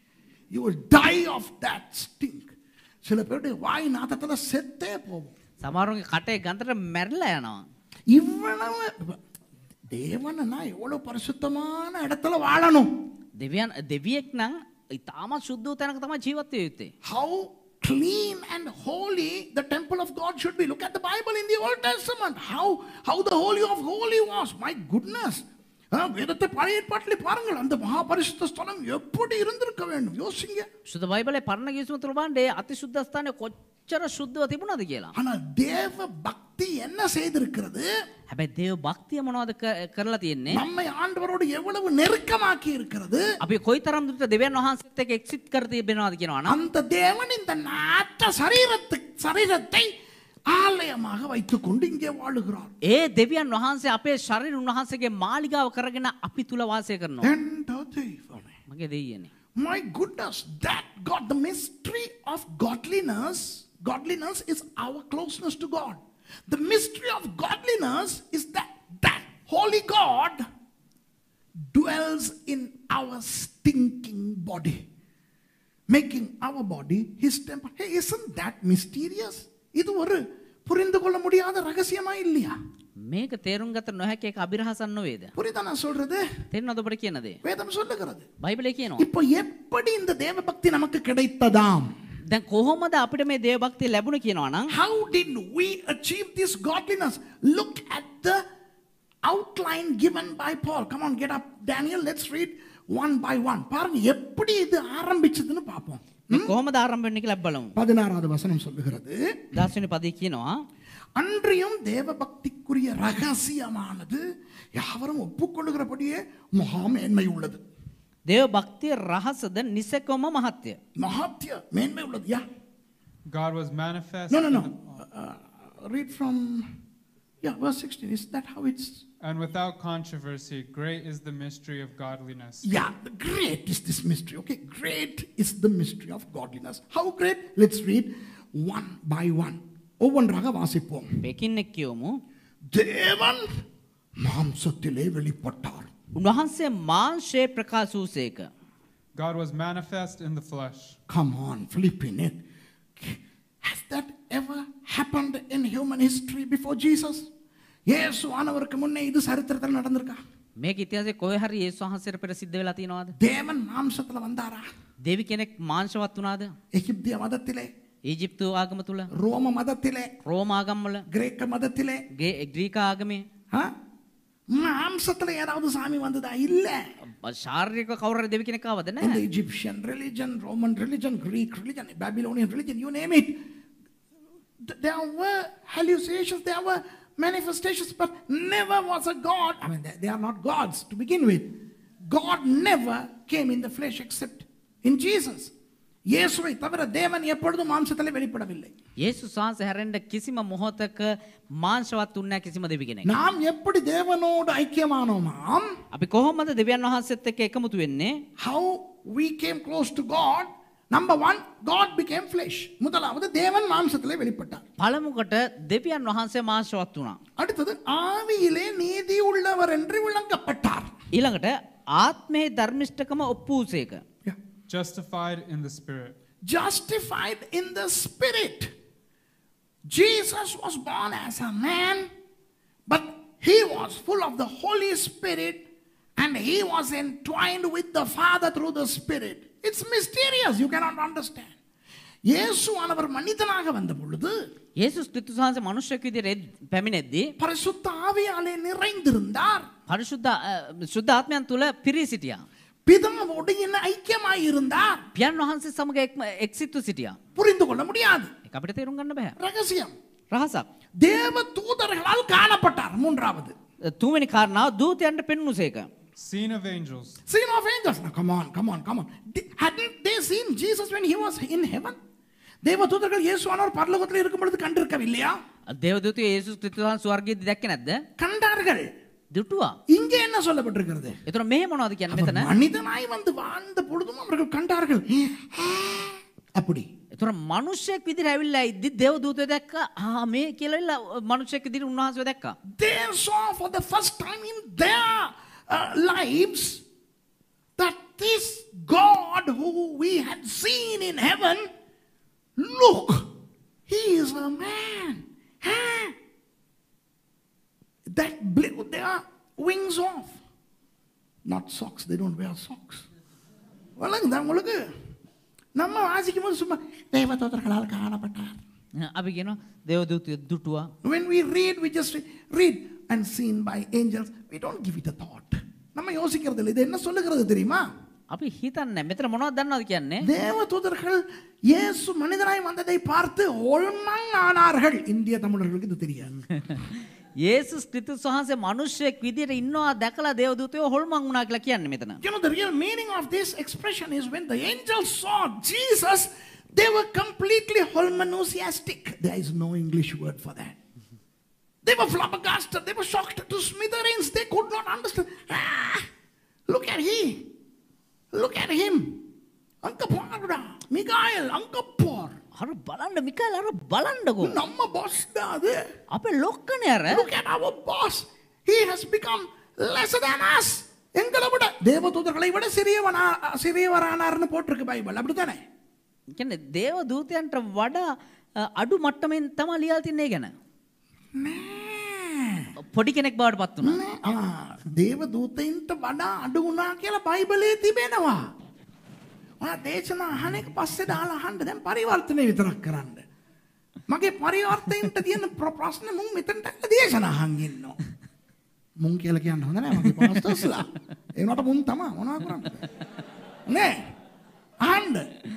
You will die of that stink. சில பேருடைய வாய் நாத்தத்துல செத்தே போகும். සමහරුන්ගේ කටේ ගඳට මැරිලා යනවා. இவ்வளவு தேவனா எவ்வளவு பரிசுத்தமான இடத்துல வாழணும். දෙවියන් දෙවියෙක් නම් ඉතාමත් සුද්ධ වූ තැනක තමයි ජීවත් වෙ යුත්තේ. How clean and holy the temple of God should be. Look at the Bible in the Old Testament. How how the holy of holy was. My goodness. வேதத்தை பழைய ஏற்பாட்டிலே பாருங்கள், அந்த மகா பரிசுத்த ஸ்தலம் எப்படி இருந்திருக்க வேண்டும் யோசிங்க. සුද්ධ බයිබලයේ පරණ ගිවිසුම තුල බලන්න ඒ අති සුද්ධ ස්ථානය කොච්චර සුද්ධව තිබුණාද කියලා. ஆனா தேவ பக்தி என்ன செய்திருக்கிறது? හැබැයි දේව භක්තිය මොනවද කරලා තියෙන්නේ? நம்மை ஆண்டவரோடு எவ்வளவு நெருக்கமாக்கி இருக்கிறது. අපි කොයිතරම් දුරට දෙවියන් වහන්සේත් එක්ක එක්සිට් කර තිබෙනවද කියනවා නම් அந்த தேவன் இந்த நாட்ட சரீரத்தை சரீரத்தை ஆலயமாக வைத்துக் கொண்டு இங்கே வாழுகிறார். ඒ දෙවියන් වහන්සේ අපේ ශරීර උන්වහන්සේගේ මාලිගාව කරගෙන අපි තුල වාසය කරනවා. මගේ දෙයියනේ. My goodness, that God, the mystery of godliness, godliness is our closeness to God. The mystery of godliness is that that holy God dwells in our stinking body, making our body his temple. Hey, isn't that mysterious? இது ஒரு புரிந்து கொள்ள முடியாத ரகசியமா இல்லையா? මේක තේරුම් ගත නොහැකි එක අභිරහසක් නොවේද? புரியுதா நான் சொல்றது? තේරෙනවද ඔබට කියන දේ? வேதம் சொல்லுகிறது. බයිබලයේ කියනවා. இப்போ எப்படி இந்த தேவ பக்தி நமக்கு கிடைத்ததாம்? දැන් කොහොමද අපිට මේ දේව භක්තිය ලැබුණේ කියනවා නම් How did we achieve this godliness? Look at the outline given by Paul. Come on, get up Daniel, let's read one by one. பாருங்க எப்படி இது ஆரம்பிச்சதுன்னு பாப்போம். කොහොමද ආරම්භ වෙන්නේ කියලා බලමු. பதினாறாவது வசனம் சொல்லுகிறது. දස වෙනි පදේ කියනවා அன்றியும் தேவ பக்திக்குரிய ரகசியமானது யாவரும் ஒப்புக்கொள்ளுகிறபடியே மகா மேன்மை உள்ளது. දේව භක්තිය රහසද නිසකම මහත්ය. மகත්ய மேன்மை உள்ளது. யா God was manifest. No, no, no. Uh, read from yeah, verse sixteen. Is that how it's? And without controversy, great is the mystery of godliness. Yeah, great is this mystery. Okay, great is the mystery of godliness. How great? Let's read one by one. ஒவ்வொன்றாக வாசிப்போம். මේකින් කියමු. தேவன் மாம்சத்திலே வெளிப்பட்டார். උන්වහන්සේ මාංශයේ ප්‍රකාශ වූසේක. God was manifest in the flesh. Come on, flip in it. Has that ever happened in human history before Jesus? இயேசு ஆனவருக்கு முன்னே இது சரித்திரத்தில் நடந்திருக்கா? මේක ඉතිහාසයේ කොහේ හරි යේසුස් වහන්සේට පෙර සිද්ධ වෙලා තියෙනවද? தேவன் மாம்சத்துல வந்தாரா? දෙවි කෙනෙක් මාංශවත් වුණාද? எகிப்திய மதத்திலே, ඊජිප්තු ආගම තුල, ரோம மதத்திலே, රෝම ආගම් වල, கிரேக்க மதத்திலே, ග්‍රීක ආගමේ மாம்சத்துல ஏதாவது சாமி வந்ததா? இல்ல. ශාරීරික කවුරු හරි දෙවි කෙනෙක් ආවද In නැහැ. the Egyptian religion, Roman religion, Greek religion, Babylonian religion, you name it, th- there were hallucinations, there were manifestations, but never was a God. I mean, they, they are not gods to begin with. God never came in the flesh except in Jesus. இயேசுவை தவிர தேவன் எப்பொழுதும் மாம்சத்திலே வெளிப்படவில்லை. යේසුස් වහන්සේ හැරෙන්න කිසිම මොහොතක මාංශවත් උන්නේ නැහැ කිසිම දෙවි කෙනෙක්. நாம் எப்படி தேவனோடு ஐக்கியமானோமாம், අපි කොහොමද දෙවියන් වහන්සේත් එක්ක එකමුතු වෙන්නේ? how we came close to God. Number one, God became flesh. முதலாவது தேவன் மாம்சத்திலே வெளிப்பட்டார். පළමුවට දෙවියන් වහන්සේ මාංශවත් වුණා. அடுத்தது ஆவியிலே நீதி உள்ளவர் என்று விளங்கப்பட்டார். ඊළඟට ආත්මයේ ධර්මිෂ්ඨකම ඔප්පූසේක. Justified in the Spirit. Justified in the Spirit. Jesus was born as a man, but he was full of the Holy Spirit and he was entwined with the Father through the Spirit. It's mysterious. You cannot understand. இயேசு ஆனவர் மனிதனாக வந்த பொழுது යේසුස් ක්‍රිස්තුස් වහන්සේ මනුෂ්‍යෙක් විදිහට පැමිණෙද්දී பரிசுத்த ஆவியாலே நிறைந்திருந்தார். පරිශුද්ධ ශුද්ධ ආත්මයන් තුල පිරී සිටියා. பிதாவோடு என்ன ஐக்கியமாய் இருந்தார். පියන් වහන්සේ සමග එක්සිත්ව සිටියා. புரிந்து கொள்ள முடியாது. ඒක අපිට තේරුම් ගන්න බෑ. ரகசியம். රහසක්. தேவ தூதர்களால் காணப்பட்டார். மூன்றாவது. තුන්වෙනි කාරණාව දූතයන්ට පෙන්වුසේක. Seen of angels. Seen of angels. Now, come on, come on, come on. Hadn't they seen Jesus when he was in heaven? தேவ தூதர்கள் இயேசுவானவர் பரலோகத்தில் இருக்கும் பொழுது கண்டிருக்கவில்லையா? දේවදූතයෝ යේසුස් ක්‍රිස්තුස් වහන්සේ ස්වර්ගයේදී දැක්කේ නැද්ද? கண்டார்கள். දුටුවා. இங்கே என்ன சொல்லப்பட்டிருக்கிறது? ඒතර මෙහෙ මොනවද කියන්නේ මෙතන? மனிதனாய் வந்து வாழ்ந்த பொழுதும் அவர்கள் கண்டார்கள். அப்படி. ඒතර මිනිස්සෙක් විදිහට ඇවිල්ලා ඉද්දි දේවදූතයෝ දැක්කා. ආ මේ කියලා ඉල්ල මිනිස්සෙක් විදිහට උන්වහන්සේව දැක්කා. They saw for the first time in their uh, lives that this God who we had seen in heaven, look, he is a man. Huh? That blew their wings off. Not socks, they don't wear socks. வழங்குதா உங்களுக்கு? நம்ம வாசிக்கும் போது சும்மா தேவதூதர்களால் காணப்பட்டார். අපි කියනවා දේවදූතයෝ දුටුවා. When we read, we just read and seen by angels. We don't give it a thought. நம்ம யோசிக்கிறது இல்லை. இது என்ன சொல்லுகிறது தெரியுமா? අපි හිතන්නේ මෙතන මොනවද දන්නවද කියන්නේ? தேவதூதர்கள் இயேசு மனிதனாய் வந்ததை பார்த்து ஒல்மங் ஆனார்கள். இந்திய தமிழர்களுக்கு இது தெரியாது. යේසුස් ක්‍රිස්තුස් වහන්සේ මිනිස්සෙක් විදිහට ඉන්නවා දැකලා දේවදූතයෝ හොල්මන් වුණා කියලා කියන්නේ මෙතන. You know, the real meaning of this expression is when the angels saw Jesus, they were completely holmanousiastic. There is no English word for that. They were flabbergasted. They were shocked to smithereens. They could not understand. Ah, look at him. Look at him. Anka Parda, Mikael, Anka Por. අර බලන්න මිකා엘 අර බලන්නකෝ. நம்ம boss தான் அது. අපේ ලොක්කනේ අර. Look at our boss. He has become lesser than us. எங்களை விட தேவதூதர்களை விட சிறியவனா சிறியவரானார்னு போட்டிருக்கு பைபிள். அப்படிதானே? කියන්නේ දේව දූතයන්ට වඩා අඩු මට්ටමින් තමයි ලියලා තින්නේ ගැන. පොඩි කෙනෙක් බවට පත් වුණා. ආ දේවදූතයින්ට වඩා අඩු වුණා කියලා බයිබලයේ තිබෙනවා. ඔයා දේශනා අහන එක පස්සේ දාලා අහන්න දැන් පරිවර්තනය විතරක් කරන්න. මගේ පරිවර්තනින්ට තියෙන ප්‍රශ්න මුන් මෙතනට දේශනා අහන් ඉන්නවා. මුන් කියලා කියන්න හොඳ නෑ මගේ පාස්ටර්ස්ලා. ඒ වුණාට මුන් තමයි මොනවා කරන්නේ. නේ? අහන්න.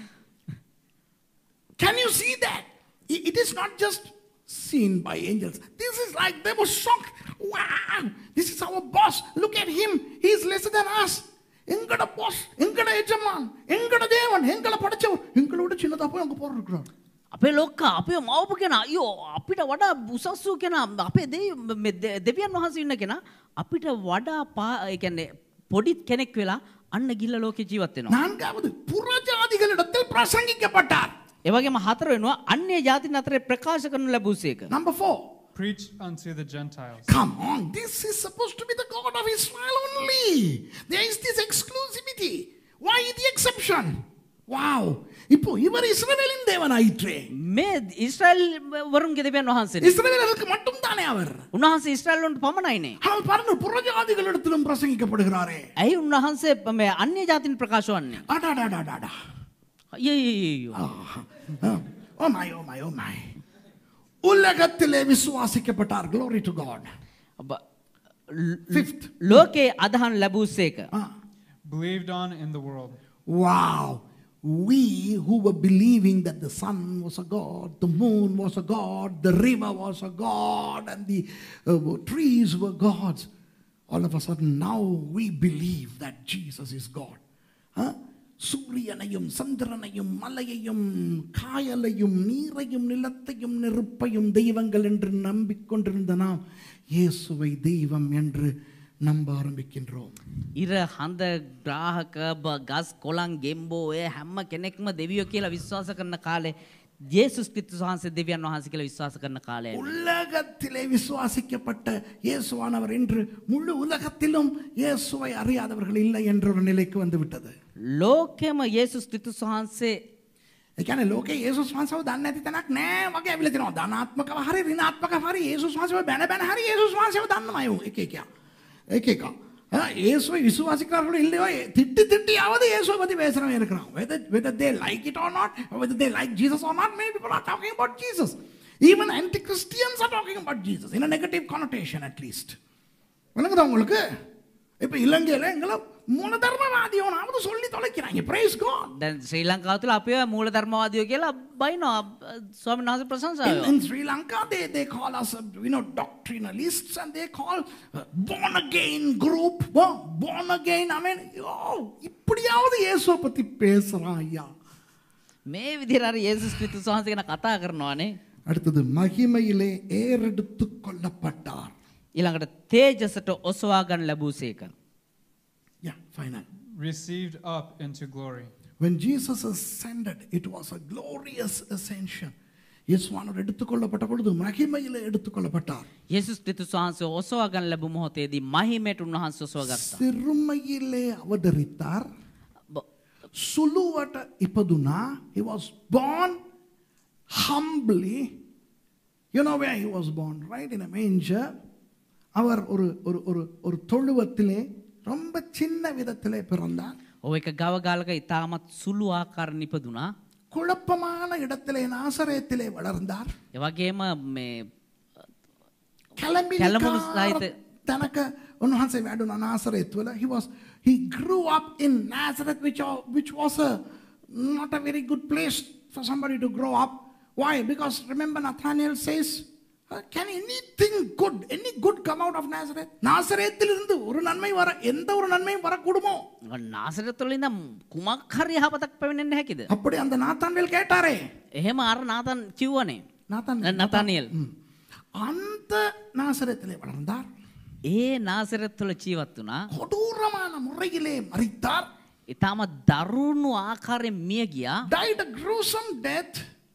Can you see that? It is not just seen by angels. This is like they were shocked. Wow, this is our boss. Look at him. He is lesser than us. எங்கட பாஸ், எங்கட எஜமான், எங்கட தேவன், எங்களை படைச்சவர், எங்களோட சின்னதா போய் அங்க போற இருக்கிறார். අපේ ලොක්කා අපේ මවපු කෙනා අයියෝ අපිට වඩා උසස් වූ කෙනා අපේ දෙවියන් වහන්සේ ඉන්න කෙනා අපිට වඩා ඒ කියන්නේ පොඩි කෙනෙක් වෙලා අන්න ගිල්ල ලෝකේ ජීවත් වෙනවා. நான்காவது புறஜாதிகளிடத்தில் பிரசங்கிக்கப்பட்டார். ඒ වගේම හතර වෙනවා අන්‍ය ජාතින් අතරේ ප්‍රකාශ කරනු ලැබුසේක. Number four. Preach unto the Gentiles. Come on, this is supposed to be the God of Israel only. There is this exclusivity. Why the exception? Wow. இப்போ இவர் இஸ்ரவேலின் தேவனாயிற்றே. මේ ඉස්රායල් වරුන්ගේ දෙවියන් වහන්සේ. இஸ்ரவேலருக்கு மட்டும் தானே அவர். උන්වහන්සේ ඉස්රායල් වරුන්ට පමණයිනේ. அவர் பாருங்க புறஜாதிகளிடத்திலும் பிரசங்கிக்கப்படுகிறாரே. ඇයි උන්වහන්සේ මේ අන්‍ය ජාතින් ප්‍රකාශ වන්නේ? අඩඩඩඩඩ. අයියෝ. Oh my, oh my, oh my. உலகத்திலே விசுவாசிக்கப்பட்டார். Glory to God. Fifth. ලෝකේ අදහන් ලැබුසේක. Believed on in the world. Wow. we who were believing that the sun was a god, the moon was a god, the river was a god, and the uh, trees were gods, all of a sudden now we believe that Jesus is God. Huh? சூரியனையும் சந்திரனையும் மலையையும் காயலையும் நீரையும் நிலத்தையும் நெருப்பையும் தெய்வங்கள் என்று நம்பிக்கொண்டிருந்த நாம் இயேசுவை தெய்வம் என்று නම්බ ආරම්භිකින්රෝම්. ඉර හඳ ග්‍රාහක ගස් කොළන් ගෙම්බෝ ඔය හැම කෙනෙක්ම දෙවියෝ කියලා විශ්වාස කරන කාලේ යේසුස් ක්‍රිස්තුස් වහන්සේ දෙවියන් වහන්සේ කියලා විශ්වාස කරන කාලය. உலகத்திலே விசுவாசிக்கப்பட்ட இயேசுவானவர் என்று முழு உலகத்திலும் இயேசுவை அறியாதவர்கள் இல்லை என்ற ஒரு நிலைக்கு வந்து விட்டது. ලෝකෙම යේසුස් ක්‍රිස්තුස් වහන්සේ ඒ කියන්නේ ලෝකේ යේසුස් වහන්සේව දන්නේ නැති තැනක් නෑ වගේ ඇවිල්ලා තිනවා. ධනාත්මකව හරි ඍණාත්මකව හරි යේසුස් වහන්සේව බැන බැන හරි යේසුස් වහන්සේව දන්නවා අය එක එක. එක එක. இயேசுவை விசுவாசிக்கிறார்கள் இல்லையோ திட்டி திட்டியாவது இயேசுவை பற்றி பேசுறவங்க இருக்கிறாங்க. whether whether they like it or not, or whether they like Jesus or not, many people are talking about Jesus. Even anti-Christians are talking about Jesus in a negative connotation at least. விளங்குதா உங்களுக்கு? இப்போ இலங்கையில எங்களை மூலதர்மவாதியோனாவது சொல்லி தொலைக்கிறாங்க. praise God. දැන් ශ්‍රී ලංකාව තුළ අපිව මූල ධර්මවාදියෝ කියලා බයිනවා ස්වාමීන් වහන්සේ ප්‍රශංසාව. In, in Sri Lanka they they call us uh, you know doctrinalists and they call uh, born again group well, born again I mean oh இப்படியாவது இயேசுவை பத்தி பேசுறான் ஐயா. මේ විදිහට අර යේසුස් ක්‍රිස්තුස් වහන්සේ ගැන කතා කරනවානේ. அடுத்தது மகிமையிலே ஏறெடுத்து கொள்ளப்பட்டார். ඊළඟට තේජසට ඔසවා ගන්න ලැබුසේක. Yeah, final. Received up into glory. When Jesus ascended, it was a glorious ascension. இயேசுவானவர் எடுத்துக்கொள்ளப்பட்ட பொழுது மகிமையிலே எடுத்துக்கொள்ளப்பட்டார். යේසුස් ක්‍රිස්තුස් වහන්සේ ඔසවා ගන්න ලැබු මොහොතේදී මහිමයට උන්වහන්සේ ඔසවා ගත්තා. සිරුමයිயிலே අවතරිத்தார். සුළුවට ඉපදුනා. He was born humbly. You know where he was born, right? In a manger. அவர் ஒரு ஒரு ஒரு ஒரு தொழுவத்திலே ரொம்ப சின்ன விதத்திலே பிறந்தார். ඔය එක ගව ගාලක ඉතාමත් සුළු ආකාරයෙන් ඉපදුනා. குழப்பமான இடத்திலே நாசரேத்திலே வளர்ந்தார். ඒ වගේම මේ කැලඹිලි සහිත තනක උන්වහන්සේ වැඩුණා නාසරේත් වල. He was he grew up in Nazareth which which was a not a very good place for somebody to grow up. Why? Because remember Nathanael says uh, can anything good any good come out of Nazareth? நாசரேத்திலிருந்து ஒரு நன்மை வர எந்த ஒரு நன்மையும் வரக்கூடுமோ? නාසරේත් වල ඉඳන් කුමක් හරි යහපතක් පැමිණෙන්න හැකිද? அப்படி அந்த நாத்தான்வேல் கேட்டாரே. එහෙම අර නාතන් කිව්වනේ. Nathan Nathaniel. அந்த நாசரேத்திலே வளர்ந்தார். ඒ නාසරේත් වල ජීවත් වුණා. கொடூரமான முறையிலே மரித்தார். ඊටම දරුණු ආකාරයෙන් මිය ගියා. Died a gruesome death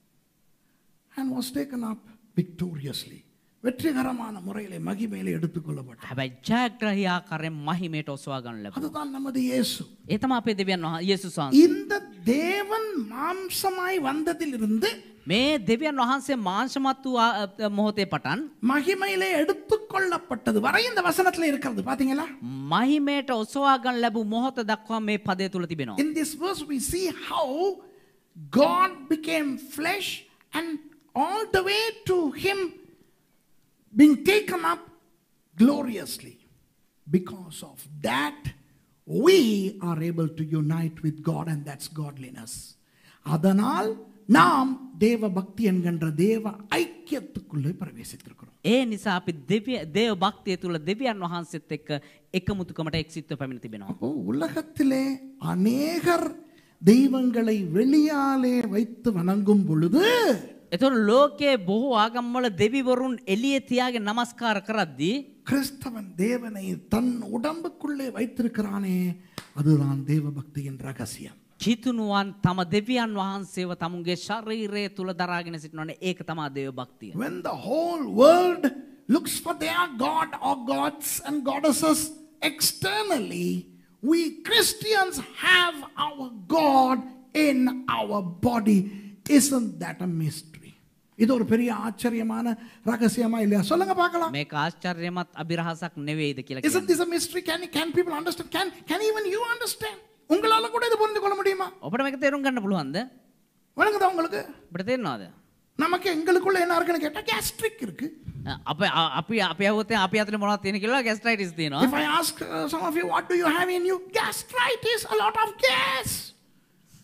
and was taken up victoriously. வெற்றிகரமான முறையிலே மகிமையிலே எடுத்துக்கொள்ளப்பட்டார். හැබැයි ජයග්‍රහී ආකාරයෙන් මහිමයට ඔසවා ගන්න ලැබුණා. அதுதான் நமது இயேசு. ඒ තමයි අපේ දෙවියන් වහන්සේ යේසුස් වහන්සේ. இந்த தேவன் மாம்சமாய் வந்ததிலிருந்து මේ දෙවියන් වහන්සේ මාංශමත් වූ මොහොතේ පටන් மகிமையிலே எடுத்துக்கொள்ளப்பட்டது வரை இந்த வசனத்திலே இருக்கிறது பாத்தீங்களா? මහිමයට ඔසවා ගන්න ලැබු මොහොත දක්වා මේ පදය තුල තිබෙනවා. In this verse we see how God became flesh and all the way to him being taken up gloriously. Because of that we are able to unite with God and that's godliness. அதனால் நாம் தேவ பக்தி என்கின்ற தேவ ஐக்கியத்துக்குள்ளே பிரவேசித்திருக்கிறோம். ඒ නිසා අපි දෙවිය දේව භක්තිය තුල දෙවියන් වහන්සේත් එක්ක එකමුතුකමට එක්සිත්ව පැමිණ තිබෙනවා. அப்போ உலகத்திலே அநேகர் தெய்வங்களை வெளியாலே வைத்து வணங்கும் பொழுது එතකොට ලෝකයේ බොහෝ ආගම් වල දෙවිවරුන් එළියේ තියාගෙන නමස්කාර කරද්දී கிறிஸ்தவன் தேவனை தன் உடம்புக்குள்ளே வைத்திருக்கிறானே அதுதான் தேவ பக்தியின் ரகசியம். කිතුනුවන් තම දෙවියන් වහන්සේව තමුන්ගේ ශරීරය තුල දරාගෙන සිටිනවනේ ඒක තමයි දේව භක්තිය. When the whole world looks for their god or gods and goddesses externally, we Christians have our God in our body. Isn't that a mystery? இது ஒரு பெரிய ஆச்சரியமான ரகசியமா இல்லையா? சொல்லுங்க பார்க்கலாம். මේක ආශ්චර්යමත් අභිරහසක් නෙවෙයිද කියලා Isn't කියන්නේ. this a mystery? Can can people understand? Can can even you understand? உங்களால கூட இது புரிந்து கொள்ள முடியுமா? ඔබට මේක තේරුම් ගන්න පුළුවන්ද? வணங்குதா உங்களுக்கு? ඔබට තේරෙනවද? நமக்கு எங்களுக்குள்ள என்ன இருக்குன்னு கேட்டா gastric இருக்கு. අපේ අපි අපි આવුත් අපි අතේ මොනවද තියෙන කියලා ગેස්ට්‍රයිටිස් තියෙනවා. If I ask uh, some of you what do you have in you? Gastritis, a lot of gas. Huh?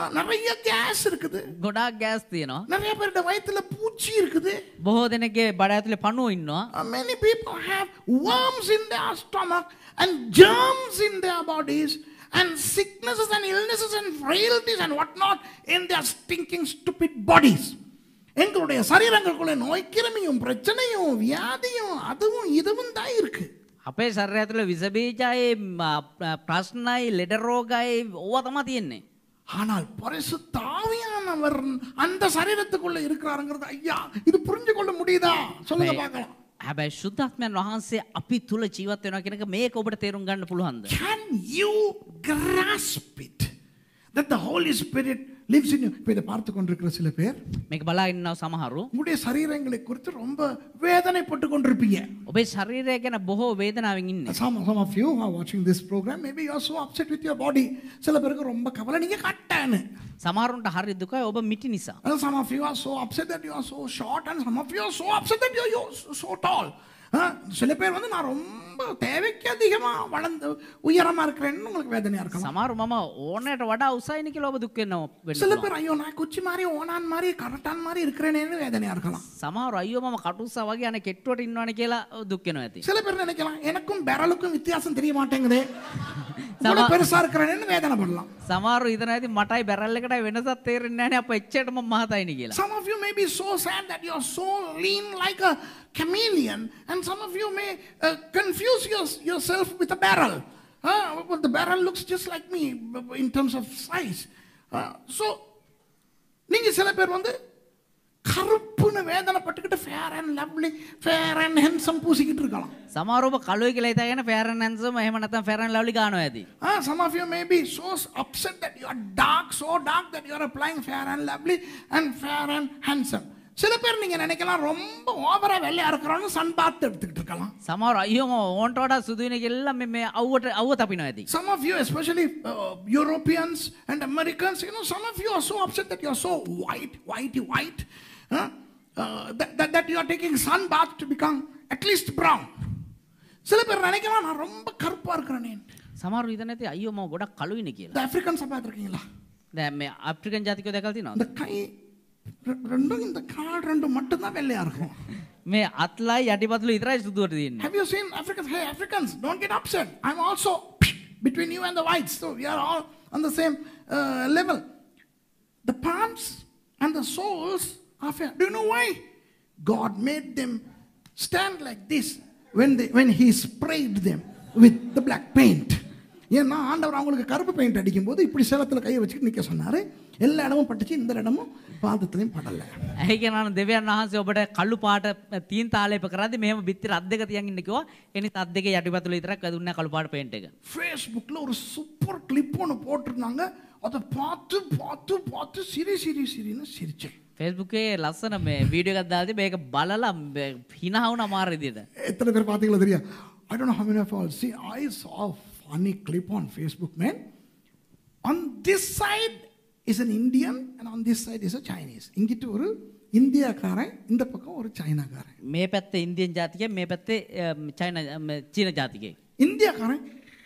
நிறைய கேஸ் இருக்குது. ගොඩාක් ගෑස් තියෙනවා. நிறைய பேருடைய வயித்துல பூச்சி இருக்குது. බොහෝ දෙනෙක්ගේ බඩ ඇතුලේ පණුව ඉන්නවා. Uh, many people have worms in their stomach and germs in their bodies and sicknesses and illnesses and frailties and whatnot in their stinking stupid bodies. எங்களுடைய சரீரங்களுக்குள்ள நோய் கிருமியும் பிரச்சனையும் வியாதியும் அதுவும் இதுவும் தான் இருக்கு. අපේ ශරීරය ඇතුලේ විස බීජයි ප්‍රශ්නයි ලෙඩ රෝගයි ඕවා තමයි තියෙන්නේ. ஆனால் பரிசுத்த ஆவியானவர் அந்த சரீரத்துக்குள்ள இருக்கிறாருங்கிறது ஐயா இது புரிஞ்சு கொள்ள முடியுதா சொல்லுங்க பார்க்கலாம். හැබැයි ශුද්ධාත්මයන් වහන්සේ අපි තුල ජීවත් වෙනවා කියන එක මේක ඔබට තේරුම් ගන්න පුළුවන්ද? Can you grasp it that the Holy Spirit lives in you? இப்போ இதை பார்த்து கொண்டிருக்கிற சில பேர் මේක බලාගෙන ඉන්නවා සමහරු. உங்களுடைய சரீரங்களை குறித்து ரொம்ப வேதனைப்பட்டு கொண்டிருப்பீங்க. ඔබේ ශරීරය ගැන බොහෝ වේදනාවෙන් ඉන්නේ. Some, some of you are watching this program, maybe you are so upset with your body. சில பேருக்கு ரொம்ப கவலை நீங்க கட்டன்னு. සමහරුන්ට හරි දුකයි ඔබ මිටි නිසා. And some of you are so upset that you are so short and some of you are so upset that you are you are so tall. சில பேர் வந்து நான் ரொம்ப தேவைக்கு அதிகமா வளர்ந்து உயரமா இருக்கிறேன்னு உங்களுக்கு வேதனையா இருக்கலாம். සමහරු මම ඕනෑට වඩා උසයිනි කියලා ඔබ දුක් වෙනවා වෙන්න. சில பேர் ஐயோ நான் குச்சி மாதிரி ஓனான் மாதிரி கரட்டான் மாதிரி இருக்கிறேன்னு வேதனையா இருக்கலாம். සමහරු අයියෝ මම කටුස්සා වගේ අනේ කෙට්ටුවට ඉන්නවනේ කියලා දුක් වෙනවා ඇති. சில பேர் நினைக்கலாம் எனக்கும் பெரலுக்கும் வித்தியாசம் தெரிய மாட்டேங்குதே. இவ்வளவு பெருசா இருக்கிறேன்னு வேதனை படலாம். සමහරු හිතන ඇති මටයි බැරල් එකටයි වෙනසක් තේරෙන්නේ නැහැ නේ අප එච්චරටම මහතයිනි කියලා. Some of you may be so sad that you are so lean like a chameleon and some of you may uh, confuse your, yourself with a barrel. Uh, but the barrel looks just like me in terms of size. Uh, so நீங்க சில பேர் வந்து கருப்புன வேதனை பட்டுக்கிட்டு fair and lovely fair and handsome பூசிக்கிட்டு இருக்கலாம். සමහරව කළුයි කියලා හිතාගෙන fair and handsome එහෙම නැත්නම් fair and lovely ගන්නවා ඇති. Ah, some of you may be so upset that you are dark, so dark that you are applying fair and lovely and fair and handsome. சில பேர் நீங்க நினைக்கலாம் ரொம்ப ஓவரா வெள்ளையா இருக்கிறவங்க சன் பாத் எடுத்துக்கிட்டு இருக்கலாம். සමහර අයියෝ ඕන්ට වඩා සුදු වෙන කියලා මේ මේ අවුවට අවුව තපිනවා ඇති. Some of you, especially uh, Europeans and Americans, you know, some of you are so upset that you are so white, whitey white, huh? uh, that, that, that you are taking sun bath to become at least brown. சில பேர் நினைக்கலாம் நான் ரொம்ப கருப்பா இருக்கிறேனே. සමහරු හිතන ඇති අයියෝ මම ගොඩක් කළුයිනේ කියලා. The Africans பார்த்திருக்கீங்களா? දැන් මේ අප්‍රිකන් ජාතිකයෝ දැකලා තියෙනවද? இந்த கை ரெண்டும் இந்த கால் ரெண்டும் மட்டும் தான் வெள்ளையா இருக்கும். මේ අත්ලයි යටිපතුල විතරයි සුදුවට තියෙන්නේ. Have you seen Africans? Hey Africans, don't get upset. I'm also between you and the whites, so we are all on the same uh, level. The palms and the soles are fair. Do you know why? God made them stand like this when they when He sprayed them with the black paint. ஏன்னா ஆண்டவர் அவங்களுக்கு கருப்பு paint அடிக்கும்போது இப்படி சேலத்தில் கையை வச்சுட்டு நிற்க சொன்னார். எல்லா இடமும் பட்டுச்சு, இந்த இடமும் பாதத்துலையும் படலை. ඇයි කියනවනේ දෙවියන් වහන්සේ ඔබට කළු පාට තීන් තාලේප කරද්දි මෙහෙම බිත්තිර අත් දෙක තියන් ඉන්න කිව්වා. එනිත් අත් දෙකේ යටිපතුල විතරක් දුන්නා කළු පාට පේන්ට් එක. ஃபேஸ்புக்கில் ஒரு சூப்பர் கிளிப் ஒன்று போட்டிருந்தாங்க. அதை பார்த்து பார்த்து பார்த்து சிரி சிரி சிரின்னு சிரிச்சேன். Facebook එකේ ලස්සන මේ වීඩියෝ එකක් දාලා මේක බලලා hina වුණා මාර විදියට. எத்தனை பேர் பார்த்தீங்களா தெரியா? I don't know how many of you all see. I saw a funny clip on Facebook, man. On this side is an Indian and on this side is a Chinese. இங்கிட்டு ஒரு இந்தியாக்காரன், இந்த பக்கம் ஒரு சைனாக்காரன். මේ පැත්තේ ඉන්දියන් ජාතිකයෙක්, මේ පැත්තේ China චීන ජාතිකයෙක්. இந்தியாக்காரன்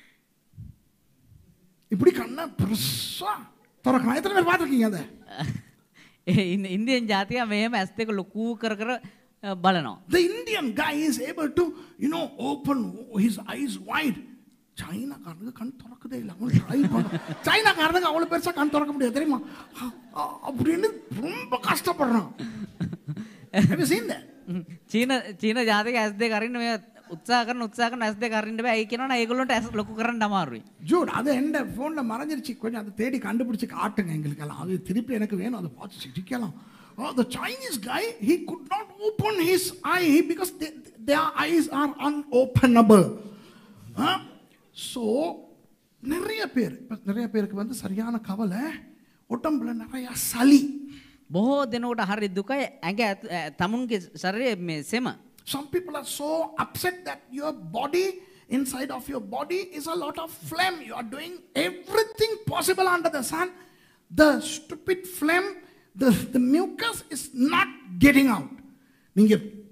இப்படி கண்ணை பெருசா திறக்கலாம். எத்தனை பேர் பார்த்துருக்கீங்க அதை? ඉන්දියන් ජාතිකයා මෙහෙම ඇස් දෙක ලොකු කර කර බලනවා. The Indian guy is able to, you know, open his eyes wide. சைனாக்காரனுக்கு கண் திறக்குதே இல்லை. அவன் ட்ரை பண்ண சைனாக்காரனுக்கு அவ்வளோ பெருசாக கண் திறக்க முடியாது தெரியுமா? அப்படின்னு ரொம்ப கஷ்டப்படுறான். Have you seen that? චීන චීන ජාතික ඇස් දෙක අරින්න මේ උත්සාහ කරන උත්සාහ කරන ඇස් දෙක අරින්න බෑ. ඒ කියනවනේ ඒගොල්ලන්ට ඇස් ලොකු කරන්න අමාරුයි. ஜூட் அது எந்த ஃபோனில் மறைஞ்சிருச்சு. கொஞ்சம் அதை தேடி கண்டுபிடிச்சி காட்டுங்க எங்களுக்கெல்லாம். அது திருப்பி எனக்கு வேணும், அதை பார்த்து சிரிக்கலாம். Oh, the Chinese guy, he could not open his eye because they, their eyes are unopenable. Huh? So, நிறைய பேர் நிறைய பேருக்கு வந்து சரியான கவலை, உடம்புல நிறைய சளி. බොහෝ දෙනෙකුට හරි දුකයි ඇඟ තමුන්ගේ ශරීරයේ මේ සෙම. Some people are so upset that your body, inside of your body is a lot of phlegm. You are doing everything possible under the sun. The stupid phlegm, the, the mucus is not getting out. நீங்க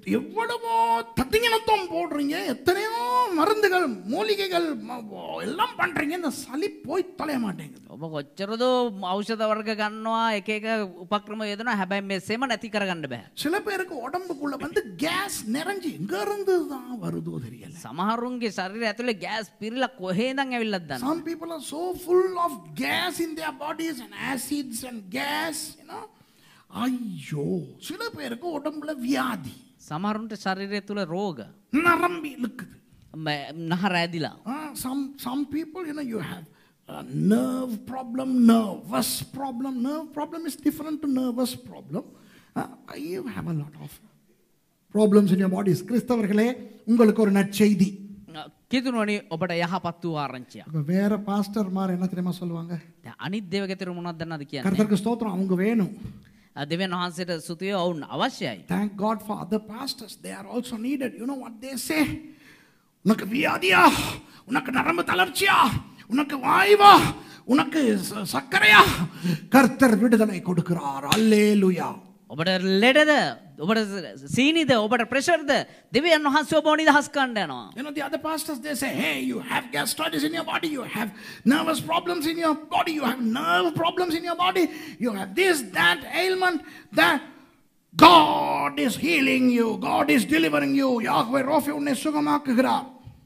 எவ்வளவோ தத்திங்கனத்தம் போடுறீங்க, எத்தனையோ மருந்துகள் மூலிகைகள் ம- எல்லாம் பண்றீங்க, இந்த சளி போய் தொலைய மாட்டேங்குது. ඔබ කොච්චරද ඖෂධ වර්ග ගන්නවා එක එක උපක්‍රම යොදනවා හැබැයි මේ සෙම නැති කරගන්න බෑ. சில பேருக்கு உடம்புக்குள்ள வந்து கேஸ் நிறைஞ்சு எங்க இருந்து தான் வருதோ தெரியல. සමහරුන්ගේ ශරීරය ඇතුලේ ගෑස් පිරিলা කොහේ ඉඳන් ඇවිල්ලාද දන්නේ. Some people are so full of gas in their bodies and acids and gas, you know. ஐயோ, சில பேருக்கு உடம்புல வியாதி, සමහරුන්ට ශරීරය තුල රෝග நரம்பி இழுக்குது. ම- නහර ඇදිලා. Uh, some some people, you know, you have a nerve problem, nervous problem. Nerve problem is different to nervous problem. Uh, you have a lot of problems in your bodies. கிறிஸ்தவர்களே, உங்களுக்கு ஒரு நற்செய்தி. කිතුණෝනි ඔබට යහපත් වූ ආරංචියක්. இப்ப வேற பாஸ்டர்மார் என்ன தெரியுமா சொல்லுவாங்க? දැන් අනිත් දේවගතර මොනවද දන්නවද කියන්නේ? கர்த்தருக்கு ஸ்தோத்திரம், அவங்க வேணும். දෙවියන් වහන්සේට ස්තුතිය වුන් අවශ්‍යයි. Thank God for other pastors. They are also needed. You know what they say? உனக்கு வியாதியா, உனக்கு நரம்பு தளர்ச்சியா, உனக்கு வாய்வா, உனக்கு ச- சர்க்கரையா, கர்த்தர் விடுதலை கொடுக்கிறார். அல்லேலூயா. ඔබට ලෙඩද? ඔබට සීනිද? ඔබට ප්‍රෙෂර්ද? දෙවියන් වහන්සේ ඔබව නිදහස් කරන්න යනවා. You know, the other pastors, they say, hey, you have gastritis in your body, you have nervous problems in your body, you have nerve problems in your body, you have this, that, ailment, that. God is healing you. God is delivering you. Yahweh Rapha உன்னை சுகமாக்குகிறார்.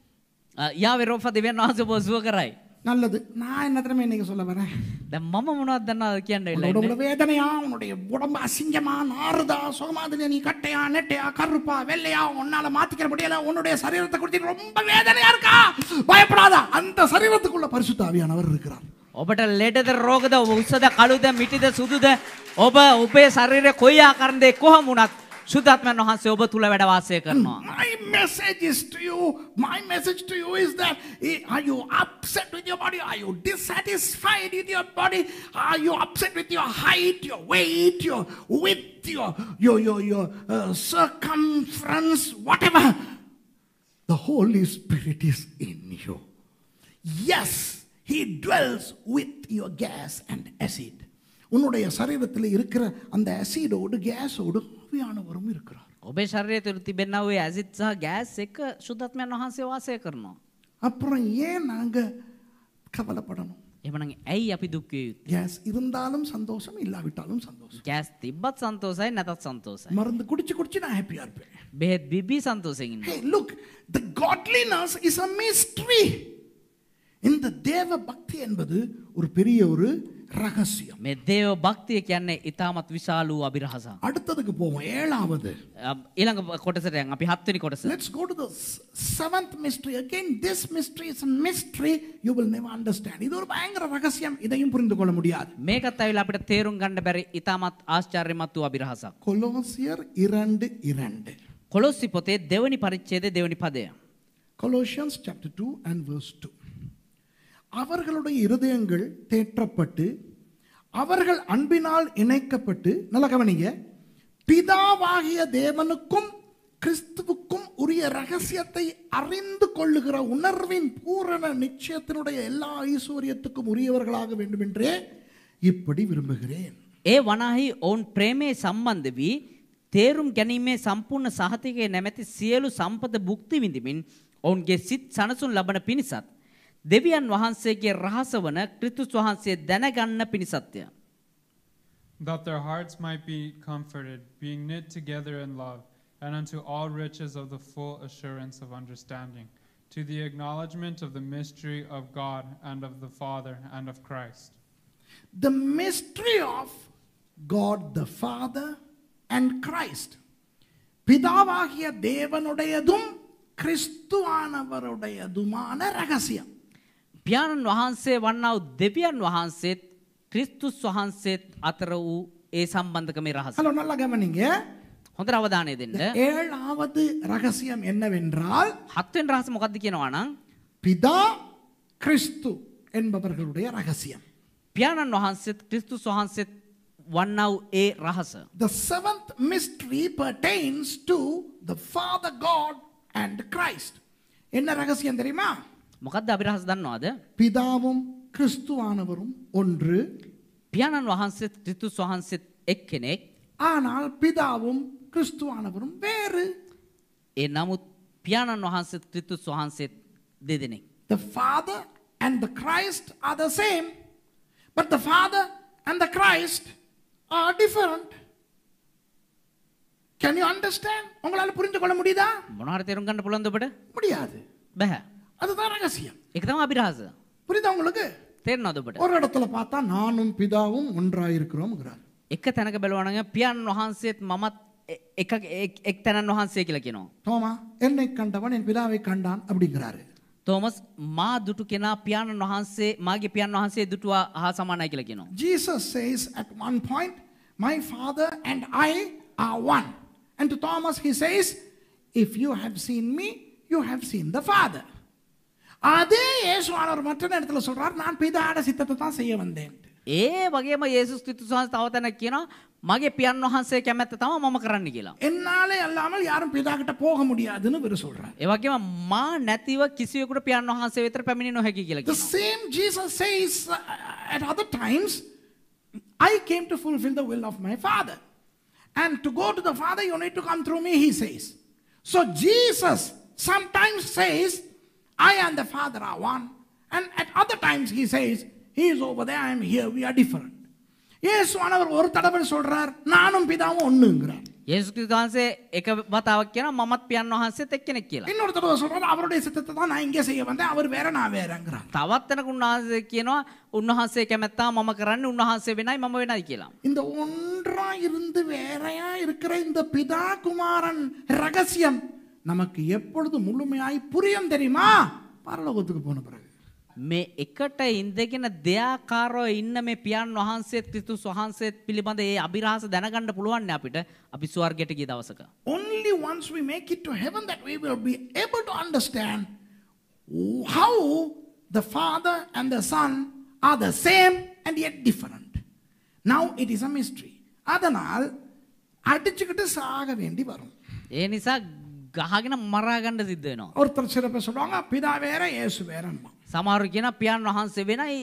යාවේ රෝෆා දෙවියන් වහන්සේ ඔබව සුව කරයි. நல்லது. நான் என்ன தெரியுமா இன்னைக்கு சொல்ல வரேன்? දැන් මම මොනවද දන්නවද කියන්න உன்னோட ඉල්ලන්නේ? உடம்புல வேதனையா, உன்னுடைய உடம்பு அசிங்கமா, நாறுதா, சுகமாதிரியா, நீ கட்டையா, நெட்டையா, கருப்பா, வெள்ளையா, உன்னால மாத்திக்கிற முடியல, உன்னுடைய சரீரத்தை குறித்து ரொம்ப வேதனையா இருக்கா, பயப்படாத. அந்த சரீரத்துக்குள்ள பரிசுத்த ஆவியானவர் இருக்கிறார். ඔබට ලෙඩද රෝගද උස්සද කළුද මිටිද සුදුද ඔබ ඔබේ ශරීරය කොයි ආකාරයෙන්ද කොහොම වුණත් සුද්ධාත්මයන් වහන්සේ ඔබ තුල වැඩ වාසය කරනවා. My message is to you, my message to you is that, eh, are you upset with your body? Are you dissatisfied with your body? Are you upset with your height, your weight, your width, your, your, your, your uh, circumference, whatever? The Holy Spirit is in you. Yes, He dwells with your gas and acid. உன்னுடைய சரீரத்தில் இருக்கிற அந்த அசிடோடு கேஸோடு ஆவியானவரும் இருக்கிறார். ඔබේ ශරීරය තුල තිබෙනා ওই acid සහ ගෑස් එක සුද්ධාත්මයන් වහන්සේ වාසය කරනවා. அப்புறம் ஏன் நாங்க கவலைப்படணும்? එහෙමනම් ඇයි අපි දුක් විය යුත්තේ? கேஸ் இருந்தாலும் சந்தோஷம், இல்லாவிட்டாலும் சந்தோஷம். ගෑස් තිබ්බත් සන්තෝසයි නැතත් සන්තෝසයි. மருந்து குடிச்சு குடிச்சு நான் ஹாப்பியா இருப்பேன். බෙහෙත් බිබී සන්තෝෂයෙන් ඉන්නවා. Hey, look, the godliness is a mystery. இந்த தேவ பக்தி என்பது ஒரு பெரிய ஒரு ரகசியம். මේ දේව භක්තිය කියන්නේ ඊටමත් විශාල වූ අභිරහසක්. அடுத்ததுக்கு போவோம். ஏழாவது. ඊළඟ කොටසට යන් අපි හත්වෙනි කොටස. Let's go to the seventh mystery. Again, this mystery is a mystery you will never understand. இது ஒரு பயங்கர ரகசியம். இதையும் புரிந்து கொள்ள முடியாது. මේකත් ඇවිල්ලා අපිට තේරුම් ගන්න බැරි ඊටමත් ආශ්චර්යමත් වූ අභිරහසක්. கொலோசியர் இரண்டு இரண்டு. කොලොස්සි පොතේ දෙවනි පරිච්ඡේදයේ දෙවනි පදය. Colossians chapter two and verse two. அவர்களுடைய இருதயங்கள் தேற்றப்பட்டு அவர்கள் அன்பினால் இணைக்கப்பட்டு, நல்ல கவனிங்க, பிதாவாகிய தேவனுக்கும் கிறிஸ்துவுக்கும் உரிய ரகசியத்தை அறிந்து கொள்ளுகிற உணர்வின் பூரண நிச்சயத்தினுடைய எல்லா ஐஸ்வர்யத்துக்கும் உரியவர்களாக வேண்டும் என்றே இப்படி விரும்புகிறேன். ඒ වනාහි ඔවුන් ප්‍රේමයේ සම්බන්ධ වී තේරුම් ගැනීමේ සම්පූර්ණ සහතිකයේ නැමැති සියලු සම්පත භුක්ති විඳිමින් ඔවුන්ගේ සිත් සනසුන් ලබන පිණිසත් දෙවියන් වහන්සේගේ රහස වන ක්‍රිස්තුස් වහන්සේ දැනගන්න පිණිසත්ය. That their hearts might be comforted, being knit together in love, and unto all riches of the full assurance of understanding, to the acknowledgement of the mystery of God and of the Father and of Christ. The mystery of God the Father and Christ. பிதாவாகிய தேவனுடையதும் கிறிஸ்துவானவருடையதுமான ரகசியம். පියාණන් වහන්සේ වන්නා වූ දෙවියන් වහන්සේත් ක්‍රිස්තුස් වහන්සේත් අතර වූ ඒ සම්බන්ධකමේ රහස. ஹலோ, நல்லா கவனிங்க. හොඳට අවධානය දෙන්න. ஏழாவது ரகசியம் என்னவென்றால், හත්වෙනි රහස මොකක්ද කියනවා නම් பிதா கிறிஸ்து என்பவர்களுடைய ரகசியம். පියාණන් වහන්සේත් ක්‍රිස්තුස් වහන්සේත් වන්නා වූ ඒ රහස. The seventh mystery pertains to the Father God and Christ. என்ன ரகசியம் தெரியுமா? මොකක්ද අභිරහස දන්නවද? பிதாவும் கிறிஸ்துவானவரும் ஒன்று, පියාණන් වහන්සේත් ක්‍රිස්තුස් වහන්සේත් එක්කෙනෙක්. ஆனால் பிதாவும் கிறிஸ்துவானவரும் வேறு. ඒ නමුත් පියාණන් වහන්සේත් ක්‍රිස්තුස් වහන්සේත් දෙදෙනෙක්. The Father and the Christ are the same, but the Father and the Christ are different. Can you understand? உங்களால புரிந்து கொள்ள முடியுதா? මොනවාරි තේරුම් ගන්න පුළුවන්ද ඔබට? முடியாது. බෑ. அதுதான் ரகசியம். ඒක තමයි අභිරහස. புரியுதா உங்களுக்கு? තේරෙනවද ඔබට? ஒரு இடத்துல பார்த்தா நானும் பிதாவும் ஒன்றாயிருக்கிறோம்ங்கிறார். එක තැනක බැලුවා නම් පියාණන් වහන්සේත් මමත් එක එක් තැනන් වහන්සේ කියලා කියනවා. தோமா என்னை கண்டவன் என் பிதாவை கண்டான் அப்படிங்கிறாரு. තෝමස් මා දුටු කෙනා පියාණන් වහන්සේ මාගේ පියාණන් වහන්සේ දුටුවා හා සමානයි කියලා කියනවා. Jesus says at one point, my Father and I are one. And to Thomas he says, if you have seen me, you have seen the Father. அதே இயேசுவானவர் மற்ற நேரத்துல சொல்றார், நான் பிதாட சித்தத்தை தான் செய்ய வந்தேன். ඒ වගේම යේසුස් ක්‍රිස්තුස් වහන්සේ තව තැනක් කියනවා මගේ පියාණන් වහන්සේ කැමැත්ත තමයි මම කරන්න කියලා. என்னாலே அல்லாமல் யாரும் பிதா கிட்ட போக முடியாதுன்னு இவர் சொல்றார். ඒ වගේම මා නැතිව කිසිවෙකුට පියාණන් වහන්සේ වෙතට පැමිණෙන්න නොහැකි කියලා The කියනවා. same Jesus says uh, at other times, I came to fulfill the will of my Father. And to go to the Father, you need to come through me, he says. So Jesus sometimes says, I and the Father are one. And at other times he says, he is over there, I am here, we are different. இயேசுவானவர் ஒரு தடவை சொல்றார், நானும் பிதாவும் ஒண்ணுங்கிறார். යේසුස් ක්‍රිස්තුස් වහන්සේ එක වතාවක් කියනවා මමත් පියාණන් වහන්සේත් එක්කෙනෙක් කියලා. இன்னொரு தடவை சொல்றார், அவருடைய சித்தத்தை தான் நான் இங்கே செய்ய வந்தேன், அவர் வேற நான் வேறங்கிறார். තවත් තැනක උන්වහන්සේ කියනවා උන්වහන්සේ කැමැත්තා මම කරන්නේ උන්වහන්සේ වෙනයි මම වෙනයි කියලා. இந்த ஒன்றா இருந்து வேறையா இருக்கிற இந்த பிதா குமாரன் ரகசியம் நமக்கு எப்பொழுது முழுமையாய் புரியும் தெரியுமா? பரலோகத்துக்கு போன பிறகு. මේ එකට ඉඳගෙන දෙයාකාරව ඉන්න මේ පියාණන් වහන්සේත් ක්‍රිස්තුස් වහන්සේත් පිළිබඳ ඒ අභිරහස දැනගන්න පුළුවන් අපිට අපි ස්වර්ගයට ගිය දවසක. Only once we make it to heaven that we will be able to understand how the Father and the Son are the same and yet different. Now it is a mystery. அதனால் அடிச்சுக்கிட்டு சாக வேண்டி வரும். ඒ නිසා ගහගෙන මරා ගන්න සිද්ධ වෙනවා. ஒருத்தர் சிலப்ப சொல்லுவாங்க பிதா வேற இயேசு வேறம்மா. සමහරු කියන පියාණන් වහන්සේ වෙනයි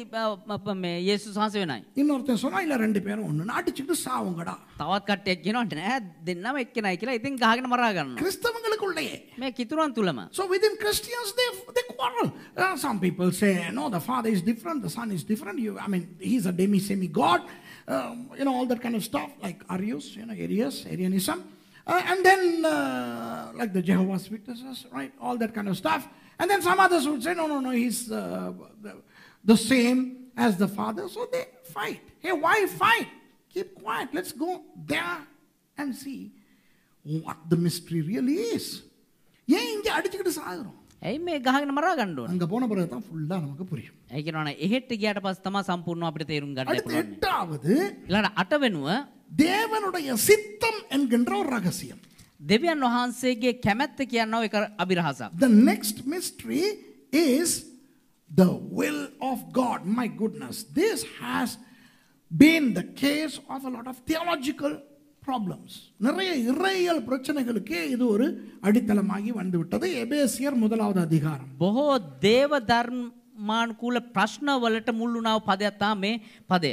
මේ යේසුස් වහන්සේ වෙනයි. இன்னொருத்தர் சொன்னா இல்ல ரெண்டு பேரும் ஒண்ணு அடிச்சுக்கிட்டு சாவுங்கடா. තවත් කට්ටියක් කියනවා නෑ දෙන්නම එක්කෙනයි කියලා. ඉතින් ගහගෙන මරා ගන්නවා. கிறிஸ்தவங்களுக்குள்ளேயே. මේ කිතුරුන් තුලම. So within Christians they they quarrel. Uh, some people say no, the Father is different, the Son is different. You, I mean, he's a demi semi god. Um, you know all that kind of stuff like Arius, you know, Arius, Arianism. Uh, and then uh, like the Jehovah's Witnesses, right? All that kind of stuff. And then some others would say, no, no, no, he's uh, the, the same as the Father. So they fight. Hey, why fight? Keep quiet. Let's go there and see what the mystery really is. ஏன் இங்க அடிச்சுக்கிட்டு சாகுறோம்? ඇයි මේ ගහගෙන මරා ගන්න ඕන? அங்க போன பிறகு தான் ஃபுல்லா நமக்கு புரியும். ඒ කියනවනේ එහෙට ගියාට පස්සේ තමයි සම්පූර්ණව අපිට තේරුම් ගන්න அடுத்து පුළුවන්. எட்டாவது ඊළඟ අට වෙනුව தேவனுடைய சித்தம் என்கின்ற ஒரு ரகசியம். දෙවියන් වහන්සේගේ කැමැත්ත කියනවා එක අභිරහසක්. The next mystery is the will of God. My goodness, this has been the case of a lot of theological problems. நிறைய இறையியல் பிரச்சனைகளுக்கு இது ஒரு அடித்தளமாகி வந்து விட்டது. எபேசியர் முதலாவது அதிகாரம். බොහෝ දේව ධර්මානුකූල ප්‍රශ්න වලට මුල් වුණා පදයක් තමයි මේ පදය.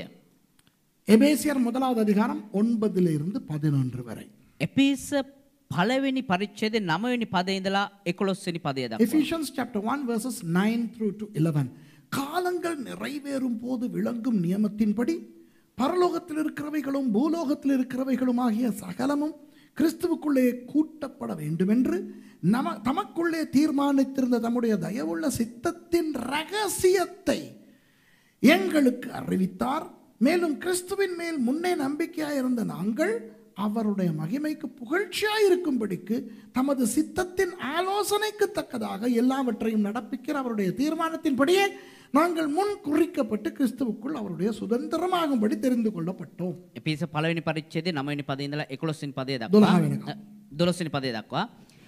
எபேசியர் முதலாவது அதிகாரம் ஒன்பதுல இருந்து பதினொன்று வரை. එපිස පළවෙනි පරිච්ඡේදයේ නව වෙනි පදේ ඉඳලා එකොළොස් වෙනි පදය දක්වා. Ephesians chapter one verses nine through to eleven. காலங்கள் நிறைவேறும் போது விளங்கும் நியமத்தின்படி பரலோகத்தில் இருக்கிறவைகளும் பூலோகத்தில் இருக்கிறவைகளும் ஆகிய சகலமும் கிறிஸ்துவுக்குள்ளே கூட்டப்பட வேண்டும் என்று நம தமக்குள்ளே தீர்மானித்திருந்த தம்முடைய தயவுள்ள சித்தத்தின் ரகசியத்தை எங்களுக்கு அறிவித்தார். மேலும் கிறிஸ்துவின் மேல் முன்னே நம்பிக்கையாயிருந்த நாங்கள் அவருடைய மகிமைக்கு புகழ்ச்சியாய் இருக்கும்படிக்கு தமது சித்தத்தின் ஆலோசனைக்கு தக்கதாக எல்லாவற்றையும் நடப்பிக்கிற அவருடைய தீர்மானத்தின்படியே நாங்கள் முன் குறிக்கப்பட்டு கிறிஸ்துவுக்குள் அவருடைய சுதந்திரமாகும்படி தெரிந்து கொள்ளப்பட்டோம். එපිස පළවෙනි පරිච්ඡේදයේ නව වෙනි පදේ ඉඳලා එකොළොස් වෙනි පදේ දක්වා දොළොස් වෙනි පදේ දක්වා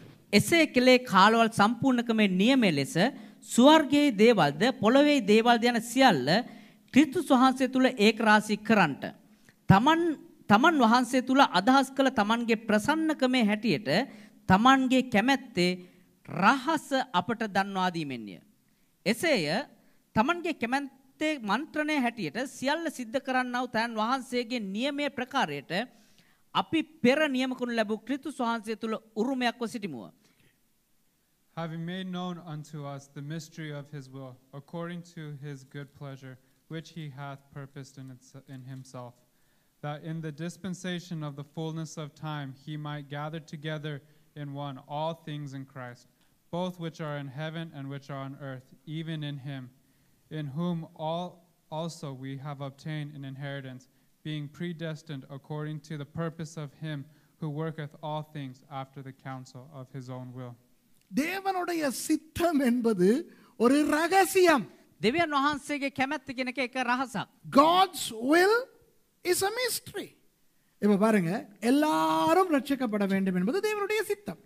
එසේ කෙලේ කාලවල සම්පූර්ණකමේ නියමයේ ලෙස ස්වර්ගයේ දේවල්ද පොළොවේ දේවල්ද යන සියල්ල ක්‍රිස්තුස් වහන්සේ තුල ඒක රාශී කරන්ට තමන් තමන් වහන්සේ තුල අදහස් කළ තමන්ගේ ප්‍රසන්නකමේ හැටියට තමන්ගේ කැමැත්තේ රහස අපට දන්වා දීමෙන්ය. එසේය තමන්ගේ කැමැත්තේ මන්ත්‍රණය හැටියට සියල්ල සිද්ධ කරන්නා වූ තන් වහන්සේගේ නියමයේ ප්‍රකාරයට අපි පෙර නියම කරනු ලැබූ ක්‍රිස්තුස් වහන්සේ තුල උරුමයක්ව සිටිමුව. having made known unto us the mystery of his will, according to his good pleasure, which he hath purposed in, its, in himself, that in the dispensation of the fullness of time he might gather together in one all things in Christ, both which are in heaven and which are on earth, even in him, in whom all also we have obtained an inheritance, being predestined according to the purpose of him who worketh all things after the counsel of his own will. தேவனுடைய சித்தம் என்பது ஒரு ரகசியம். දෙවියන් වහන්සේගේ කැමැත්ත කියන එක එක රහසක්. God's will is a mystery. இப்ப பாருங்க, எல்லாரும் ரட்சிக்கப்பட வேண்டும் என்பது தேவனுடைய சித்தம்.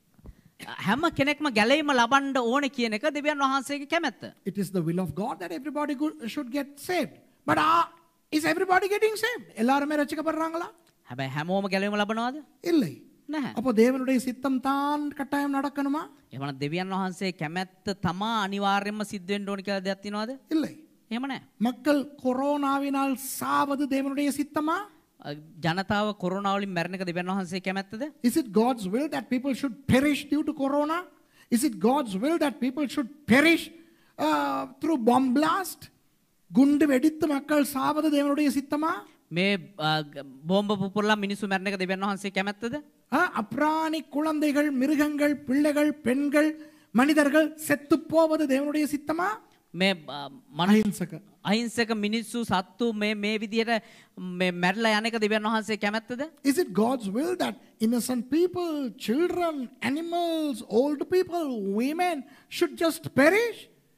හැම කෙනෙක්ම ගැලීම ලබන්න ඕනේ කියන එක දෙවියන් වහන්සේගේ කැමැත්ත. It is the will of God that everybody go- should get saved. But uh, is everybody getting saved? எல்லாருமே ரட்சிக்கப்படுறாங்களா? හැබැයි හැමෝම ගැලීම ලබනවද? இல்லை. නැහැ. அப்போ தேவனுடைய சித்தம் தான் கட்டாயம் நடக்கணுமா? එහෙනම් දෙවියන් වහන්සේ කැමැත්ත තමා අනිවාර්යයෙන්ම සිද්ධ වෙන්න ඕනේ කියලා දෙයක් තියෙනවද? இல்லை. එහෙම නැහැ. மக்கள் கொரோனாவினால் சாவது தேவனுடைய சித்தமா? ජනතාව කොරෝනා වලින් මැරෙන එක දෙවියන් වහන්සේ කැමැත්තද? Is it God's will that people should perish due to corona? Is it God's will that people should perish uh, through bomb blast? குண்டு வெடித்து மக்கள் சாவது தேவனுடைய சித்தமா? මේ බෝම්බ පුපුරලා මිනිස්සු මැරෙන එක දෙවියන් වහන්සේ කැමැත්තද? அப்ராணி குழந்தைகள் மிருகங்கள் பிள்ளைகள் பெண்கள் மனிதர்கள் செத்து போவது தேவனுடைய சித்தமா? මේ අහිංසක අහිංසක මිනිස්සු සත්තු මේ මේ විදියට මේ මැරලා යන එක දෙවියන් වහන්සේ කැමැත්තද? Is it God's will that innocent people, children, animals, old people, women should just perish?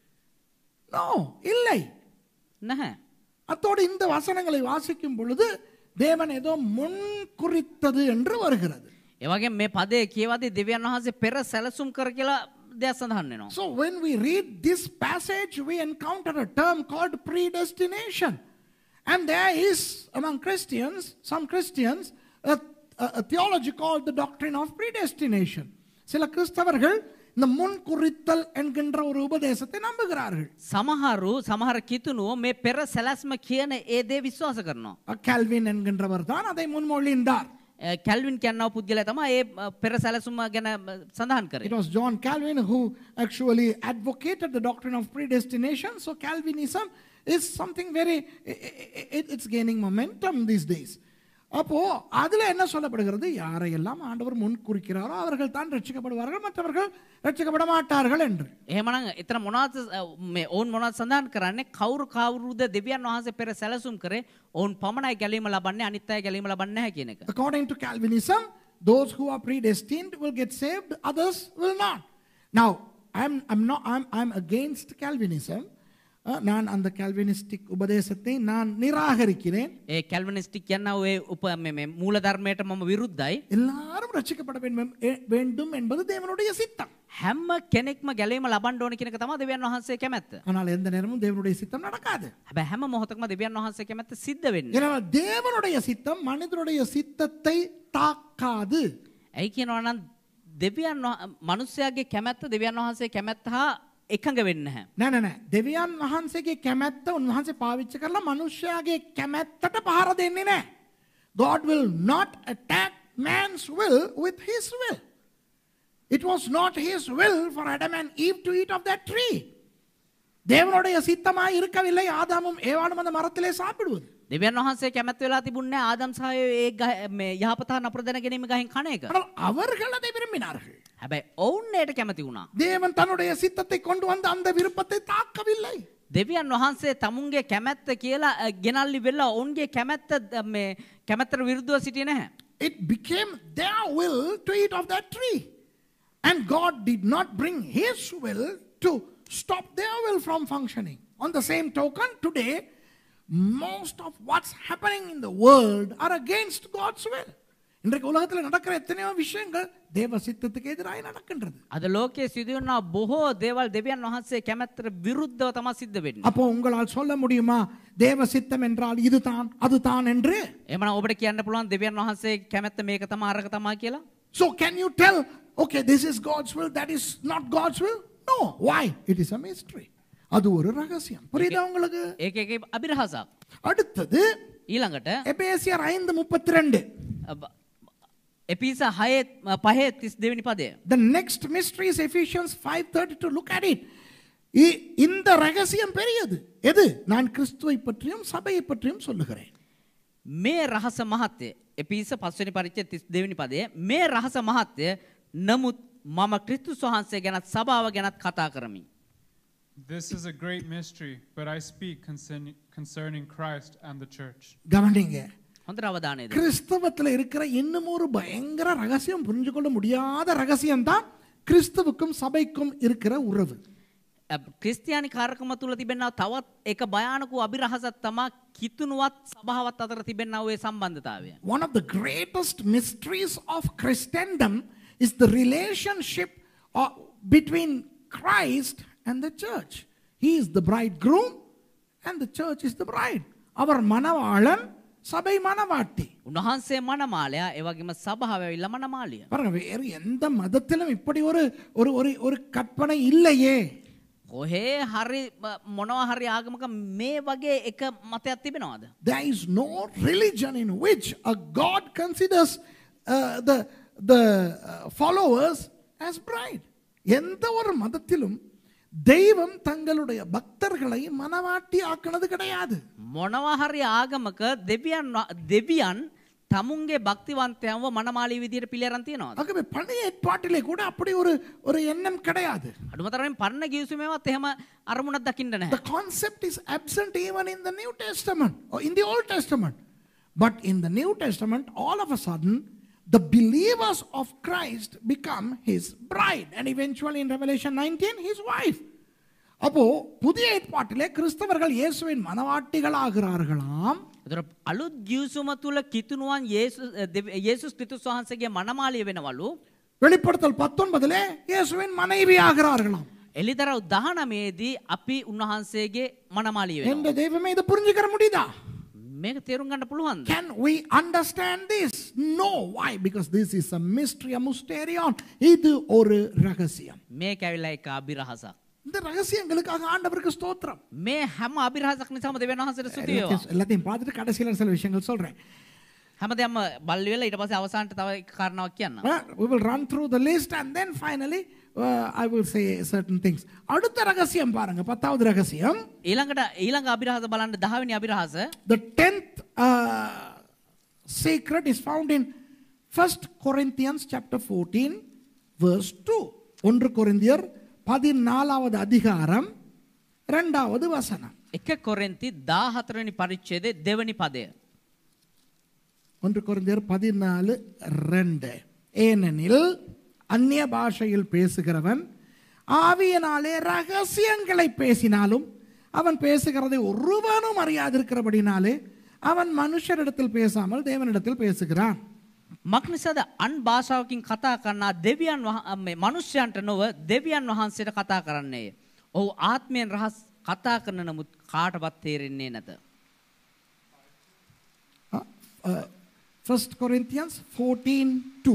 No, இல்லை. නැහැ. அத்தோடு இந்த வசனங்களை வாசிக்கும் பொழுது தேவன் ஏதோ முன் குறித்தது என்று வருகிறது. ඒ වගේම මේ පදේ කියවදී දෙවියන් වහන්සේ පෙර සැලසුම් කර කියලා දෙයක් සඳහන් වෙනවා. So when we read this passage, we encounter a term called predestination. And there is among Christians, some Christians, a, a, a theology called the doctrine of predestination. சில கிறிஸ்தவர்கள் இந்த முன் குறித்தல் என்கின்ற ஒரு உபதேசத்தை நம்புகிறார்கள். සමහරු සමහර කිතුණුව මේ පෙර සැලැස්ම කියන ඒ දේ විශ්වාස කරනවා. கால்வின் என்கின்றவர் தான் அதை முன்மொழிந்தார். කැල්වින් කියනවා පුද්ගලයා තමයි ඒ පෙර සැලසුම ගැන සඳහන් කරේ. It was John Calvin who actually advocated the doctrine of predestination. So Calvinism is something very, it, it, it's gaining momentum these days. அப்போ அதுல என்ன சொல்லப்படுகிறது? யாரையெல்லாம் ஆண்டவர் முன் குறிக்கிறாரோ அவர்கள் தான் ரட்சிக்கப்படுவார்கள், மற்றவர்கள் ரட்சிக்கப்பட மாட்டார்கள் என்று. එහෙමනම් එතන මොනවද මේ ඕන් මොනවද සඳහන් කරන්නේ? කවුරු කවුරුද දෙවියන් වහන්සේ පෙර සැලසුම් කරේ ඕන් පමණයි ගැලීම ලබන්නේ, අනිත් අය ගැලීම ලබන්නේ නැහැ කියන එක. According to Calvinism, those who are predestined will get saved, others will not. Now, I'm I'm not I'm I'm against Calvinism. நான் அந்த கால்வினிஸ்டிக் உபதேசத்தை நான் நிராகரிக்கிறேன். ඒ කැල්විනිස්ටික් කියන ඔය උප මේ මූල ධර්මයට මම විරුද්ධයි. எல்லாரும் ரட்சிக்கப்பட வேண்டும் என்பது தேவனுடைய சித்தம். හැම කෙනෙක්ම ගැලීම ලබන්න ඕන කියන එක තමයි දෙවියන් වහන්සේ කැමැත්ත. ஆனால் எந்த நேரமும் தேவனுடைய சித்தம் நடக்காது. හැබැයි හැම මොහොතකම දෙවියන් වහන්සේ කැමැත්ත සිද්ධ වෙන්නේ. ஏன்னா தேவனுடைய சித்தம் மனிதனுடைய சித்தத்தை தாக்காது. ඇයි කියනවා නම් දෙවියන් මනුස්සයාගේ කැමැත්ත දෙවියන් වහන්සේ කැමැත්ත හා එකඟ වෙන්නේ නැහැ. නෑ නෑ නෑ. දෙවියන් වහන්සේගේ කැමැත්ත උන්වහන්සේ පාවිච්චි කරලා මනුෂ්‍යයාගේ කැමැත්තට පහර දෙන්නේ නැහැ. God will not attack man's will with his will. It was not his will for Adam and Eve to eat of that tree. தேவனுடைய சித்தமாய் இருக்கவில்லை ஆதாமும் ஏவாளும் அந்த மரத்திலே சாப்பிடுவது. දෙවියන් වහන්සේ කැමැත්ත වෙලා තිබුණේ ආදම් සහ ඒ මේ යහපත නපුර දැන ගැනීම ගහින් කණ එක. ஆனால் அவர்கள் அதை விரும்பினார்கள். හැබැයි ඔවුන් ඒට කැමති වුණා. தேவன் தன்னுடைய சித்தத்தை கொண்டு வந்து அந்த விருப்பத்தை தாக்கவில்லை. දෙවියන් වහන්සේ තමුන්ගේ කැමැත්ත කියලා ගෙනල්ලි වෙලා ඔවුන්ගේ කැමැත්ත මේ කැමැත්තට විරුද්ධව සිටියේ නැහැ. It became their will to eat of that tree. And God did not bring his will to stop their will from functioning. On the same token, today, most of what's happening in the world are against God's will. இன்றைக்கு உலகத்தில் நடக்கிற எத்தனையோ விஷயங்கள் தேவ சித்தத்துக்கு எதிராக நடக்கின்றது. අද ලෝකයේ සිදුවන බොහෝ දේවල් දෙවියන් වහන්සේ කැමැත්තට විරුද්ධව තමයි සිද්ධ වෙන්නේ. அப்போ உங்களால் சொல்ல முடியுமா தேவ சித்தம் என்றால் இதுதான் அதுதான் என்று? එහෙනම් ඔබට කියන්න පුළුවන් දෙවියන් වහන්සේ කැමැත්ත මේක තමයි අරක තමයි කියලා? So can you tell, okay, this is God's will, that is not God's will? No. Why? It is a mystery. அது ஒரு ரகசியம். புரியுதா உங்களுக்கு? ඒක ඒකේ අභිරහසක්. அடுத்தது ඊළඟට எபேசியர் ஐந்து முப்பத்தி ரெண்டு. එපිස හය පහේ තිස් දෙවෙනි පදය. The next mystery is Ephesians five thirty-two. Look at it. இ- இந்த ரகசியம் பெரியது எது நான் கிறிஸ்துவை பற்றியும் சபையை பற்றியும் சொல்லுகிறேன். මේ රහස මහත්ය එපිස පස්වනි පරිච්ඡේදය තිස් දෙවෙනි පදය මේ රහස මහත්ය නමුත් මම ක්‍රිස්තුස් වහන්සේ ගැනත් සභාව ගැනත් කතා කරමි. This is a great mystery, but I speak concerning, concerning Christ and the church. கவனிங்க. හොඳට අවධානය දෙන්න. கிறிஸ்தவத்தில் இருக்கிற இன்னும் ஒரு பயங்கர ரகசியம் புரிஞ்சு கொள்ள முடியாத ரகசியம் தான் கிறிஸ்துவுக்கும் சபைக்கும் இருக்கிற உறவு. ක්‍රිස්තියානි කාර්කම තුල තිබෙනා තවත් එක භයානක අභිරහසක් තමා කිතුනුවත් සභාවත් අතර තිබෙනා ඔය සම්බන්ධතාවය. One of the greatest mysteries of Christendom is the relationship uh, between Christ and the church. He is the bridegroom and the church is the bride. அவர் மணவாளன் சபை மணவாட்டி. උන්වහන්සේ මනමාලයා ඒ වගේම සභාව ඇවිල්ලා මනමාලිය. பாருங்க வேறு எந்த மதத்திலும் இப்படி ஒரு ஒரு ஒரு ஒரு கற்பனை இல்லையே. කොහේ හරි මොනවා හරි ආගමක මේ වගේ එක මතයක් තිබෙනවද? There is no religion in which a God considers uh, the the uh, followers as bride. எந்த ஒரு மதத்திலும் தெய்வம் தங்களுடைய பக்தர்களை மனவாட்டி ஆக்கினது கிடையாது. මොනවා හරි ආගමක දෙවියන් දෙවියන් තමුන්ගේ භක්තිවන්තයන්ව මනමාලී විදියට පිළිඅරන් තියනවාද? ஆகவே பழைய ஏற்பாட்டிலே கூட அப்படி ஒரு ஒரு எண்ணம் கிடையாது. අඩුමතරමින් පරණ ගිවිසුමේවත් එහෙම අරමුණක් දකින්න නැහැ. The concept is absent even in the New Testament or in the Old Testament. But in the New Testament, all of a sudden, the believers of Christ become his bride and eventually in Revelation nineteen, his wife. அப்போ புதிய ஏற்பாட்டிலே கிறிஸ்தவர்கள் இயேசுவின் மனவாட்டிகளாகிறார்களாம். ඒතර අලුත් ගිවිසුම තුල කිතුණුවන් යේසුස් යේසුස් ක්‍රිස්තුස් වහන්සේගේ මනමාලිය වෙනවලු. வெளிப்படுத்தல் பத்தொன்பதிலே இயேசுவின் மனைவி ஆகிறார்களாம். එලිදරව් දහනවය දී අපි උන්වහන්සේගේ මනමාලිය වෙනවා. என்ற தெய்வமே இதை புரிஞ்சுக்கிற முடியுதா? මේක තේරුම් ගන්න පුළුවන්ද? Can we understand this? No. Why? Because this is a mystery, a mysterion. இது ஒரு ரகசியம். මේක ඇවිල්ලා එක අභිරහසක්. இந்த ரகசியங்களுக்காக ஆண்டவருக்கு ஸ்தோத்திரம். මේ හැම අභිරහසක් නිසාම දෙවියන් වහන්සේට ස්තුති වේවා. எல்லாத்தையும் எல்லாத்தையும் பார்த்துட்டு கடைசியில் சில விஷயங்கள் சொல்றேன். හැමදේම බල්ලි වෙලා ඊට පස්සේ අවසානට තව එක කාරණාවක් කියන්න. Well, we will run through the list and then finally uh, I will say certain things. அடுத்த ரகசியம் பாருங்க பத்தாவது ரகசியம். ඊළඟට ඊළඟ අභිරහස බලන්න දහ වෙනි අභිරහස. The tenth uh, secret is found in First Corinthians chapter fourteen verse two. ஒன்று கொரிந்தியர் பதினாலாவது அதிகாரம் இரண்டாவது வசனம். එක කොරින්ති දාහතර වෙනි පරිච්ඡේදයේ දෙවෙනි පදය. ஒன்று கொரிந்தியர் பதினாலு ரெண்டு. ஏனெனில் அந்நிய பாஷையில் பேசுகிறவன் ஆவியினாலே ரகசியங்களை பேசினாலும் அவன் பேசுகிறதை ஒருவனும் அறியாதிருக்கிறபடினாலே அவன் மனுஷரிடத்தில் பேசாமல் தேவனிடத்தில் பேசுகிறான். මක්නිසාද අන් භාෂාවකින් කතා කරනා දෙවියන් මේ මනුෂ්‍යයන්ට නොව දෙවියන් වහන්සේට කතා කරන්නේය. ඔහු ආත්මයෙන් රහස් කතා කරන නමුත් කාටවත් තේරෙන්නේ නැත. Uh, uh, First Corinthians fourteen two.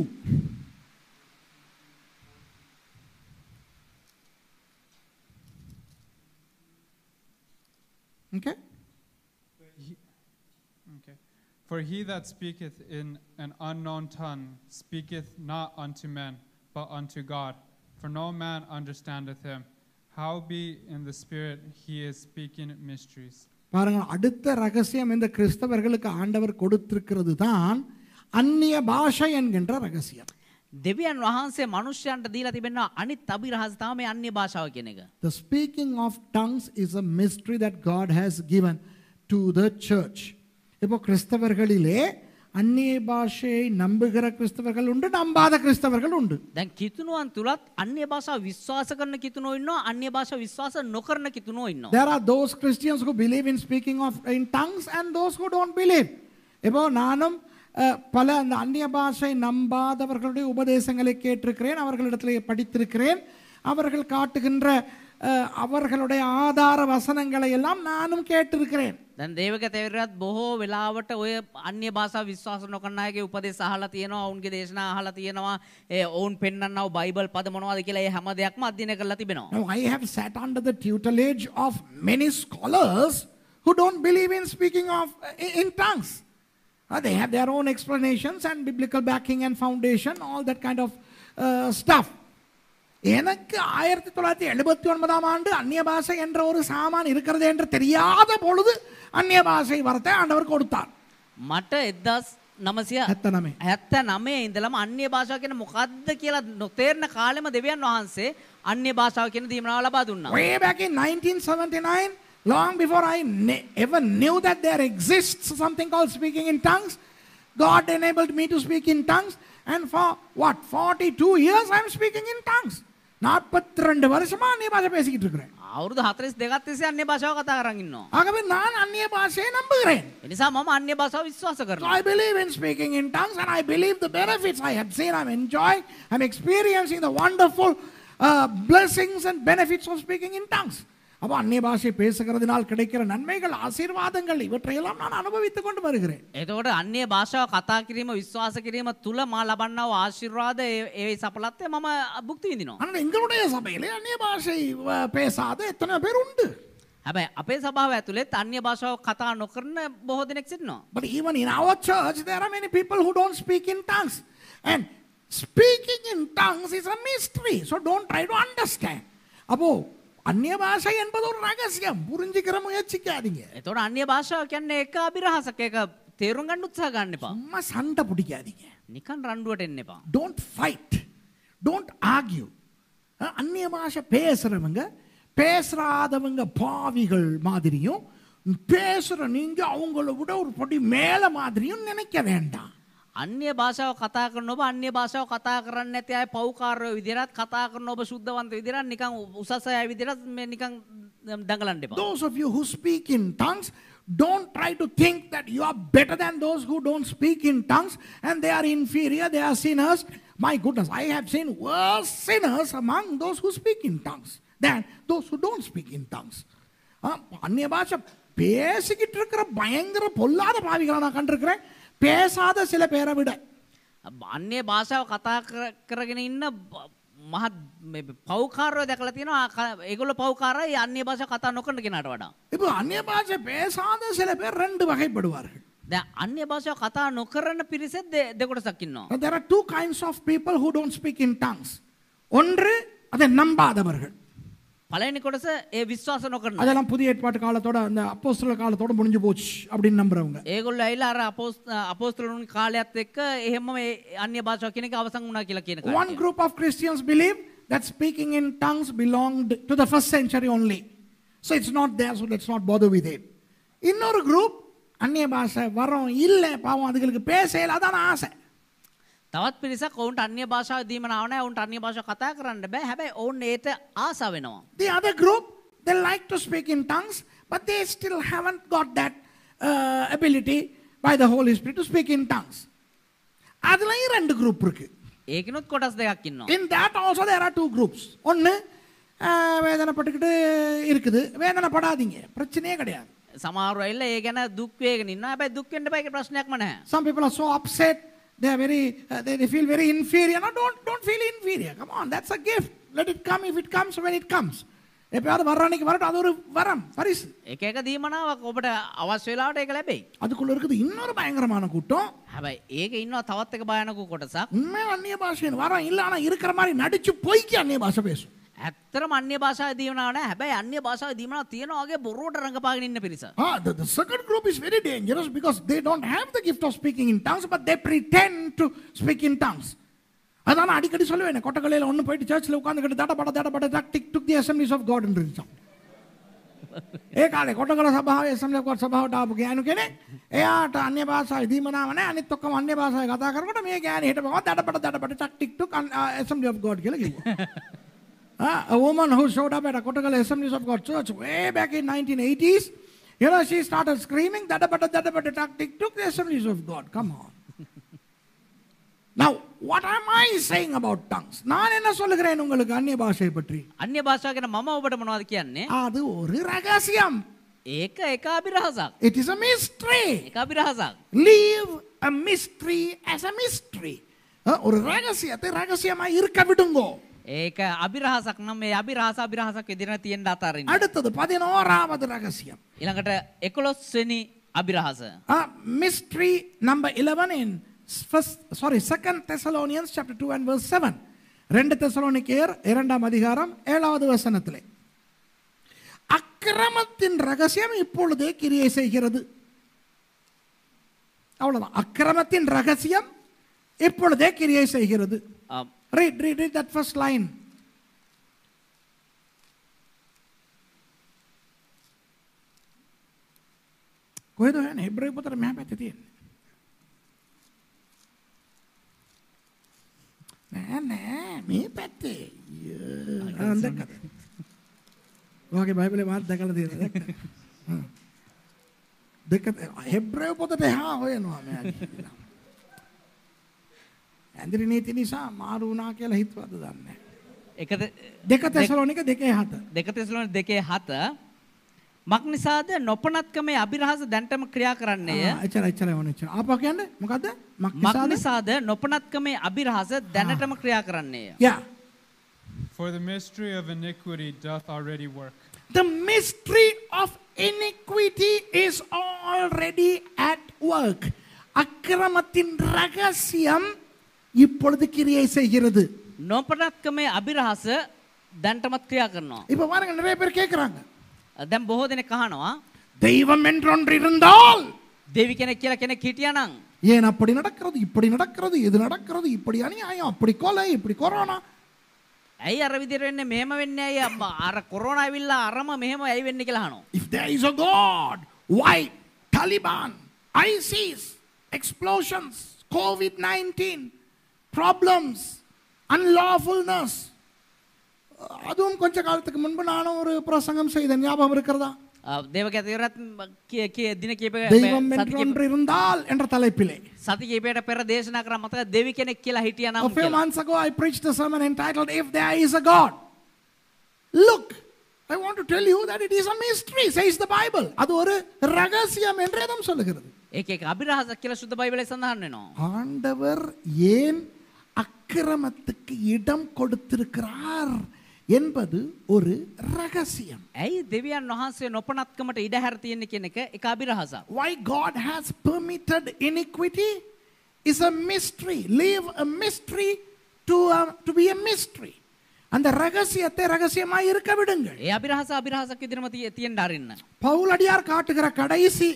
Okay? Okay. For he that speaketh in an unknown tongue speaketh not unto men, but unto God. For no man understandeth him. How be in the spirit he is speaking mysteries. பாருங்க அடுத்த ரகசியம் இந்த கிறிஸ்தவர்களுக்கு ஆண்டவர் கொடுத்திருக்கிறது தான் அந்நிய பாஷை என்கின்ற ரகசியம். දෙවියන් වහන්සේ මනුෂ්‍යයන්ට දීලා තිබෙනවා අනිත් අභිරහස තමයි අන්‍ය භාෂාව කියන එක. The speaking of tongues is a mystery that God has given to the church. இப்போ கிறிஸ்தவர்களிலே அந்நிய பாஷையை நம்புகிற கிறிஸ்தவர்கள் உண்டு நம்பாத கிறிஸ்தவர்கள் உண்டு. දැන් කිතුණුවන් තුලත් අන්‍ය භාෂාව විශ්වාස කරන කිතුණෝ ඉන්නවා අන්‍ය භාෂාව විශ්වාස නොකරන කිතුණෝ ඉන්නවා. There are those Christians who believe in speaking of in tongues and those who don't believe. இப்போ நானும் அஹ், பல அந்த அந்நிய பாஷை நம்பாதவர்களுடைய உபதேசங்களை கேட்டிருக்கிறேன், அவர்களிடத்திலே படித்திருக்கிறேன். அவர்கள் காட்டுகின்ற அஹ், அவர்களுடைய ஆதார வசனங்களை எல்லாம் நானும் கேட்டிருக்கிறேன். දැන් දේවක තේරෙරත් බොහෝ වෙලාවට ඔය අන්‍ය භාෂාව විශ්වාස නොකරන අයගේ උපදේශ අහලා තියෙනවා, ඔවුන්ගේ දේශනා අහලා තියෙනවා, ඒ ඔවුන් පෙන්වන්නව බයිබල් පද මොනවද කියලා ඒ හැම දෙයක්ම අධ්‍යයනය කරලා තිබෙනවා. Now I have sat under the tutelage of many scholars who don't believe in speaking of in tongues. Uh, they have their own explanations and biblical backing and foundation, all that kind of uh, stuff. எனக்கு ஆயிரத்தி தொள்ளாயிரத்தி எழுபத்தி ஒன்பதாம் ஆண்டு அந்நிய பாஷை என்ற ஒரு சாமான் இருக்கிறது என்று தெரியாத பொழுது அந்நிய பாஷை வரத்தை ஆண்டவர் கொடுத்தார். මට එක්දාස් නවසිය හැත්ත නමේ ඉඳලම අන්‍ය භාෂාව කියන මොකද්ද කියලා නොතේරෙන කාලෙම දෙවියන් වහන්සේ අන්‍ය භාෂාව කියන දීමනාව ලබා දුන්නා. Way back in nineteen seventy-nine, long before I ne- ever knew that there exists something called speaking in tongues, God enabled me to speak in tongues, and for what, forty-two years I am speaking in tongues. நாற்பத்தி ரெண்டு வருஷமா அந்நிய பாஷை பேசிக்கிட்டு இருக்கிறேன். අවුරුදු හතළිස් දෙකක් තිස්සේ අන්‍ය භාෂාව කතා කරන් ඉන්නවා. ஆகவே நான் அந்நிய பாஷையை நம்புகிறேன். ඒ නිසා මම අන්‍ය භාෂාව විශ්වාස So කරනවා. I believe in speaking in tongues, and I believe the benefits I have seen. I'm enjoying, I'm experiencing the wonderful uh, blessings and benefits of speaking in tongues. அப்போ அந்நிய பாஷை பேசுகிறதுனால் கிடைக்கிற நன்மைகள் ஆசீர்வாதங்கள் இவற்றையெல்லாம் நான் அனுபவித்துக் கொண்டு வருகிறேன். එතකොට අන්‍ය භාෂාව කතා කිරීම විශ්වාස කිරීම තුල මා ලබන්නා වූ ආශිර්වාද ඒ ඒ සඵලත්වය මම භුක්ති විඳිනවා. ஆனால் எங்களுடைய சபையிலே அந்நிய பாஷை அஹ், பேசாத எத்தனை பேர் உண்டு. හැබැයි අපේ සභාව ඇතුළෙත් අන්‍ය භාෂාව කතා නොකරන බොහෝ දෙනෙක් සිටිනවා. But even in our church, there are many people who don't speak in tongues. And speaking in tongues is a mystery. So don't try to understand. அப்போ அந்நிய பாஷை என்பது ஒரு ரகசியம். புரிஞ்சுக்கிற முயற்சிக்காதீங்க. එතකොට අන්‍ය භාෂාව කියන්නේ එක අභිරහසක්. ඒක තේරුම් ගන්න උත්සාහ ගන්න එපා. சும்மா சண்டை பிடிக்காதீங்க. නිකන් රණ්ඩුවට එන්න එපා. Don't fight. Don't argue. அஹ், அந்நிய பாஷை பேசுறவங்க பேசுறாதவங்க பாவிகள் மாதிரியும் பேசுற நீங்க அவங்கள விட ஒரு படி மேல மாதிரியும் நினைக்க வேண்டாம். අන්‍ය භාෂාව කතා කරන ඔබ අන්‍ය භාෂාව කතා කරන්නේ නැති අය පෞකාරයෝ විදිහට කතා කරන ඔබ සුද්ධවන්ත විදිහට නිකන් උසස් අය විදිහට මේ නිකන් දඟලන්න එපා. Those of you who speak in tongues, don't try to think that you are better than those who don't speak in tongues and they are inferior, they are sinners. My goodness, I have seen worse sinners among those who speak in tongues than those who don't speak in tongues. அந்நிய பாஷை பேசிக்கிட்டு இருக்கிற பயங்கர பொல்லாத பாவிகளை நான் கண்டிருக்கிறேன், பேசாத சில பேரை விட. අන්‍ය භාෂාව කතා කර- කරගෙන ඉන්න බ- මහත් මේ පෞකාරයෝ දැකලා තියෙනවා. ක- ඒගොල්ලෝ පෞකාරයි අන්‍ය භාෂාව කතා නොකරන කෙනාට වඩා. இப்போ அந்நிய பாஷை பேசாத சில பேர் ரெண்டு வகைப்படுவார்கள். දැන් අන්‍ය භාෂාව කතා නොකරන පිරිසෙත් දෙ- දෙකොටසක් ඉන්නවා. There are two kinds of people who don't speak in tongues. ஒன்று அதை நம்பாதவர்கள். පළවෙනි කොටස ඒ විශ්වාස නොකරන. அதெல்லாம் புதிய ஏற்பாட்டு காலத்தோட அந்த அப்போஸ்தலர் காலத்தோட முடிஞ்சு போச்சு அப்படின்னு நம்புறவங்க. ඒගොල්ලෝ ඇවිල්ලා අර අපෝස් අපෝස්තලුන් කාලයත් එක්ක එහෙම මේ අන්‍ය භාෂාව කියන එක අවසන් වුණා කියලා කියන One කතාව. group of Christians believe that speaking in tongues belonged to the first century only. So it's not there, so let's not bother with it. இன்னொரு group அந்நிய பாஷை வரோம் இல்லை பாவம் அதுகளுக்கு பேசல அதான் ஆசை. තවත් පිරිසක් ඔවුන්ට අන්‍ය භාෂාව දීමනාව නැහැ. ඔවුන්ට අන්‍ය භාෂාව කතා කරන්න බෑ. හැබැයි ඔවුන් ඒට ආස වෙනවා. The other group, they like to speak in tongues, but they still haven't got that uh, ability by the Holy Spirit to speak in tongues. அதுலயும் ரெண்டு group இருக்கு. ඒකිනුත් කොටස් දෙකක් ඉන්නවා. In that also there are two groups. ஒன்று வேதனைப்பட்டுக்கிட்டு இருக்குது, வேதனைப்படாதீங்க, பிரச்சனையே கிடையாது. සමහරව ඇවිල්ලා ඒ ගැන දුක් වේගෙන ඉන්නවා. හැබැයි දුක් වෙන්න බෑ. ඒක ප්‍රශ්නයක්ම නැහැ. Some people are so upset, they are very, uh, they, they feel very inferior. No, don't, don't feel inferior. Come on, that's a gift. Let it come if it comes when it comes. எப்பயாவது வர்றானிக்கு வரட்டும், அது ஒரு வரம், பரிசு. එක එක දීමනාවක් ඔබට අවශ්‍ය වෙලාවට ඒක ලැබෙයි. அதுக்குள்ள இருக்குது இன்னொரு பயங்கரமான கூட்டம். හැබැයි ඒක ඉන්නවා තවත් එක භයානක කොටසක්. உண்மையா அந்நிய பாஷைன்னு வரோம் இல்லை, ஆனால் இருக்கிற மாதிரி நடிச்சு பொய்க்கு அந்நிய பாஷை பேசும். ඇත්තටම අන්‍ය භාෂාව දීමනාව නැහැ. හැබැයි අන්‍ය භාෂාව දීමනාව තියනවා වගේ බොරුවට රඟපාගෙන ඉන්න පිරිස. Ah, the, the second group is very dangerous because they don't have the gift of speaking in tongues, but they pretend to speak in tongues. அதான் நான் அடிக்கடி சொல்லுவேன், கொட்டக்கலையில் ஒன்று போயிட்டு சர்ச்சில் உட்காந்துக்கிட்டு தடப்பட தடப்பட தக் டிக் டுக் தி அசம்பிளிஸ் ஆஃப் காட் இருந்துச்சான். ඒ කාලේ කොටකල සභාවේ ඇසම්බලි ඔෆ් ගොඩ් සභාවට ආපු ගෑනු කෙනෙක් එයාට අන්‍ය භාෂාවේ දීමනාව නැහැ, අනිත් ඔක්කොම අන්‍ය භාෂාවේ කතා කරනකොට මේ ගෑණි හිටපුවා දඩපඩ දඩපඩ ටක් ටික් ටුක් ඇසම්බලි ඔෆ් ගොඩ් කියලා කිව්වා. Uh, a woman who showed up at a Kottagal Assemblies of God church way back in nineteen eighties, you know, she started screaming, dadabada, dadabada, tak, tik, tuk, the Assemblies of God. Come on. Now, what am I saying about tongues? நான் என்ன சொல்லுகிறேன் உங்களுக்கு அந்நிய பாஷை பற்றி? අන්‍ය භාෂාව ගැන මම ඔබට මොනවද කියන්නේ? அது ஒரு ரகசியம். ඒක එක අභිරහසක්. It is a mystery. එක අභිරහසක්. Leave a mystery as a mystery. Uh, ஒரு ரகசியத்தை ரகசியமா இருக்க விடுங்கோ. ඒක අභිරහසක් නම් මේ අභිරහස අභිරහසක් විදිහට තියෙන්න අතාරින්න. அடுத்தது பதினோராவது ரகசியம். ඊළඟට එකොළොස් වෙනි අභිරහස. Uh, mystery number eleven in first, sorry, second Thessalonians chapter two and verse seven. ரெண்டு தெசலோனிக்கேயர் இரண்டாம் அதிகாரம் ஏழாவது வசனத்திலே அக்கிரமத்தின் ரகசியம் இப்பொழுதே கிரியை செய்கிறது. அவ்வளவுதான். அக்கிரமத்தின் ரகசியம் இப்பொழுதே கிரியை செய்கிறது. Read, read, read that first line. කොහෙද යන්නේ? හෙබ්‍රේය පොතේ මෙහා පැත්තේ තියෙන්නේ. නෑ නෑ මේ පැත්තේ. ආ දැක්කද? ඔයාගේ බයිබලේ මාත් දැකලා තියෙනවා දැක්කද? දෙක හෙබ්‍රේය පොතේ එහා හොයනවා මෙයා කියලා. ඇන්ද්‍රි නීති නිසා මාරු වුණා කියලා හිතුවද දන්නේ නැහැ. එක දෙක තෙසලෝනික දෙකේ හත. දෙක තෙසලෝනික දෙකේ හත මක්නිසාද නොපනත්කමේ අභිරහස දැන්ටම ක්‍රියා කරන්නේය. එච්චර එච්චර ඕන එච්චර. ආපහු කියන්නේ මොකද්ද? මක්නිසාද නොපනත්කමේ අභිරහස දැනටම ක්‍රියා කරන්නේය. Yeah. For the mystery of iniquity doth already work. The mystery of iniquity is already at work. அக்கிரமத்தின் ரகசியம் இப்பொழுது கிரியை செய்கிறது. නොපනත්කමේ අභිරහස දැන්ටමත් ක්‍රියා කරනවා. இப்ப பாருங்க நிறைய பேர் கேக்குறாங்க. දැන් බොහෝ දෙනෙක් අහනවා தெய்வம் என்றொன்று இருந்தால் දෙවි කෙනෙක් කියලා කෙනෙක් හිටියානම් ஏன் அப்படி நடக்கிறது இப்படி நடக்கிறது இது நடக்கிறது இப்படி அநியாயம் அப்படி கொலை இப்படி கொரோனா ඇයි අර විදිහට වෙන්නේ මෙහෙම වෙන්නේ ඇයි අර කොරෝනා ඇවිල්ලා අරම මෙහෙම ඇයි වෙන්නේ කියලා අහනවා. If there is a God, why Taliban, ISIS, explosions, COVID nineteen, problems, unlawfulness. அதுவும் கொஞ்ச காலத்துக்கு முன்பு நானும் ஒரு பிரசங்கம் செய்தேன், ஞாபகம் இருக்கிறதா? தேவகேதரத் දින කීපයක தெய்வம் என்றொன்று இருந்தால் என்ற தலைப்பிலே සති කීපයකට පෙර දේශනා කරා මතක දෙවි කෙනෙක් කියලා හිටියානම් A few months ago I preached a sermon entitled If There Is a God. Look, I want to tell you that it is a mystery, says the Bible. அது ஒரு ரகசியம் என்று வேதம் சொல்லுகிறது. ඒක ඒක අභිරහසක් කියලා සුද්ධ බයිබලයේ සඳහන් වෙනවා. ஆண்டவர் ஏன் அக்கிரமத்துக்கு இடம் கொடுத்திருக்கிறார் என்பது ஒரு ரகசியம். ඇයි දෙවියන් වහන්සේ නොපනත්කමට ඉඩ හැර තියෙන්නේ කියන එක ඒක අභිරහසක්. Why God has permitted iniquity is a mystery. Leave a mystery to a, to be a mystery. அந்த ரகசியத்தை ரகசியமாய் இருக்க விடுங்கள். ඒ අභිරහස අභිරහසක් විදිහම තියෙන්න අරින්න. பவுல் அடியார் காட்டுகிற கடைசி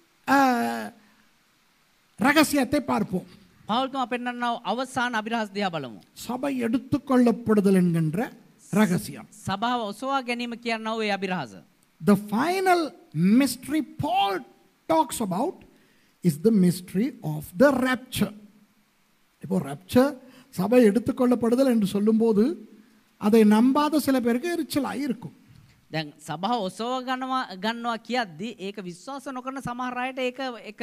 ரகசியத்தை பார்ப்போம். පවුල් තුමා පෙන්වන්නව අවසාන අභිරහස දිහා බලමු. சபை எடுத்துக்கொள்ளப்படுதல் என்கின்ற ரகசியம். සභාව ඔසවා ගැනීම කියනව ඒ අභිරහස. The final mystery Paul talks about is the mystery of the rapture. இப்போ rapture சபை எடுத்துக்கொள்ளப்படுதல் என்று சொல்லும்போது அதை நம்பாத சில பேருக்கு எரிச்சலாய் இருக்கும். දැන් සභාව ඔසවා ගන්නවා ගන්නවා කියද්දි ඒක විශ්වාස නොකරන සමහර අයට ඒක එක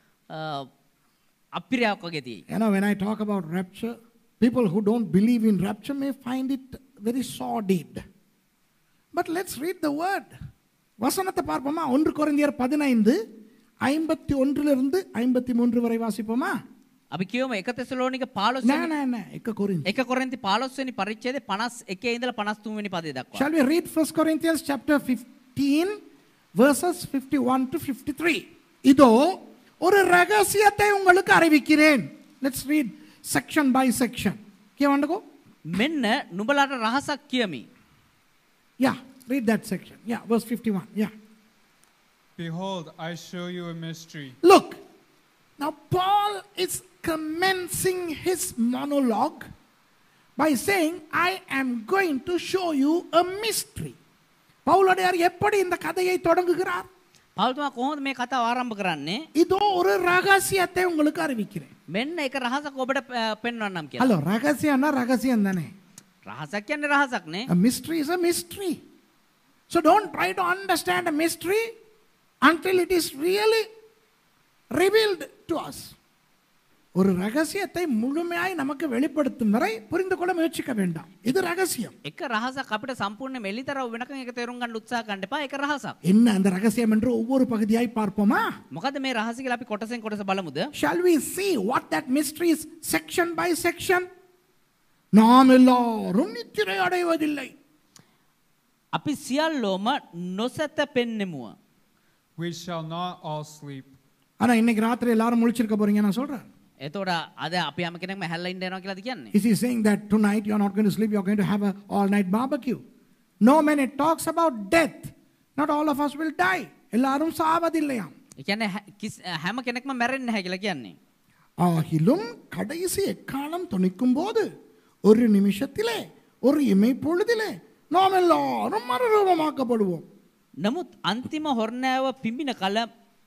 අපිරියාවක් වගේ තියෙයි. You know, when I talk about rapture, people who don't believe in rapture may find it very sordid. But let's read the word. வசனத்தை பார்ப்போமா? ஒன்று கொரிந்தியர் பதினைந்து ஐம்பத்தி ஒன்றிலிருந்து ஐம்பத்தி மூன்று வரை வாசிப்போமா? අපි කියවම එක තෙසලෝනික පහළොස් නෑ නෑ නෑ එක කොරින්ති. එක කොරින්ති පහළොස් වෙනි පරිච්ඡේදයේ පනස් එකේ ඉඳලා පනස් තුන් වෙනි පදේ දක්වා. Shall we read First Corinthians chapter fifteen verses fifty-one to fifty-three? இதோ ஒரு ரகசியத்தை உங்களுக்கு அறிவிக்கிறேன். Let's read section by section. කියවන්නකෝ. මෙන්න නුඹලාට රහසක් කියමි. Yeah, read that section. Yeah, verse fifty-one. Yeah. Behold, I show you a mystery. Look, now Paul is commencing his monologue by saying, I am going to show you a mystery. பவுலடியார் எப்படி இந்த கதையை தொடங்குகிறார்? පවුල්තුමා කොහොමද මේ කතාව ආරම්භ කරන්නේ? இதோ ஒரு ரகசியத்தை உங்களுக்கு அறிவிக்கிறேன். මෙන්න එක රහසක් ඔබට පෙන්වන්නම් කියලා. ஹலோ, ரகசியம்னா ரகசியம் தானே. රහසක් කියන්නේ රහසක් නේ. A mystery is a mystery. So don't try to understand a mystery until it is really revealed to us. ஒரு ரகசியத்தை முழுமையாய் நமக்கு வெளிப்படுத்தும் வரை புரிந்து கொள்ள முயற்சிக்க வேண்டாம். இது ரகசியம். එක රහසක් අපිට සම්පූර්ණ මෙලිතරව වෙනකන් ඒක තේරුම් ගන්න උත්සාහ ගන්න එපා. ඒක රහසක්. என்ன அந்த ரகசியம் என்று ஒவ்வொரு பகுதியாய் பார்ப்போமா? මොකද මේ රහස කියලා අපි කොටසෙන් කොටස බලමුද? Shall we see what that mystery is section by section? நாம் எல்லாரும் நித்திரை அடைவதில்லை. අපි සියල්ලෝම නොසැත පෙන්නෙමුව. We shall not all sleep. ஆனா இன்னைக்கு ராத்திரி எல்லாரும் முழிச்சிருக்க போறீங்க நான் சொல்றேன். එතකොට අද අපි හැම කෙනෙක්ම හැල්ලා ඉන්න යනවා කියලාද කියන්නේ? Is he saying that tonight you are not going to sleep, you are going to have a all night barbecue? No man, it talks about death. Not all of us will die. எல்லாரும் சாவதில்லையாம். ඒ කියන්නේ හැම කෙනෙක්ම මැරෙන්නේ නැහැ කියලා කියන්නේ. ஆகிலும் கடைசி எக்காலம் துணிக்கும் போது ஒரு நிமிஷத்திலே ஒரு இமை பொழுதிலே நாம் எல்லாரும் மறுரூபமாக்கப்படுவோம். නමුත් අන්තිම හොරණෑව පිඹින කල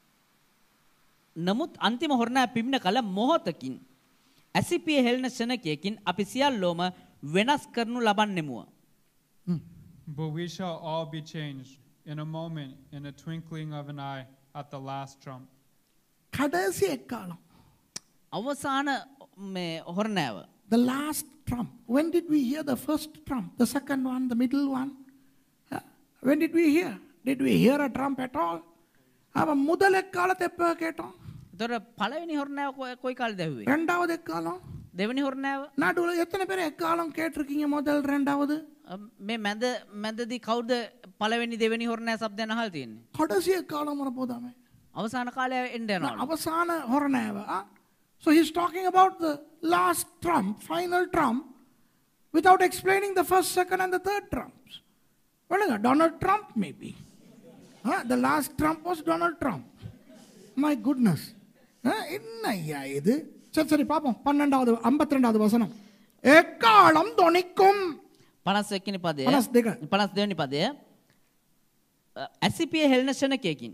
නමුත් අන්තිම හොරණෑව පිඹින කල මොහොතකින් ඇසිපිය හෙළන ශනකයකින් අපි සියල්ලෝම වෙනස් කරනු ලබන්නෙමුව. But we shall all be changed in a moment, in a twinkling of an eye, at the last trump. கடைசி எக்காலம். අවසාන මේ හොරණෑව. The last trump. When did we hear the first trump? The second one, the middle one? Huh? When did we hear? Did we hear a trump at all? அவ முதல் எக்காலத்தை எப்ப கேட்டோம்? ඒතර පළවෙනි හොරණෑව කොයි කාලේද ඇහුවේ? இரண்டாவது எக்காலம். දෙවෙනි හොරණෑව? நடுவுல எத்தனை பேர் எக்காலம் கேட்டிருக்கீங்க முதல் ரெண்டாவது? මේ මැද මැදදී කවුද පළවෙනි දෙවෙනි හොරණෑ શબ્දයන් අහලා තියෙන්නේ? கடைசி எக்காலம் வரப்போதாமே. අවසාන කාලය එන්න යනවා. அவசான ஹொரனேவ. So he's talking about the last trump, final trump, without explaining the first, second and the third trumps. Well, Donald Trump maybe. Huh? The last trump was Donald Trump. My goodness. என்னையா இது? சரி சரி பாப்போம். பன்னெண்டாவது ஐம்பத்தி ரெண்டாவது வசனம். எக்காலம் தொனிக்கும். පනස් එක්වෙනි පදය. පනස් දෙක. පනස් දෙවෙනි පදය. ඇසිපිය හෙළන ශනකයකින්.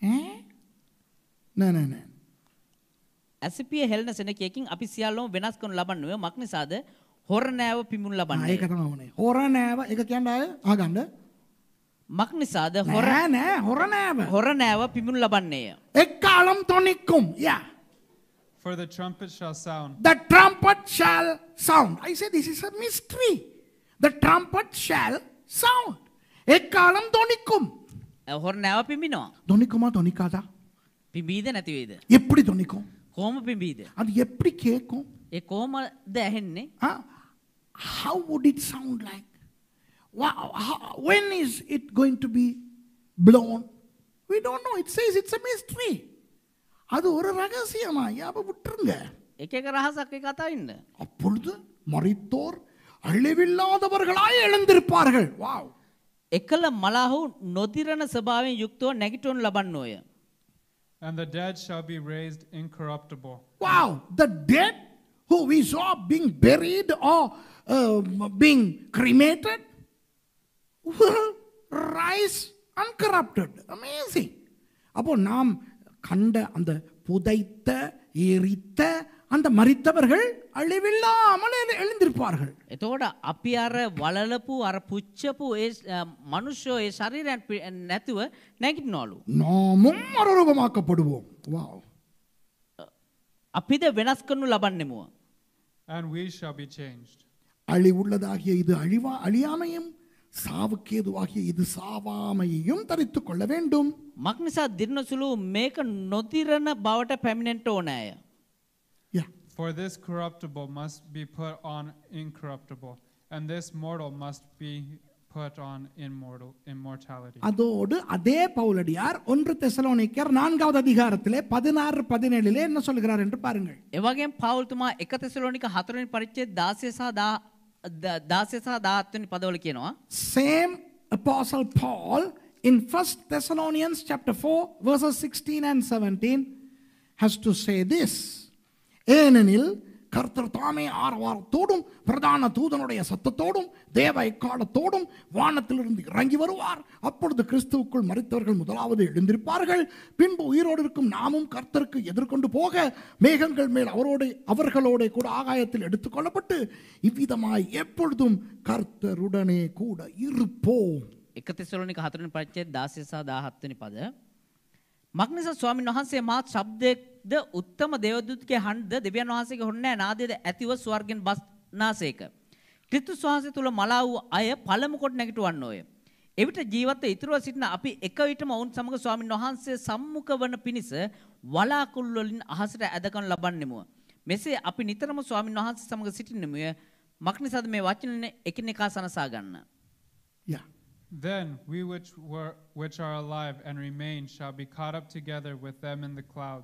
නෑ නෑ නෑ. ඇසිපිය හෙළන ශනකයකින් අපි සියල්ලෝම වෙනස් කරනු ලබන්නේ මක් නිසාද? හොරණෑව පිඹුණු ලබන්නේ. ඒක තමයි ඕනේ. හොරණෑව එක කියන්නේ ආය අහගන්න. මක් නිසාද හොර නෑ හොරණෑව. හොරණෑව පිඹුණු ලබන්නේය. එක්කාලම් තොනික්කුම්. Yeah. For the trumpet shall sound. The trumpet shall sound. I say this is a mystery. The trumpet shall sound. එක්කාලම් තොනික්කුම්. හොරණෑව පිඹිනවා. தொனிக்குமா தொனிக்காதா? පිඹීද නැති වේද? எப்படி தொனிக்கும்? කොහොම පිඹීද? அது எப்படி கேட்கும்? ඒ කොහොමද ඇහෙන්නේ? How would it sound like? When is it going to be blown? We don't know. It says it's a mystery. அது ஒரு ரகசியமா யாப விட்டுருங்க. එක එක රහසක් එක අතින්න. அப்பொழுது மரித்தோர் அழிவில்லாதவர்களாய் எழுந்திருப்பார்கள். Wow. එකල මලහු නොදිරණ ස්වභාවයෙන් යුක්තව නැගිටවනු ලබන්නෝය. And the dead shall be raised incorruptible. Wow, the dead who we saw being buried or uh, being cremated will rise uncorrupted. Amazing. அப்போ நாம் கண்ட அந்த புதைத்த எரித்த அந்த மரித்தவர்கள் அழிவில்லாமல் எழுந்திருப்பார்கள். එතකොට අපි අර වලලපු අර පුච්චපු ඒ මනුෂ්‍යෝ ඒ ශරීරයන් නැතුව නැගිටිනවලු. நாமும் மறுரூபமாக்கப்படுவோம். Wow. අපිද වෙනස් කරනු ලබන්නෙමුව. And we shall be changed. அழிவுள்ளதாகிய இது அழிவா அழியாமையும் சாவுக்கேதுவாகிய இது சாவாமையையும் தரித்துக் கொள்ள வேண்டும். මක් නිසා දිරනසුළු මේක නොදිරණ බවට පැමිණෙන්න ඕනෑය. Yeah. For this corruptible must be put on incorruptible, and this mortal must be put on immortal immortality. அதோடு அதே பவுலடியார் ஒன்று தெசலோனிக்கர் நான்காவது அதிகாரத்திலே பதினாறு பதினேழிலே என்ன சொல்கிறார் என்று பாருங்கள். ඒ වගේම පෞල්තුමා එක තෙසලෝනික හතරවෙනි පරිච්ඡේද දාසය සහ දාසය සහ දහහත් වෙනි පදවල කියනවා. Same apostle Paul in First Thessalonians chapter four verses sixteen and seventeen has to say this. ஏனெனில் கர்த்தர் தாமே ஆரவாரத்தோடும் பிரதான தூதனுடைய சத்தத்தோடும் தேவ எக்காலத்தோடும் வானத்திலிருந்து இறங்கி வருவார். அப்பொழுது கிறிஸ்துவுக்குள் மரித்தவர்கள் முதலாவது எழுந்திருப்பார்கள். பின்பு உயிரோடு இருக்கும் நாமும் கர்த்தருக்கு எதிர்கொண்டு போக மேகங்கள் மேல் அவரோடு அவர்களோட கூட ஆகாயத்தில் எடுத்துக்கொள்ளப்பட்டு இவ்விதமாய் எப்பொழுதும் கர்த்தருடனே கூட இருப்போம். එක තෙසලෝනික හතරවෙනි පරිච්ඡේද දාසය සහ දහහත් වෙනි පද. මක් නිසා ස්වාමීන් වහන්සේ මහත් ශබ්දයක්ද උත්තම දේවදූතගේ හඬද දෙවියන් වහන්සේගේ හොරණෑ නාදයේද ඇතිව ස්වර්ගෙන් බස්නාසේක. ක්‍රිස්තුස් වහන්සේ තුල මලා වූ අය පළමු කොට නැගිටවන්නෝය. එවිට ජීවත්ව ඉතුරුව සිටින අපි එක විටම ඔවුන් සමග ස්වාමීන් වහන්සේ සම්මුඛ වන පිණිස වලාකුළු වලින් අහසට ඇදගනු ලබන්නෙමු. මෙසේ අපි නිතරම ස්වාමීන් වහන්සේ සමග සිටින්නෙමුය. මක් නිසාද මේ වචන එකිනෙකා සනසා ගන්න. Yeah. Then we which were which are alive and remain shall be caught up together with them in the clouds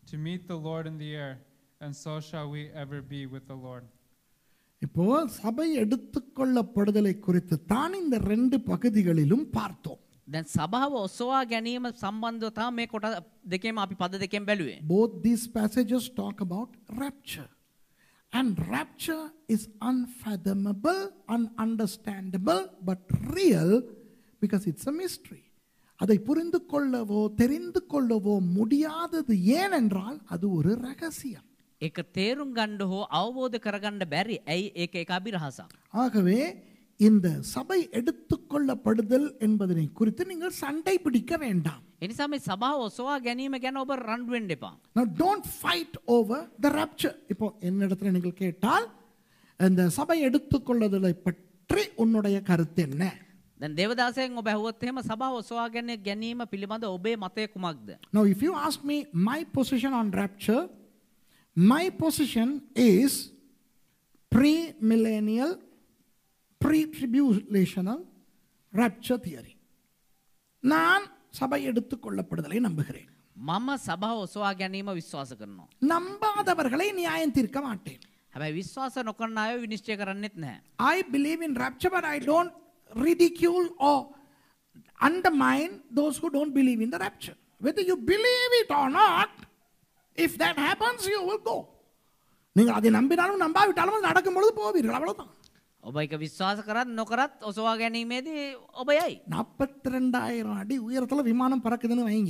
to meet the Lord in the air, and so shall we ever be with the Lord. இப்போ சபை எடுத்துக்கொள்ளப்படுதலை குறித்து தான் இந்த ரெண்டு பகுதிகளிலும் பார்த்தோம். දැන් සභාව ඔසවා ගැනීම සම්බන්ධව තමයි මේ කොට දෙකේම අපි පද දෙකෙන් බැලුවේ. Both these passages talk about rapture. And rapture is unfathomable, ununderstandable, but real because it's a mystery. அதை புரிந்து கொள்ளவோ தெரிந்து கொள்ளவோ முடியாதது ஏனென்றால் அது ஒரு ரகசியம். ඒක තේරුම් ගන්න හෝ අවබෝධ කරගන්න බැරි. ඇයි ඒක ඒක අභිරහසක්. ஆகவே இந்த சபை எடுத்துக்கொள்ளப்படுதல் என்பதனை குறித்து நீங்கள் சண்டை பிடிக்க வேண்டாம். එනිසා මේ සභාව ඔසවා ගැනීම ගැන ඔබ රණ්ඩු වෙන්න එපා. Now don't fight over the rapture. இப்போ என்னிடத்துல நீங்கள் கேட்டால் இந்த சபை எடுத்துக்கொள்ளுதலை பற்றி உன்னுடைய கருத்து என்ன? දැන් දේවදාසයෙන් ඔබ ඇහුවොත් එහෙම සභාව ඔසවා ගැනීම පිළිබඳ ඔබේ මතය කුමක්ද? Now if you ask me my position on rapture, my position is pre-millennial, pre-tribulational rapture theory. நான் சபை எடுத்துக்கொள்ளப்படுதலை நம்புகிறேன். මම සභාව ඔසවා ගැනීම විශ්වාස කරනවා. நம்பாதவர்களை நியாயம் தீர்க்க மாட்டேன். හැබැයි විශ්වාස නොකරන අය විනිශ්චය කරන්නෙත් නැහැ. I believe in rapture, but I don't ridicule or undermine those who don't believe in the rapture. Whether you believe it or not, if that happens, you will go. நீங்கள் அதை நம்பினாலும் நம்பாவிட்டாலும் அது நடக்கும் பொழுது போவீர்கள், அவ்வளவுதான். ඔබ එක විශ්වාස කරත් නොකරත් ඔසවා ගැනීමේදී ඔබ යයි. நாற்பத்தி ரெண்டாயிரம் அடி உயரத்துல விமானம் பறக்குதுன்னு வைங்க.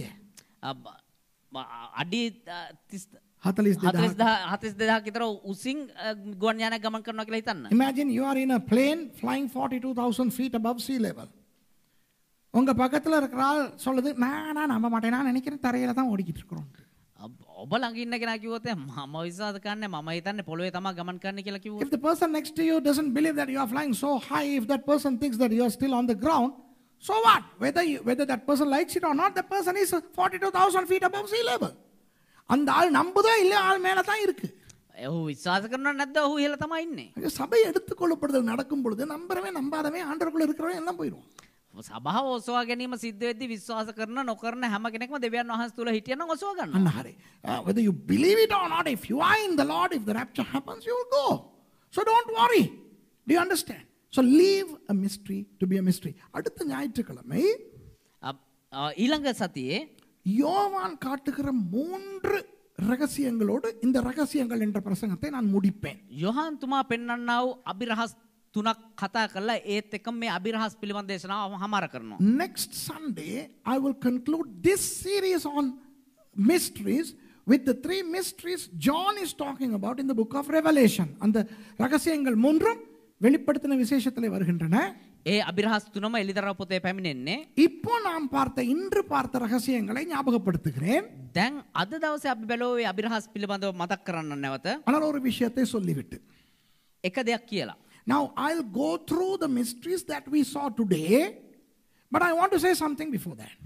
අඩි හතලිස් දෙදහක් විතර උසින් ගුවන් යානයක් ගමන් කරනවා කියලා හිතන්න. Imagine you are in a plane flying forty-two thousand feet above sea level. உங்க பக்கத்துல இருக்கிற ஆள் சொல்லுது நான் நான் நம்ப மாட்டேன், நான் நினைக்கிறேன் தரையில தான் ஓடிக்கிட்டு இருக்கிறோம். ඔබ ළඟ ඉන්න කෙනා කිව්වොත් මම විශ්වාස කරන්නේ මම හිතන්නේ පොළොවේ තමයි ගමන් කරන්න කියලා කිව්වොත්. If the person next to you doesn't believe that you are flying so high, if that person thinks that you are still on the ground, so what? Whether you, whether that person likes it or not, the person is forty-two thousand feet above sea level. அந்த ஆள் நம்புதோ இல்லையோ ஆள் மேல தான் இருக்கு. ඔහු විශ්වාස කරනවා නැද්ද ඔහු ඉහළ තමයි ඉන්නේ. சபை எடுத்துக்கொள்ளப்படுதல் நடக்கும் பொழுது நம்பறவே நம்பாதவே ஆண்டவருக்குள்ள இருக்கிறவன் எல்லாம் போயிடும். සභාව ඔසවා ගැනීම සිද්ධ වෙද්දී විශ්වාස කරන නොකරන හැම කෙනෙක්ම දෙවියන් වහන්සේ තුල හිටියනම් ඔසවා ගන්නවා. අන්න හරි. Whether you believe it or not, if you are in the Lord, if the rapture happens, you will go. So don't worry. Do you understand? So leave a mystery to be a mystery. அடுத்த ஞாயிற்றுக்கிழமை ඊළඟ සතියේ யோவான் காட்டுகிற மூன்று ரகசியங்களோடு இந்த ரகசியங்கள் என்ற பிரசங்கத்தை நான் முடிப்பேன். යොහාන් තුමා පෙන්වන්නා වූ අභිරහස් තුනක් කතා කරලා ඒත් එක්කම මේ අභිරහස් පිළිබඳ දේශනාව හමාර කරනවා. Next Sunday I will conclude this series on mysteries with the three mysteries John is talking about in the book of Revelation. அந்த ரகசியங்கள் மூன்றும் வெளிப்படுத்தின விசேஷத்திலே வருகின்றன. ඒ අභිරහස් තුනම එලිදරව් පොතේ පැමිණෙන්නේ. இப்போ நாம் பார்த்த இன்று பார்த்த ரகசியங்களை ஞாபகப்படுத்துகிறேன். දැන් අද දවසේ අපි බැලුවේ අභිරහස් පිළිබඳව මතක් කරන්න නැවත. ஆனால் ஒரு விஷயத்தை சொல்லிவிட்டு එක දෙයක් කියලා. Now I'll go through the mysteries that we saw today, but I want to say something before that.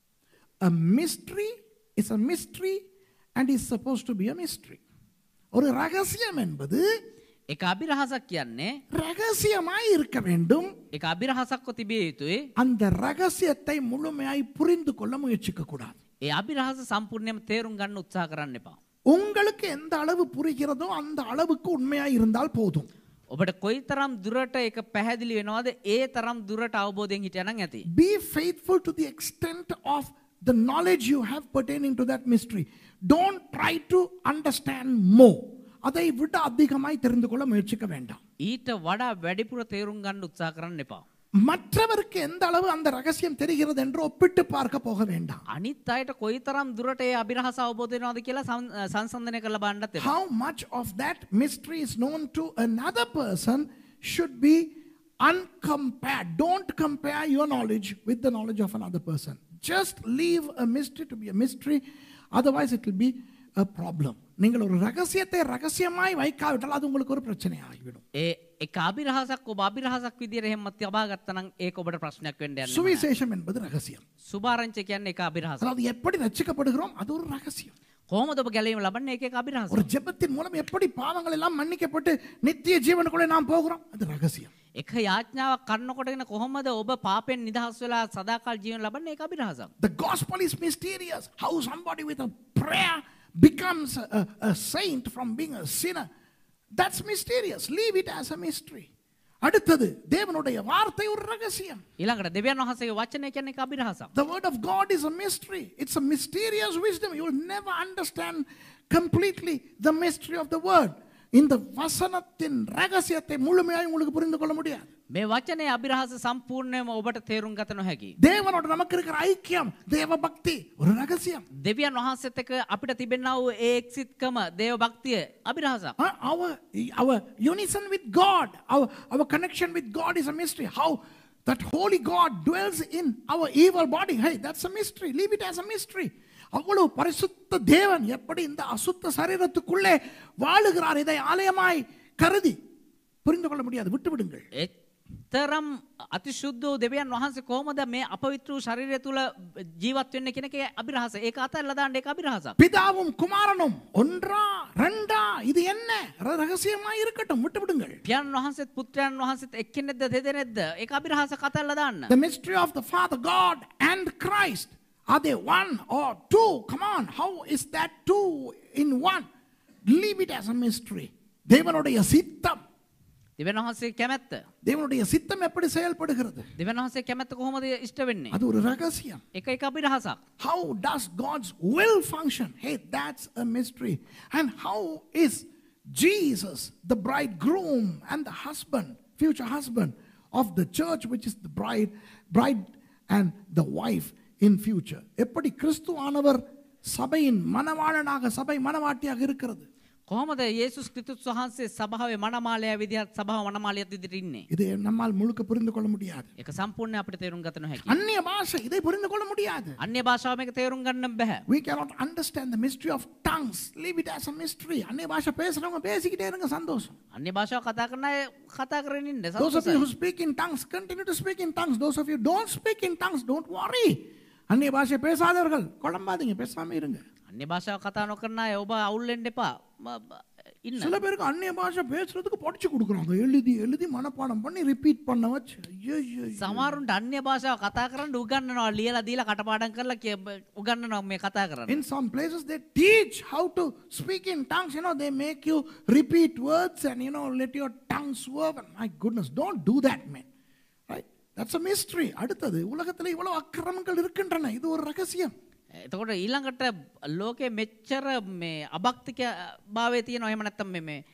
A mystery is a mystery and is supposed to be a mystery. ஒரு ரகசியம் என்பது එක අභිරහසක් කියන්නේ ரகசியமாய் இருக்க வேண்டும். එක අභිරහසක්ව තිබිය යුතුයි. அந்த ரகசியத்தை முழுமையாய் புரிந்து கொள்ள முயற்சிக்க கூடாது. ඒ අභිරහස සම්පූර්ණයෙන්ම තේරුම් ගන්න උත්සාහ කරන්න එපා. உங்களுக்கு எந்த அளவு புரிகிறதோ அந்த அளவுக்கு உண்மையாய் இருந்தால் போதும். ඔබට කොයිතරම් දුරට ඒක පැහැදිලි වෙනවද ඒ තරම් දුරට අවබෝධයෙන් හිටියනම් ඇති. Be faithful to the extent of the knowledge you have pertaining to that mystery. Don't try to understand more. அதை விட அதிகமாய் தெரிந்து கொள்ள முயற்சிக்க வேண்டாம். ඊට වඩා වැඩිපුර තේරුම් ගන්න උත්සාහ කරන්න එපා. மற்றவருக்கு எந்த அளவு அந்த ரகசியம் தெரிகிறது என்று ஒப்பிட்டு பார்க்க போக வேண்டாம். අනිත් අයට කොයිතරම් දුරට ඒ අභිරහස අවබෝධ වෙනවද කියලා සංසන්දනය කරලා බලන්නත් එපා. How much of that mystery is known to another person should be uncompared. Don't compare your knowledge with the knowledge of another person. Just leave a mystery to be a mystery, otherwise it will be a problem. நீங்கள் ஒரு ரகசியத்தை ரகசியமாய் வைக்காவிட்டால் அது உங்களுக்கு ஒரு பிரச்சனை ஆகிவிடும். ඒ එක අභිරහසක් ඔබ අභිරහසක් විදියට එහෙම තබා ගත්තා නම් ඒක ඔබට ප්‍රශ්නයක් වෙන්න යන්නේ. சுவிசேஷம் என்பது ரகசியம். සුභාරංචි කියන්නේ එක අභිරහසක්. அதாவது எப்படி ரட்சிக்கப்படுகிறோம் அது ஒரு ரகசியம். කොහොමද ඔබ ගැලවීම ලබන්නේ ඒක එක අභිරහසක්. ஒரு ஜெபத்தின் மூலம் எப்படி பாவங்கள் எல்லாம் மன்னிக்கப்பட்டு நித்திய ஜீவனுக்குள்ளே நாம் போகிறோம் அது ரகசியம். එක යාඥාවක් කරනකොටගෙන කොහොමද ඔබ පාපෙන් නිදහස් වෙලා සදාකාල ජීවන ලබන්නේ ඒක අභිරහසක්. The gospel is mysterious. How somebody with a prayer becomes a, a, a saint from being a sinner. That's mysterious. Leave it as a mystery. அடுத்தது தேவனுடைய வார்த்தை ஒரு ரகசியம். ඊළඟට දෙවියන් වහන්සේගේ වචනය කියන්නේ එක අභිරහසක්. The word of God is a mystery. It's a mysterious wisdom. You will never understand completely the mystery of the word. இந்த வசனத்தின் ரகசியத்தை முழுமையாக உங்களுக்கு புரிந்து கொள்ள முடியாது. මේ වචනේ අභිරහස සම්පූර්ණයෙන්ම ඔබට තේරුම් ගත නොහැකි. தேவனோடு நமக்கு இருக்கிற ஐக்கியம், தேவ பக்தி ஒரு ரகசியம். දෙවියන් වහන්සේත් එක්ක අපිට තිබෙනා වූ ඒ එක්සිත්කම දේව භක්තිය අභිරහසක්. Uh, our, our unison with God, our, our connection with God is a mystery. How that holy God dwells in our evil body. Hey, that's a mystery. Leave it as a mystery. அவ்வளவு பரிசுத்த தேவன் எப்படி இந்த அசுத்த சரீரத்துக்குள்ளே வாழுகிறார் இதை ஆலயமாய் கருதி புரிந்து கொள்ள முடியாது. விட்டு விடுங்கள். තරම් අතිශුද්ධ වූ දෙවියන් වහන්සේ කොහොමද මේ අපවිත්‍ර වූ ශරීරය තුල ජීවත් වෙන්නේ කියන එකේ අභිරහස. ඒක අතල්ලා දාන්න ඒක අභිරහසක්. பிதாவும் குமாரனும் ஒன்றா ரெண்டா இது என்ன ரகசியமாய் இருக்கட்டும். விட்டு விடுங்கள். පියාණන් වහන්සේත් පුත්‍රයන් වහන්සේත් එක්කෙනෙක්ද දෙදෙනෙක්ද ඒක අභිරහසක් අතල්ලා දාන්න. The mystery of the Father God and Christ, are they one or two? Come on, how is that two in one? Leave it as a mystery. தேவனுடைய சித்தம், දෙවියන් වහන්සේ කැමැත්ත, தேவனுடைய சித்தம் எப்படி செயல்படுகிறது? දෙවියන් වහන්සේ කැමැත්ත කොහොමද ඉෂ්ට වෙන්නේ? அது ஒரு ரகசியம். ඒක එක අභිරහසක්. How does God's will function? Hey, that's a mystery. And how is Jesus the bridegroom and the husband, future husband of the church, which is the bride, bride and the wife in future? எப்படி கிறிஸ்துவானவர் சபையின் மணவாளனாக சபை மணவாட்டியாக இருக்கிறது? කොහොමද යේසුස් ක්‍රිස්තුස් වහන්සේ සභාවේ මනමාලයා විදිහට සභාව මනමාලියත් විදිහට ඉන්නේ? இது நம்மால் முழுக்க புரிந்து கொள்ள முடியாது. ඒක සම්පූර්ණයෙන් අපිට තේරුම් ගත නොහැකි. அந்நிய பாஷை இதை புரிந்து கொள்ள முடியாது. අන්‍ය භාෂාව මේක තේරුම් ගන්න බෑ. We cannot understand the mystery of tongues. Leave it as a mystery. அந்நிய பாஷை பேசுறவங்க பேசிக்கிட்டே இருங்க, சந்தோஷம். අන්‍ය භාෂාව කතා කරන අය කතා කරගෙන ඉන්න Those of you who සතුටුයි. speak in tongues, continue to speak in tongues. Those of you who don't speak in tongues, don't worry. அந்நிய பாஷை பேசாதவர்கள் குழம்பாதீங்க, பேசாம இருங்க. අන්‍ය භාෂාව කතා නොකරන අය ඔබ අවුල් වෙන්න එපා. ඉන්න. சில பேருக்கு அந்நிய பாஷை பேசுறதுக்கு படிச்சு கொடுக்குறாங்க, எழுதி எழுதி மனப்பாடம் பண்ணி ரிப்பீட் பண்ண வச்சு. ஐயோ සමහරුන්ට අන්‍ය භාෂාව කතා කරන්න උගන්වනවා, ලියලා දීලා කටපාඩම් කරලා කිය- උගන්වනවා මේ කතා කරන්න. In some places they teach how to speak in tongues. You know, they make you repeat words and, you know, let your tongue swerve. My goodness, don't do that, man. Right? That's a mystery. அடுத்தது உலகத்துல இவ்வளவு அக்கிரமங்கள் இருக்கின்றன. இது ஒரு ரகசியம். එතකොට ඊළඟට ලෝකේ මෙච්චර මේ අභක්තික භාවයේ තියෙනවා, එහෙම නැත්නම් මේ මේ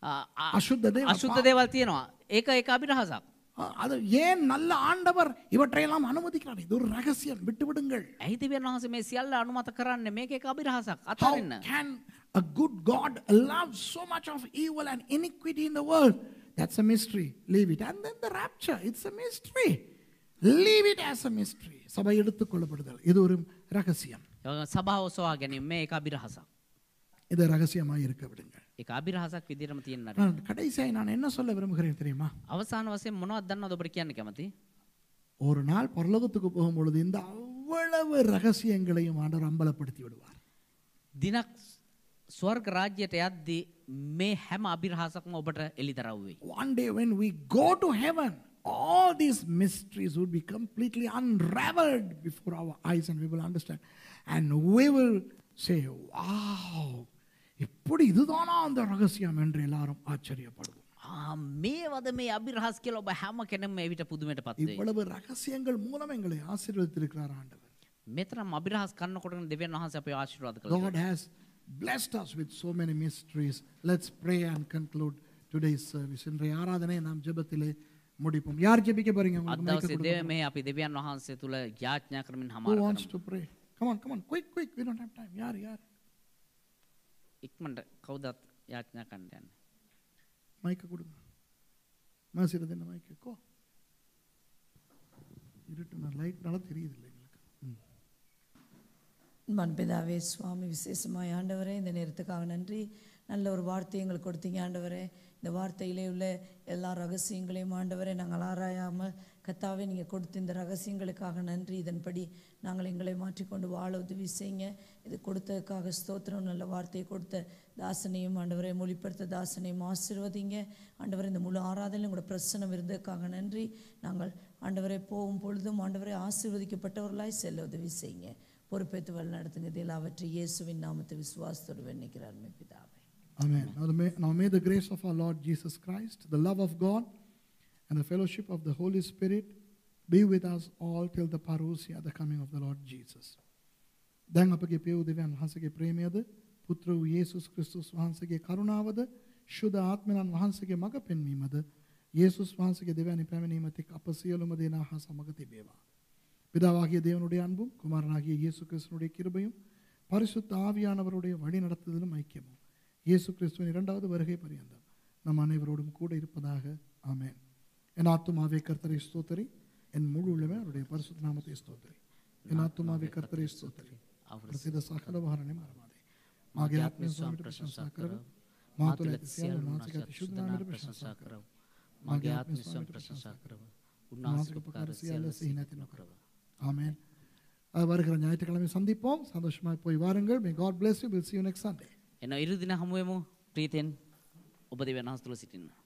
අශුද්ධ දේවල් අශුද්ධ දේවල් තියෙනවා. ඒක ඒක අභිරහසක්. அது ஏன் நல்ல ஆண்டவர் இவற்றையெல்லாம் அனுமதிக்கிறார்? இது ஒரு ரகசியம். விட்டு விடுங்கள். ඇයි දෙවියන් වහන්සේ මේ සියල්ල අනුමත කරන්නේ? මේක ඒක අභිරහසක්. How අතරින්න. can a good God allow so much of evil and iniquity in the world? That's a mystery. Leave it. And then the rapture, it's a mystery. Leave it as a mystery. சபை எடுத்துக் கொள்ளப்படுதல் இது ஒரு ரகசியம். සභාව සොයා ගැනීම මේ ඒක අභිරහසක්. இது ரகசியமாக இருக்க விடுங்கள். ඒක අභිරහසක් විදිහටම තියෙන්න நான் கடைசியாக நான் என்ன சொல்ல விரும்புகிறேன் தெரியுமா? අවසාන වශයෙන් මොනවද දන්නවද ඔබට කියන්න කැමති? ஒரு நாள் பரலோகத்துக்கு போகும்பொழுது இந்த அவ்வளவு ரகசியங்களையும் ஆண்டவர் அம்பலப்படுத்தி விடுவார். දිනක් ස්වර්ග රාජ්‍යයට යද්දී මේ හැම අභිරහසක්ම ඔබට එළිදරව් වෙයි. One day when we go to heaven, all these mysteries would be completely unraveled before our eyes and we will understand. And we will say, wow, இப்படி இதுதானா அந்த ரகசியம் என்று எல்லாரும் ஆச்சரியப்படுவோம். මේවද මේ අභිරහස් කියලා ඔබ හැම කෙනෙක්ම එවිට පුදුමයටපත් වෙයි. இவ்வளவு ரகசியங்கள் மூலம் எங்களை ஆசீர்வதித்திருக்கிறார் ஆண்டவர். මෙතරම් අභිරහස් කරනකොටම දෙවියන් වහන්සේ අපේ ආශිර්වාද God කළා. has blessed us with so many mysteries. Let's pray and conclude today's service. இன்றைய ஆராதனை நாம் ஜெபத்திலே முடிப்போம். யார் ஜெபிக்க போறீங்க? අද දවසේ දෙව මේ අපි දෙවියන් වහන්සේ තුල යාඥා කරමින් Who හමාර wants කරමු. to pray? Come on, come on, quick, quick. We don't have time. யார் யார்? ඉක්මනට කවුදත් යාඥා කරන්න යන්නේ. மைக்க கொடுங்க. மாசிரது என்ன மைக்க கோ. இருட்டுன லைட்னால தெரியுது இல்லை எங்களுக்கு. மன்பிதாவே சுவாமி, விசேஷமாய் ஆண்டவரே இந்த நேரத்துக்காக நன்றி. நல்ல ஒரு வார்த்தை எங்களுக்கு கொடுத்தீங்க ஆண்டவரே. இந்த வார்த்தையிலே உள்ள எல்லா ரகசியங்களையும் ஆண்டவரே நாங்கள் ஆராயாமல் கத்தாவே நீங்கள் கொடுத்த இந்த ரகசியங்களுக்காக நன்றி. இதன்படி நாங்கள் எங்களை மாற்றிக்கொண்டு வாழ உதவி செய்யுங்க. இது கொடுத்ததுக்காக ஸ்தோத்திரம். நல்ல வார்த்தையை கொடுத்த தாசனையும் ஆண்டவரை மொழிப்படுத்த தாசனையும் ஆசீர்வதிங்க ஆண்டவரை. இந்த முழு ஆராதனையில் உங்களோட பிரசன்னம் இருந்ததுக்காக நன்றி. நாங்கள் ஆண்டவரை போகும் பொழுதும் ஆண்டவரை ஆசீர்வதிக்கப்பட்டவர்களாய் செல்ல உதவி செய்யுங்க. பொறுப்பேற்று வழி நடத்துங்க இது எல்லாவற்றை இயேசுவின் நாமத்தை விசுவாசத்தோடு வேண்டிக்கிறார் பிதாவே. Amen. Now may, now may the grace of our Lord Jesus Christ, the love of God, and the fellowship of the Holy Spirit be with us all till the parousia, the coming of the Lord Jesus. දැන් අපගේ පියු දෙවියන් වහන්සේගේ ප්‍රේමයද පුත්‍ර වූ යේසුස් ක්‍රිස්තුස් වහන්සේගේ කරුණාවද ශුද්ධ ආත්මයන් වහන්සේගේ මඟ පෙන්වීමද යේසුස් වහන්සේගේ දෙවැනි පැමිණීමත් එක්ක අප සියලුම දෙනා හා සමග තිබේවා. பிதாவாகிய தேவனுடைய அன்பும் குமாரனாகிய இயேசு கிறிஸ்துனுடைய கிருபையும் பரிசுத்த ஆவியானவருடைய வழி நடத்துதலும் ஐக்கியமும் இயேசு கிறிஸ்துவின் இரண்டாவது வருகை பரியந்தம் நம் அனைவரோடும் கூட இருப்பதாக ஆமென். என் ஆத்துமாவே கர்த்தரை ஸ்தோத்திரி, என் முழு உள்ளமே அவருடைய பரிசுத்த நாமத்தை ஸ்தோத்திரி. என் ஆத்துமாவே கர்த்தரை ஸ்தோத்திரி, அவர் செய்த சகல உபகாரங்களை மறவாதே. मागे आत्मे स्वामी प्रशंसा करो, मातुले सियाल नासिका शुद्ध नाम प्रशंसा करो. मागे आत्मे स्वामी प्रशंसा करो, उन्नासिक उपकार सियाल सीनति न करो. ஆமென். வருகிற ஞாயிற்றுக்கிழமை சந்திப்போம். சந்தோஷமாய் போய் வாருங்கள். May God bless you. We'll see you next Sunday. එන ඉරු දින හමු වෙමු. ප්‍රීතියෙන් ඔබ දෙවියන් වහන්සේ තුල සිටින්න.